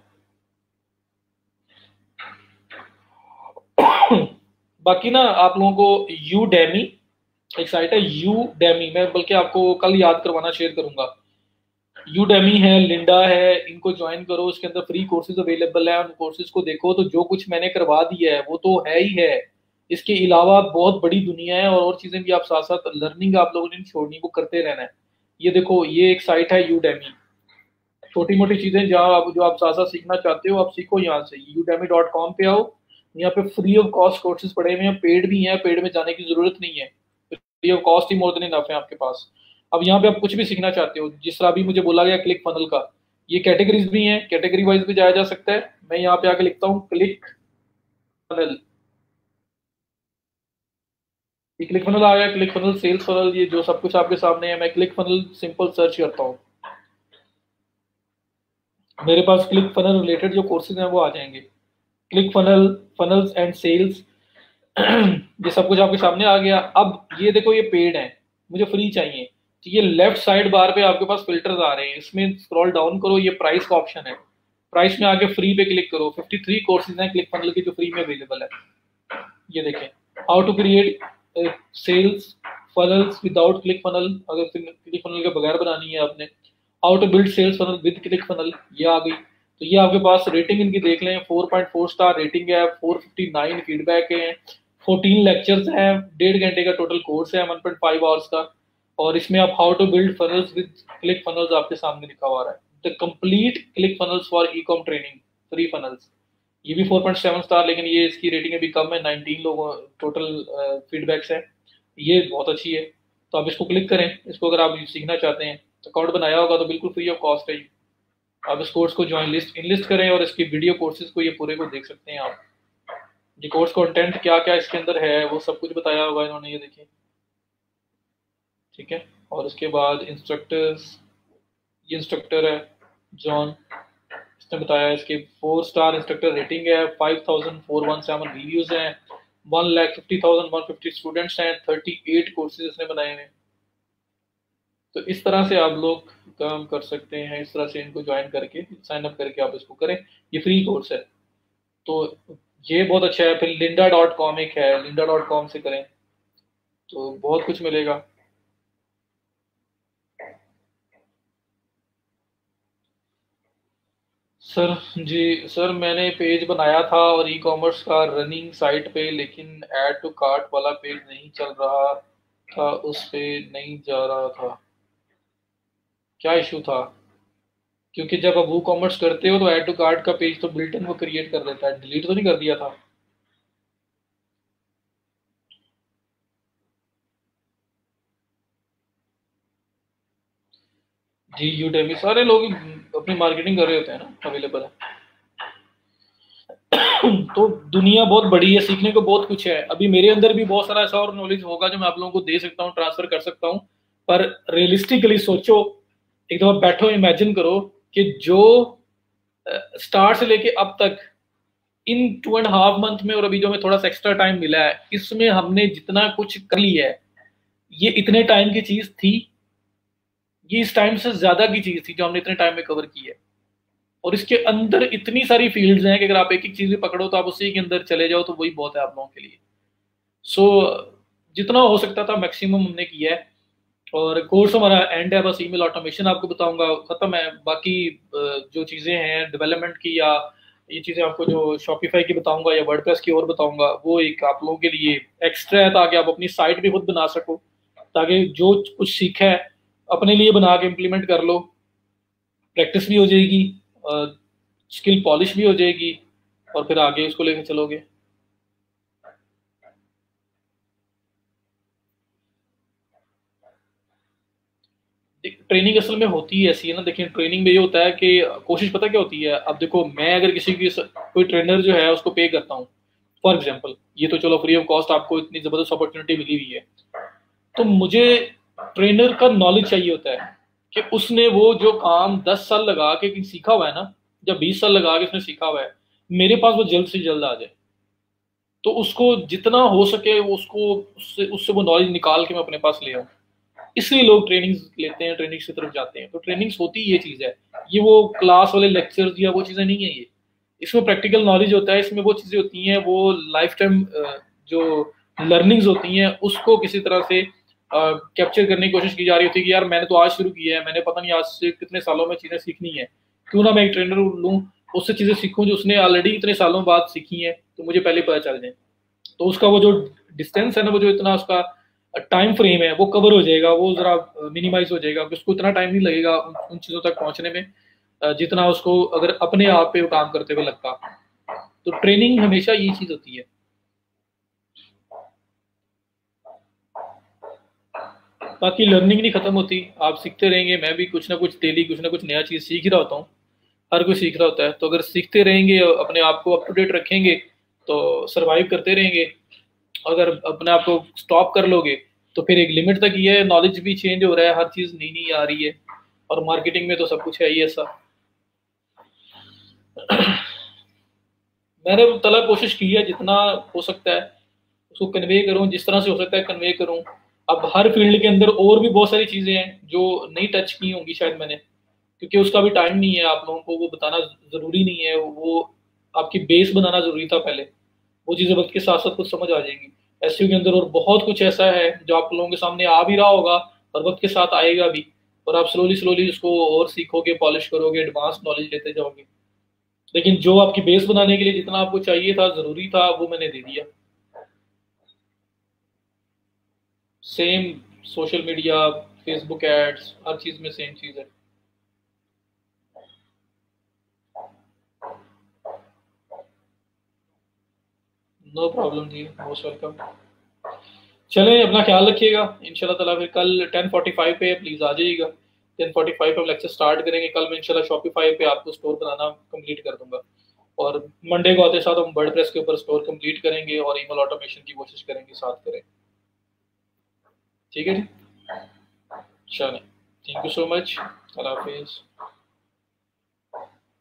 बाकी ना आप लोगों को यू डेमी एक साइट है, यू डेमी, मैं बल्कि आपको कल याद करवाना शेयर करूंगा। यू डेमी है, लिंडा है, इनको ज्वाइन करो, उसके अंदर फ्री कोर्सेज अवेलेबल है, उन कोर्सेज को देखो। तो जो कुछ मैंने करवा दिया है वो तो है ही है, इसके अलावा बहुत बड़ी दुनिया है, और चीजें भी आप साथ साथ लर्निंग आप लोगों ने नहीं छोड़नी, वो करते रहना है। ये देखो ये एक साइट है यू डेमी, छोटी मोटी चीजें जहाँ आप जो आप साथ साथ सीखना चाहते हो आप सीखो यहाँ से। udemy.com पे आओ, यहाँ पे फ्री ऑफ कॉस्ट कोर्सेज पड़े हुए हैं, पेड भी हैं, पेड में जाने की जरूरत नहीं है, फ्री ऑफ कॉस्ट ही मोर देन इनफ है आपके पास। अब यहाँ पे आप कुछ भी सीखना चाहते हो, जिस तरह अभी मुझे बोला गया क्लिक फनल का, ये कैटेगरीज भी हैं, कैटेगरी वाइज भी जाया जा सकता है। मैं यहाँ पे आके लिखता हूँ क्लिक फनल, ये क्लिक फनल आ गया, क्लिक फनल, सेल्स फनल, ये जो सब कुछ आपके सामने है। मैं क्लिक फनल सिंपल सर्च करता हूँ, मेरे पास क्लिक फनल रिलेटेड जो कोर्सेज हैं वो आ जाएंगे। Click funnel, funnels and sales, ये सब कुछ आपके सामने आ गया। अब ये देखो, ये पेड है, मुझे फ्री चाहिए, तो ये लेफ्ट साइड बार पे आपके पास फिल्टर्स आ रहे हैं, इसमें स्क्रॉल डाउन करो, ये प्राइस का ऑप्शन है, प्राइस में आके फ्री पे क्लिक करो। 53 कोर्सेज हैं क्लिक फनल के जो फ्री में अवेलेबल है। ये देखें, how to create sales funnels without click funnel, अगर क्लिक फनल के बगैर बनानी है आपने। How to build sales funnel with click funnel, ये आ गई। तो ये आपके पास रेटिंग इनकी देख लें, 4.4 स्टार रेटिंग है, 459 फीडबैक है, 14 लेक्चर्स हैं, 1.5 घंटे का टोटल कोर्स है, 1.5 आवर्स का। और इसमें आप how to build funnels with click funnels आपके सामने लिखा हुआ है, the complete click funnels for ecom training, free funnels. ये भी 4.7 स्टार, लेकिन ये इसकी रेटिंग अभी कम है, 19 लोगों टोटल फीडबैक्स है, ये बहुत अच्छी है। तो आप इसको क्लिक करें, इसको अगर आप सीखना चाहते हैं, अकाउंट बनाया होगा तो बिल्कुल फ्री ऑफ कॉस्ट है। आप इस कोर्स को ज्वाइन लिस्ट इनलिस्ट करें और इसकी वीडियो कोर्सेज को ये पूरे को देख सकते हैं आप। ये कोर्स कंटेंट क्या क्या इसके अंदर है वो सब कुछ बताया होगा इन्होंने, ये देखिए, ठीक है। और उसके बाद इंस्ट्रक्टर्स, ये इंस्ट्रक्टर है जॉन, इसने बताया, इसके 4 स्टार इंस्ट्रक्टर रेटिंग है, 5417 रिव्यूज हैं, 1,50,150 स्टूडेंट्स हैं, 38 कोर्सेज इसने बनाए हैं। तो इस तरह से आप लोग काम कर सकते हैं, इस तरह से इनको ज्वाइन करके साइन अप करके आप इसको करें, ये फ्री कोर्स है। तो ये बहुत अच्छा है। फिर linda.com एक है, linda.com से करें तो बहुत कुछ मिलेगा। सर जी, सर मैंने पेज बनाया था और ई कॉमर्स का रनिंग साइट पे, लेकिन ऐड टू कार्ट वाला पेज नहीं चल रहा था, उस पे नहीं जा रहा था, क्या इशू था? क्योंकि जब आप वो कॉमर्स करते हो तो ऐड टू कार्ट का पेज तो बिल्ट इन वो क्रिएट कर देता है, डिलीट तो नहीं कर दिया था? जी, यूडेमी, सारे लोग अपनी मार्केटिंग कर रहे होते हैं ना, अवेलेबल है। तो दुनिया बहुत बड़ी है, सीखने को बहुत कुछ है। अभी मेरे अंदर भी बहुत सारा ऐसा और नॉलेज होगा जो मैं आप लोगों को दे सकता हूँ, ट्रांसफर कर सकता हूँ। पर रियलिस्टिकली सोचो, एक दफा बैठो, इमेजिन करो कि जो स्टार्ट से लेके अब तक इन 2.5 मंथ में, और अभी जो हमें थोड़ा सा एक्स्ट्रा टाइम मिला है, इसमें हमने जितना कुछ कर लिया है, ये इतने टाइम की चीज थी, ये इस टाइम से ज्यादा की चीज थी जो हमने इतने टाइम में कवर की है। और इसके अंदर इतनी सारी फील्ड्स हैं कि अगर आप एक एक चीज भी पकड़ो तो आप उसी के अंदर चले जाओ तो वही बहुत है आप लोगों के लिए। सो जितना हो सकता था मैक्सिमम हमने किया है। और कोर्स हमारा एंड है, बस ईमेल ऑटोमेशन आपको बताऊंगा, खत्म है। बाकी जो चीज़ें हैं डेवलपमेंट की, या ये चीज़ें आपको जो शॉपिफाई की बताऊंगा या वर्डप्रेस की और बताऊंगा, वो एक आप लोगों के लिए एक्स्ट्रा है, ताकि आप अपनी साइट भी खुद बना सको, ताकि जो कुछ सीखा है अपने लिए बना के इम्प्लीमेंट कर लो, प्रैक्टिस भी हो जाएगी, स्किल पॉलिश भी हो जाएगी, और फिर आगे उसको लेकर चलोगे। ट्रेनिंग असल में होती है ऐसी है ना, देखिए ट्रेनिंग में ये होता है कि कोशिश पता क्या होती है। अब देखो, मैं अगर किसी की कोई ट्रेनर जो है उसको पे करता हूँ, फॉर एग्जांपल, ये तो चलो फ्री ऑफ कॉस्ट आपको इतनी जबरदस्त अपॉर्चुनिटी मिली हुई है, तो मुझे ट्रेनर का नॉलेज चाहिए होता है कि उसने वो जो काम 10 साल लगा के सीखा हुआ है ना, या 20 साल लगा के उसने सीखा हुआ है, मेरे पास वो जल्द से जल्द आ जाए। तो उसको जितना हो सके उसको उससे वो नॉलेज निकाल के मैं अपने पास ले आऊँ, इसलिए लोग ट्रेनिंग लेते हैं, ट्रेनिंग की तरफ जाते हैं। तो ट्रेनिंग्स होती ये चीज़ है, ये वो क्लास वाले लेक्चर्स या वो चीज़ें नहीं है ये, इसमें प्रैक्टिकल नॉलेज होता है, इसमें वो चीज़ें होती हैं, वो लाइफ टाइम जो लर्निंग्स होती हैं उसको किसी तरह से कैप्चर करने की कोशिश की जा रही होती है कि यार मैंने तो आज शुरू किया है, मैंने पता नहीं आज से कितने सालों में चीज़ें सीखनी है, क्यों ना मैं एक ट्रेनर लूँ, उससे चीज़ें सीखूँ जो उसने ऑलरेडी इतने सालों बाद सीखी हैं, तो मुझे पहले पता चल जाए। तो उसका वो जो डिस्टेंस है ना, वो जो इतना उसका टाइम फ्रेम है वो कवर हो जाएगा, वो जरा मिनिमाइज हो जाएगा, उसको इतना टाइम नहीं लगेगा उन चीज़ों तक पहुंचने में जितना उसको अगर अपने आप पे वो काम करते हुए लगता। तो ट्रेनिंग हमेशा ये चीज़ होती है। बाकी लर्निंग नहीं ख़त्म होती, आप सीखते रहेंगे, मैं भी कुछ ना कुछ डेली कुछ ना कुछ नया चीज़ सीख ही रहा होता हूँ, हर कोई सीख रहा होता है। तो अगर सीखते रहेंगे, अपने आप को अप टू डेट रखेंगे, तो सर्वाइव करते रहेंगे। अगर अपने आप को स्टॉप कर लोगे तो फिर एक लिमिट तक ये है, नॉलेज भी चेंज हो रहा है, हर चीज़ नई नई आ रही है, और मार्केटिंग में तो सब कुछ है ही ऐसा। मैंने तलब कोशिश की है जितना हो सकता है उसको कन्वे करूँ, जिस तरह से हो सकता है कन्वे करूँ। अब हर फील्ड के अंदर और भी बहुत सारी चीज़ें हैं जो नहीं टच की होंगी शायद मैंने, क्योंकि उसका भी टाइम नहीं है, आप लोगों को वो बताना ज़रूरी नहीं है, वो आपकी बेस बनाना ज़रूरी था पहले। वो चीज़ें वक्त के साथ साथ कुछ समझ आ जाएंगी। एसईओ के अंदर और बहुत कुछ ऐसा है जो आप लोगों के सामने आ भी रहा होगा और वक्त के साथ आएगा भी, और आप स्लोली स्लोली उसको और सीखोगे, पॉलिश करोगे, एडवांस नॉलेज लेते जाओगे। लेकिन जो आपकी बेस बनाने के लिए जितना आपको चाहिए था, ज़रूरी था, वो मैंने दे दिया। Same social media, Facebook ads, हर चीज़ में सेम चीज़ है। नो प्रॉब्लम जी, मोस्ट वेलकम। चलें, अपना ख्याल रखिएगा। इंशाल्लाह ताला फिर कल 10:45 पे प्लीज़ आ जाइएगा। 10:45 पे हम लेक्चर स्टार्ट करेंगे। कल मैं इंशाल्लाह शॉपिफाई पे आपको स्टोर बनाना कंप्लीट कर दूंगा, और मंडे को आते साथ हम वर्डप्रेस के ऊपर स्टोर कंप्लीट करेंगे और ईमेल ऑटोमेशन की कोशिश करेंगे, साथ करें। ठीक है जी, चलें, थैंक यू सो मच, अल्लाह हाफिज़।